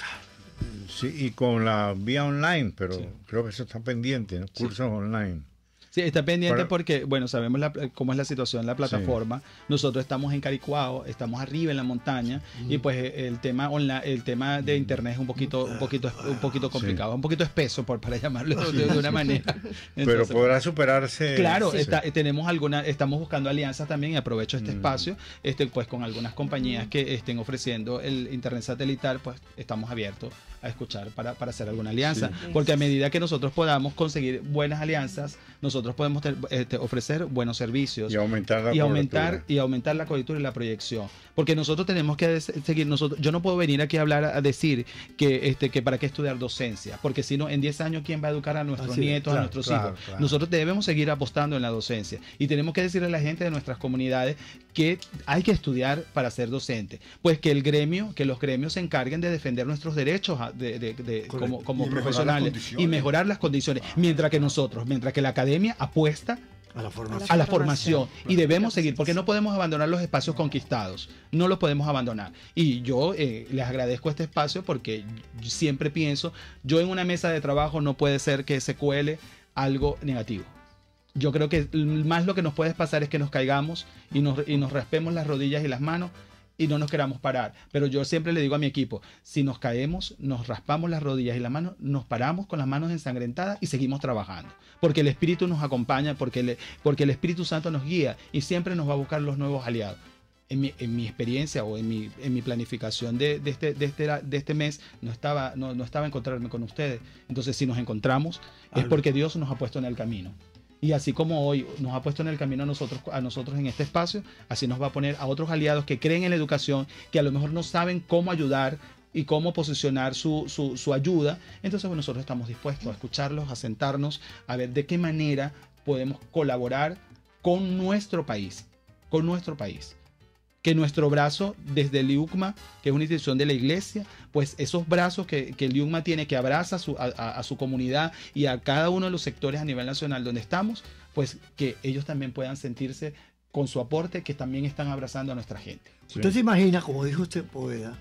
Sí, y con la vía online, pero sí. creo que eso está pendiente, ¿no? Cursos sí. online. Sí, está pendiente Para... porque, bueno, sabemos la, cómo es la situación en la plataforma. Sí. Nosotros estamos en Caricuao, estamos arriba en la montaña mm. y pues el tema online, el tema de internet es un poquito, un poquito, un poquito complicado, sí. un poquito espeso, por, para llamarlo de, de una manera. Entonces, pero podrá superarse. Claro, sí. está, tenemos alguna, estamos buscando alianzas también y aprovecho este mm. espacio, este, pues con algunas compañías que estén ofreciendo el internet satelital, pues estamos abiertos a escuchar para, para hacer alguna alianza, sí. porque a medida que nosotros podamos conseguir buenas alianzas, nosotros podemos ter, este, ofrecer buenos servicios y aumentar la y aumentar y aumentar la cobertura y la proyección, porque nosotros tenemos que seguir nosotros. Yo no puedo venir aquí a hablar a decir que este que para qué estudiar docencia, porque si no en diez años quién va a educar a nuestros Así nietos, claro, a nuestros claro, hijos. Claro. Nosotros debemos seguir apostando en la docencia y tenemos que decirle a la gente de nuestras comunidades que hay que estudiar para ser docente, pues que el gremio, que los gremios se encarguen de defender nuestros derechos de, de, de, como, como y profesionales y mejorar las condiciones, ah. mientras que nosotros, mientras que la academia apuesta a la formación, a la formación. Y debemos seguir, porque no podemos abandonar los espacios conquistados, no los podemos abandonar. Y yo eh, les agradezco este espacio porque siempre pienso, yo en una mesa de trabajo no puede ser que se cuele algo negativo. Yo creo que más lo que nos puede pasar es que nos caigamos y nos, y nos raspemos las rodillas y las manos y no nos queramos parar. Pero yo siempre le digo a mi equipo, si nos caemos, nos raspamos las rodillas y las manos, nos paramos con las manos ensangrentadas y seguimos trabajando. Porque el Espíritu nos acompaña, porque el, porque el Espíritu Santo nos guía y siempre nos va a buscar los nuevos aliados. En mi, en mi experiencia o en mi, en mi planificación de, de, este, de, este, de este mes no estaba, no, no estaba encontrarme con ustedes. Entonces, si nos encontramos, es porque Dios nos ha puesto en el camino. Y así como hoy nos ha puesto en el camino a nosotros, a nosotros en este espacio, así nos va a poner a otros aliados que creen en la educación, que a lo mejor no saben cómo ayudar y cómo posicionar su, su, su ayuda. Entonces, bueno, nosotros estamos dispuestos a escucharlos, a sentarnos, a ver de qué manera podemos colaborar con nuestro país, con nuestro país. Que nuestro brazo desde el I U C M A, que es una institución de la iglesia, pues esos brazos que, que el I U C M A tiene, que abraza a su, a, a su comunidad y a cada uno de los sectores a nivel nacional donde estamos, pues que ellos también puedan sentirse con su aporte, que también están abrazando a nuestra gente. Sí. Usted se imagina, como dijo usted, poeta,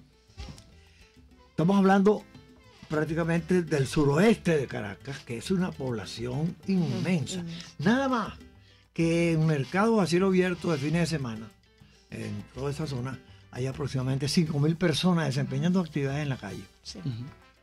estamos hablando prácticamente del suroeste de Caracas, que es una población inmensa. Uh-huh. Nada más que en mercados a cielo abierto de fines de semana, en toda esa zona, hay aproximadamente cinco mil personas desempeñando actividades en la calle. Sí. Uh-huh.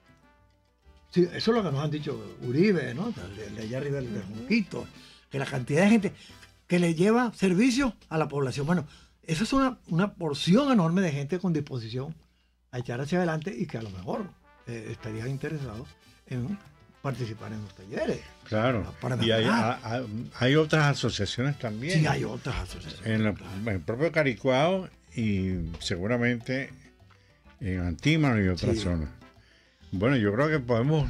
Sí, eso es lo que nos han dicho Uribe, ¿no? De, de allá arriba del uh-huh. Junquito, que la cantidad de gente que le lleva servicios a la población. Bueno, esa es una, una porción enorme de gente con disposición a echar hacia adelante y que a lo mejor eh, estarían interesados en participar en los talleres. Claro, para y hay, hay, hay otras asociaciones también. Sí, hay otras asociaciones. En, la, claro. en el propio Caricuao y seguramente en Antímano y otras sí. zonas. Bueno, yo creo que podemos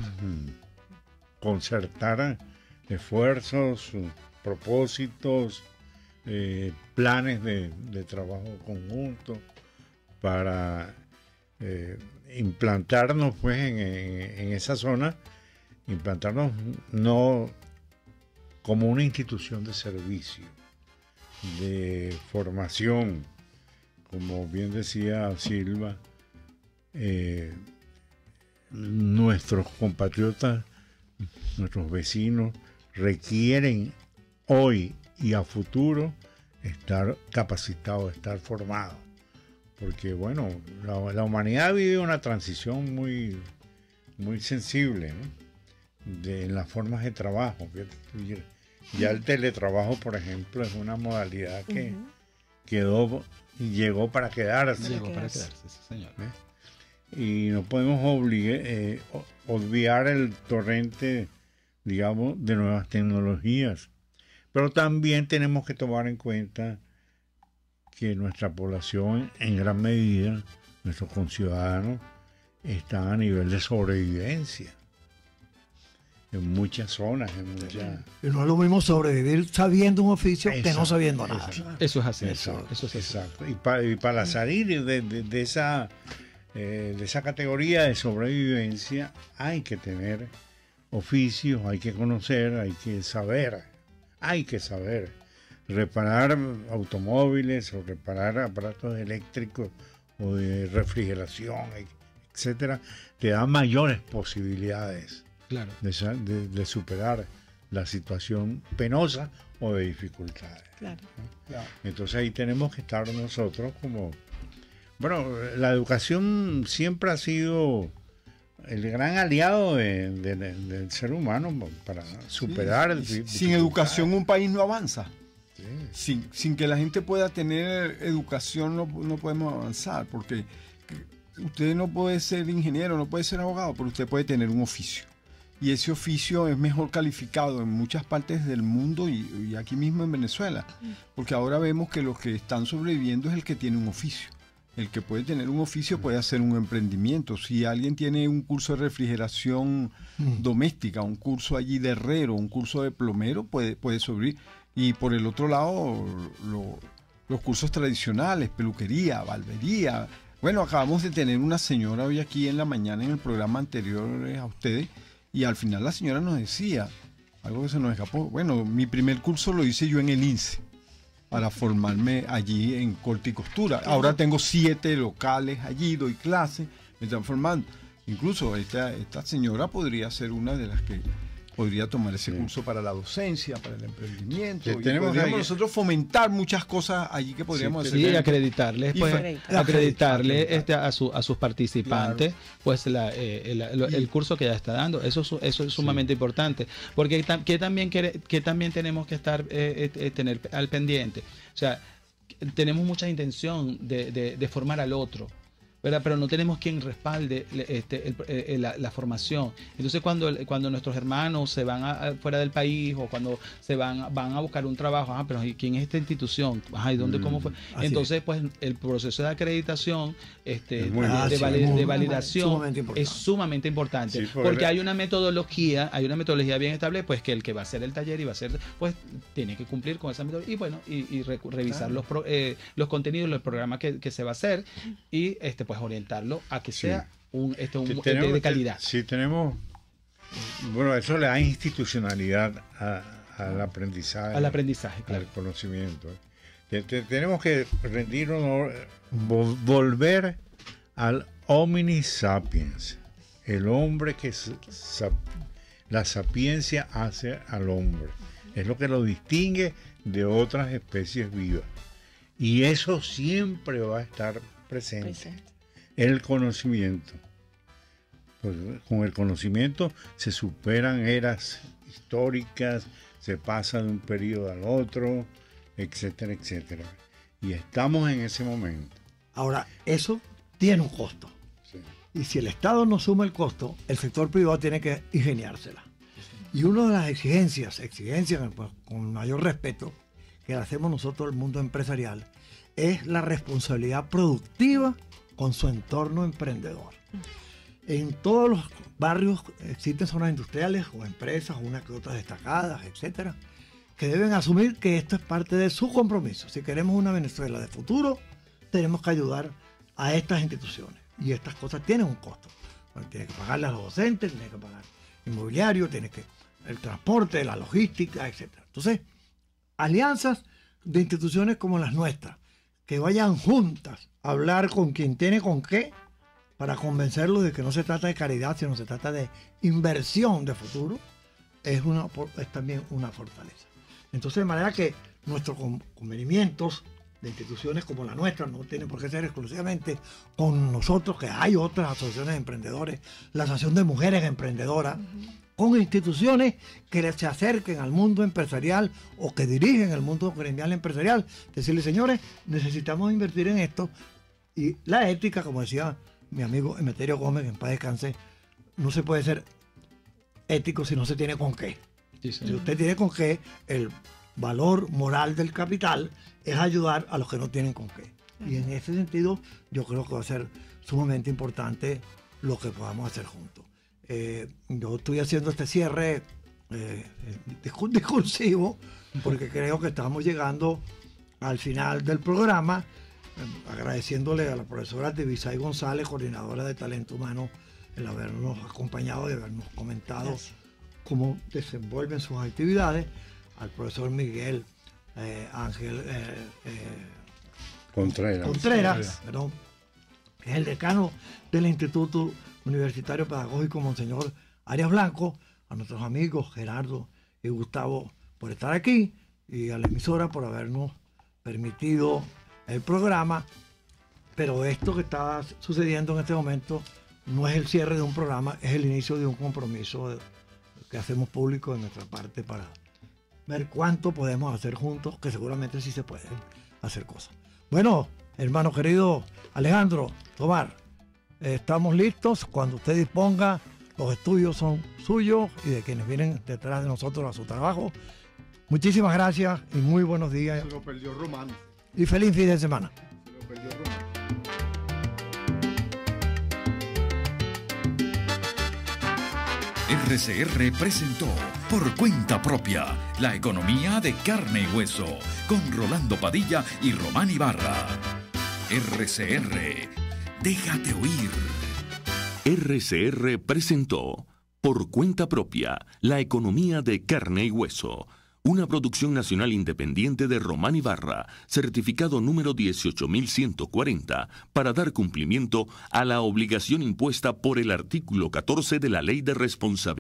concertar esfuerzos, propósitos, eh, planes de, de trabajo conjunto para eh, implantarnos pues en, en, en esa zona. Implantarnos no como una institución de servicio, de formación, como bien decía Silva, eh, nuestros compatriotas, nuestros vecinos requieren hoy y a futuro estar capacitados, estar formados, porque bueno, la, la humanidad vive una transición muy, muy sensible, ¿no? De en las formas de trabajo. Ya el teletrabajo, por ejemplo, es una modalidad que uh-huh. quedó, llegó para quedarse. Llegó para quedarse, sí, señor. ¿Ves? Y no podemos obligar, eh, obviar el torrente, digamos, de nuevas tecnologías. Pero también tenemos que tomar en cuenta que nuestra población, en gran medida, nuestros conciudadanos, están a nivel de sobrevivencia. En muchas zonas, en muchas... Y no es lo mismo sobrevivir sabiendo un oficio exacto, que no sabiendo nada. Exacto. Eso es así. Exacto, eso es así. Exacto. Y, pa, y para salir de, de, de, esa, eh, de esa categoría de sobrevivencia hay que tener oficios, hay que conocer, hay que saber, hay que saber reparar automóviles o reparar aparatos eléctricos o de refrigeración, etcétera, te da mayores posibilidades. Claro. De, de, de superar la situación penosa o de dificultades. Claro. ¿no? Claro. Entonces ahí tenemos que estar nosotros como... Bueno, la educación siempre ha sido el gran aliado de, de, de, del ser humano para superar... Sí, sin educación un país no avanza. Sí. Sin, sin que la gente pueda tener educación no, no podemos avanzar, porque usted no puede ser ingeniero, no puede ser abogado, pero usted puede tener un oficio. Y ese oficio es mejor calificado en muchas partes del mundo y, y aquí mismo en Venezuela, porque ahora vemos que los que están sobreviviendo es el que tiene un oficio. El que puede tener un oficio puede hacer un emprendimiento. Si alguien tiene un curso de refrigeración mm. doméstica, un curso allí de herrero, un curso de plomero, puede, puede sobrevivir. Y por el otro lado, lo, los cursos tradicionales, peluquería, barbería. Bueno, acabamos de tener una señora hoy aquí en la mañana en el programa anterior a ustedes, y al final la señora nos decía, algo que se nos escapó, bueno, mi primer curso lo hice yo en el INSE, para formarme allí en corte y costura. Ahora tengo siete locales allí, doy clases, me están formando. Incluso esta, esta señora podría ser una de las que podría tomar ese sí. curso para la docencia, para el emprendimiento. Sí, y tenemos podríamos nosotros fomentar muchas cosas allí que podríamos sí, hacer. Sí, y acreditarles, pues, acreditarle, acreditarle este, a, su, a sus participantes, claro. pues la, eh, el, el, el curso que ya está dando. Eso, eso es sumamente sí. importante. Porque que también, que, que también tenemos que estar, eh, eh, tener al pendiente. O sea, tenemos mucha intención de, de, de formar al otro, ¿verdad? Pero no tenemos quien respalde este, el, el, la, la formación. Entonces cuando, cuando nuestros hermanos se van a, a, fuera del país o cuando se van, van a buscar un trabajo, ah, pero ¿quién es esta institución? Ajá, ¿y dónde, mm, cómo fue? Entonces, es. pues el proceso de acreditación, este, de, de, valid, de validación sumamente es sumamente importante. Sí, por porque el... hay una metodología, hay una metodología bien estable, pues que el que va a hacer el taller y va a hacer, pues tiene que cumplir con esa metodología y bueno, y, y re, revisar claro. los, pro, eh, los contenidos, los programas que, que se va a hacer y este pues orientarlo a que sea sí. un, este, un tenemos, de, de calidad. Sí, tenemos, bueno, eso le da institucionalidad a, al aprendizaje. Al aprendizaje, claro. Al conocimiento. Tenemos que rendir honor, volver al hominis sapiens, el hombre que la sapiencia hace al hombre. Es lo que lo distingue de otras especies vivas. Y eso siempre va a estar presente. presente. El conocimiento. Pues con el conocimiento se superan eras históricas, se pasa de un periodo al otro, etcétera, etcétera. Y estamos en ese momento. Ahora, eso tiene un costo. Sí. Y si el Estado no suma el costo, el sector privado tiene que ingeniársela. Y una de las exigencias, exigencias pues, con mayor respeto, que hacemos nosotros, el mundo empresarial, es la responsabilidad productiva con su entorno emprendedor. En todos los barrios existen zonas industriales o empresas, unas que otras destacadas, etcétera, que deben asumir que esto es parte de su compromiso. Si queremos una Venezuela de futuro, tenemos que ayudar a estas instituciones. Y estas cosas tienen un costo. Bueno, tiene que pagarle a los docentes, tiene que pagar inmobiliario, tiene que el transporte, la logística, etcétera. Entonces, alianzas de instituciones como las nuestras, que vayan juntas a hablar con quien tiene con qué, para convencerlos de que no se trata de caridad, sino se trata de inversión de futuro, es, una, es también una fortaleza. Entonces, de manera que nuestros convenimientos de instituciones como la nuestra no tienen por qué ser exclusivamente con nosotros, que hay otras asociaciones de emprendedores, la Asociación de Mujeres Emprendedoras, uh-huh. con instituciones que se acerquen al mundo empresarial o que dirigen el mundo gremial empresarial. Decirle, señores, necesitamos invertir en esto. Y la ética, como decía mi amigo Emeterio Gómez, que en paz descanse, no se puede ser ético si no se tiene con qué. Sí, si usted tiene con qué, el valor moral del capital es ayudar a los que no tienen con qué. Y en ese sentido, yo creo que va a ser sumamente importante lo que podamos hacer juntos. Eh, yo estoy haciendo este cierre eh, discursivo porque creo que estamos llegando al final del programa, eh, agradeciéndole a la profesora Divisay González, coordinadora de talento humano, el habernos acompañado y habernos comentado Gracias. Cómo desenvuelven sus actividades, al profesor Miguel eh, Ángel eh, eh, Contreras, Contreras perdón, que es el decano del Instituto Universitario Pedagógico Monseñor Arias Blanco, a nuestros amigos Gerardo y Gustavo por estar aquí y a la emisora por habernos permitido el programa. Pero esto que está sucediendo en este momento no es el cierre de un programa, es el inicio de un compromiso que hacemos público de nuestra parte para ver cuánto podemos hacer juntos, que seguramente sí se pueden hacer cosas. Bueno, hermano querido Alejandro Tobar, estamos listos. Cuando usted disponga, los estudios son suyos y de quienes vienen detrás de nosotros a su trabajo. Muchísimas gracias y muy buenos días. Se lo perdió Román. Y feliz fin de semana. Se lo perdió Román. R C R presentó Por Cuenta Propia, la economía de carne y hueso, con Rolando Padilla y Román Ibarra. R C R, déjate oír. R C R presentó Por Cuenta Propia, la economía de carne y hueso, una producción nacional independiente de Román Ibarra, certificado número dieciocho mil ciento cuarenta, para dar cumplimiento a la obligación impuesta por el artículo catorce de la Ley de Responsabilidad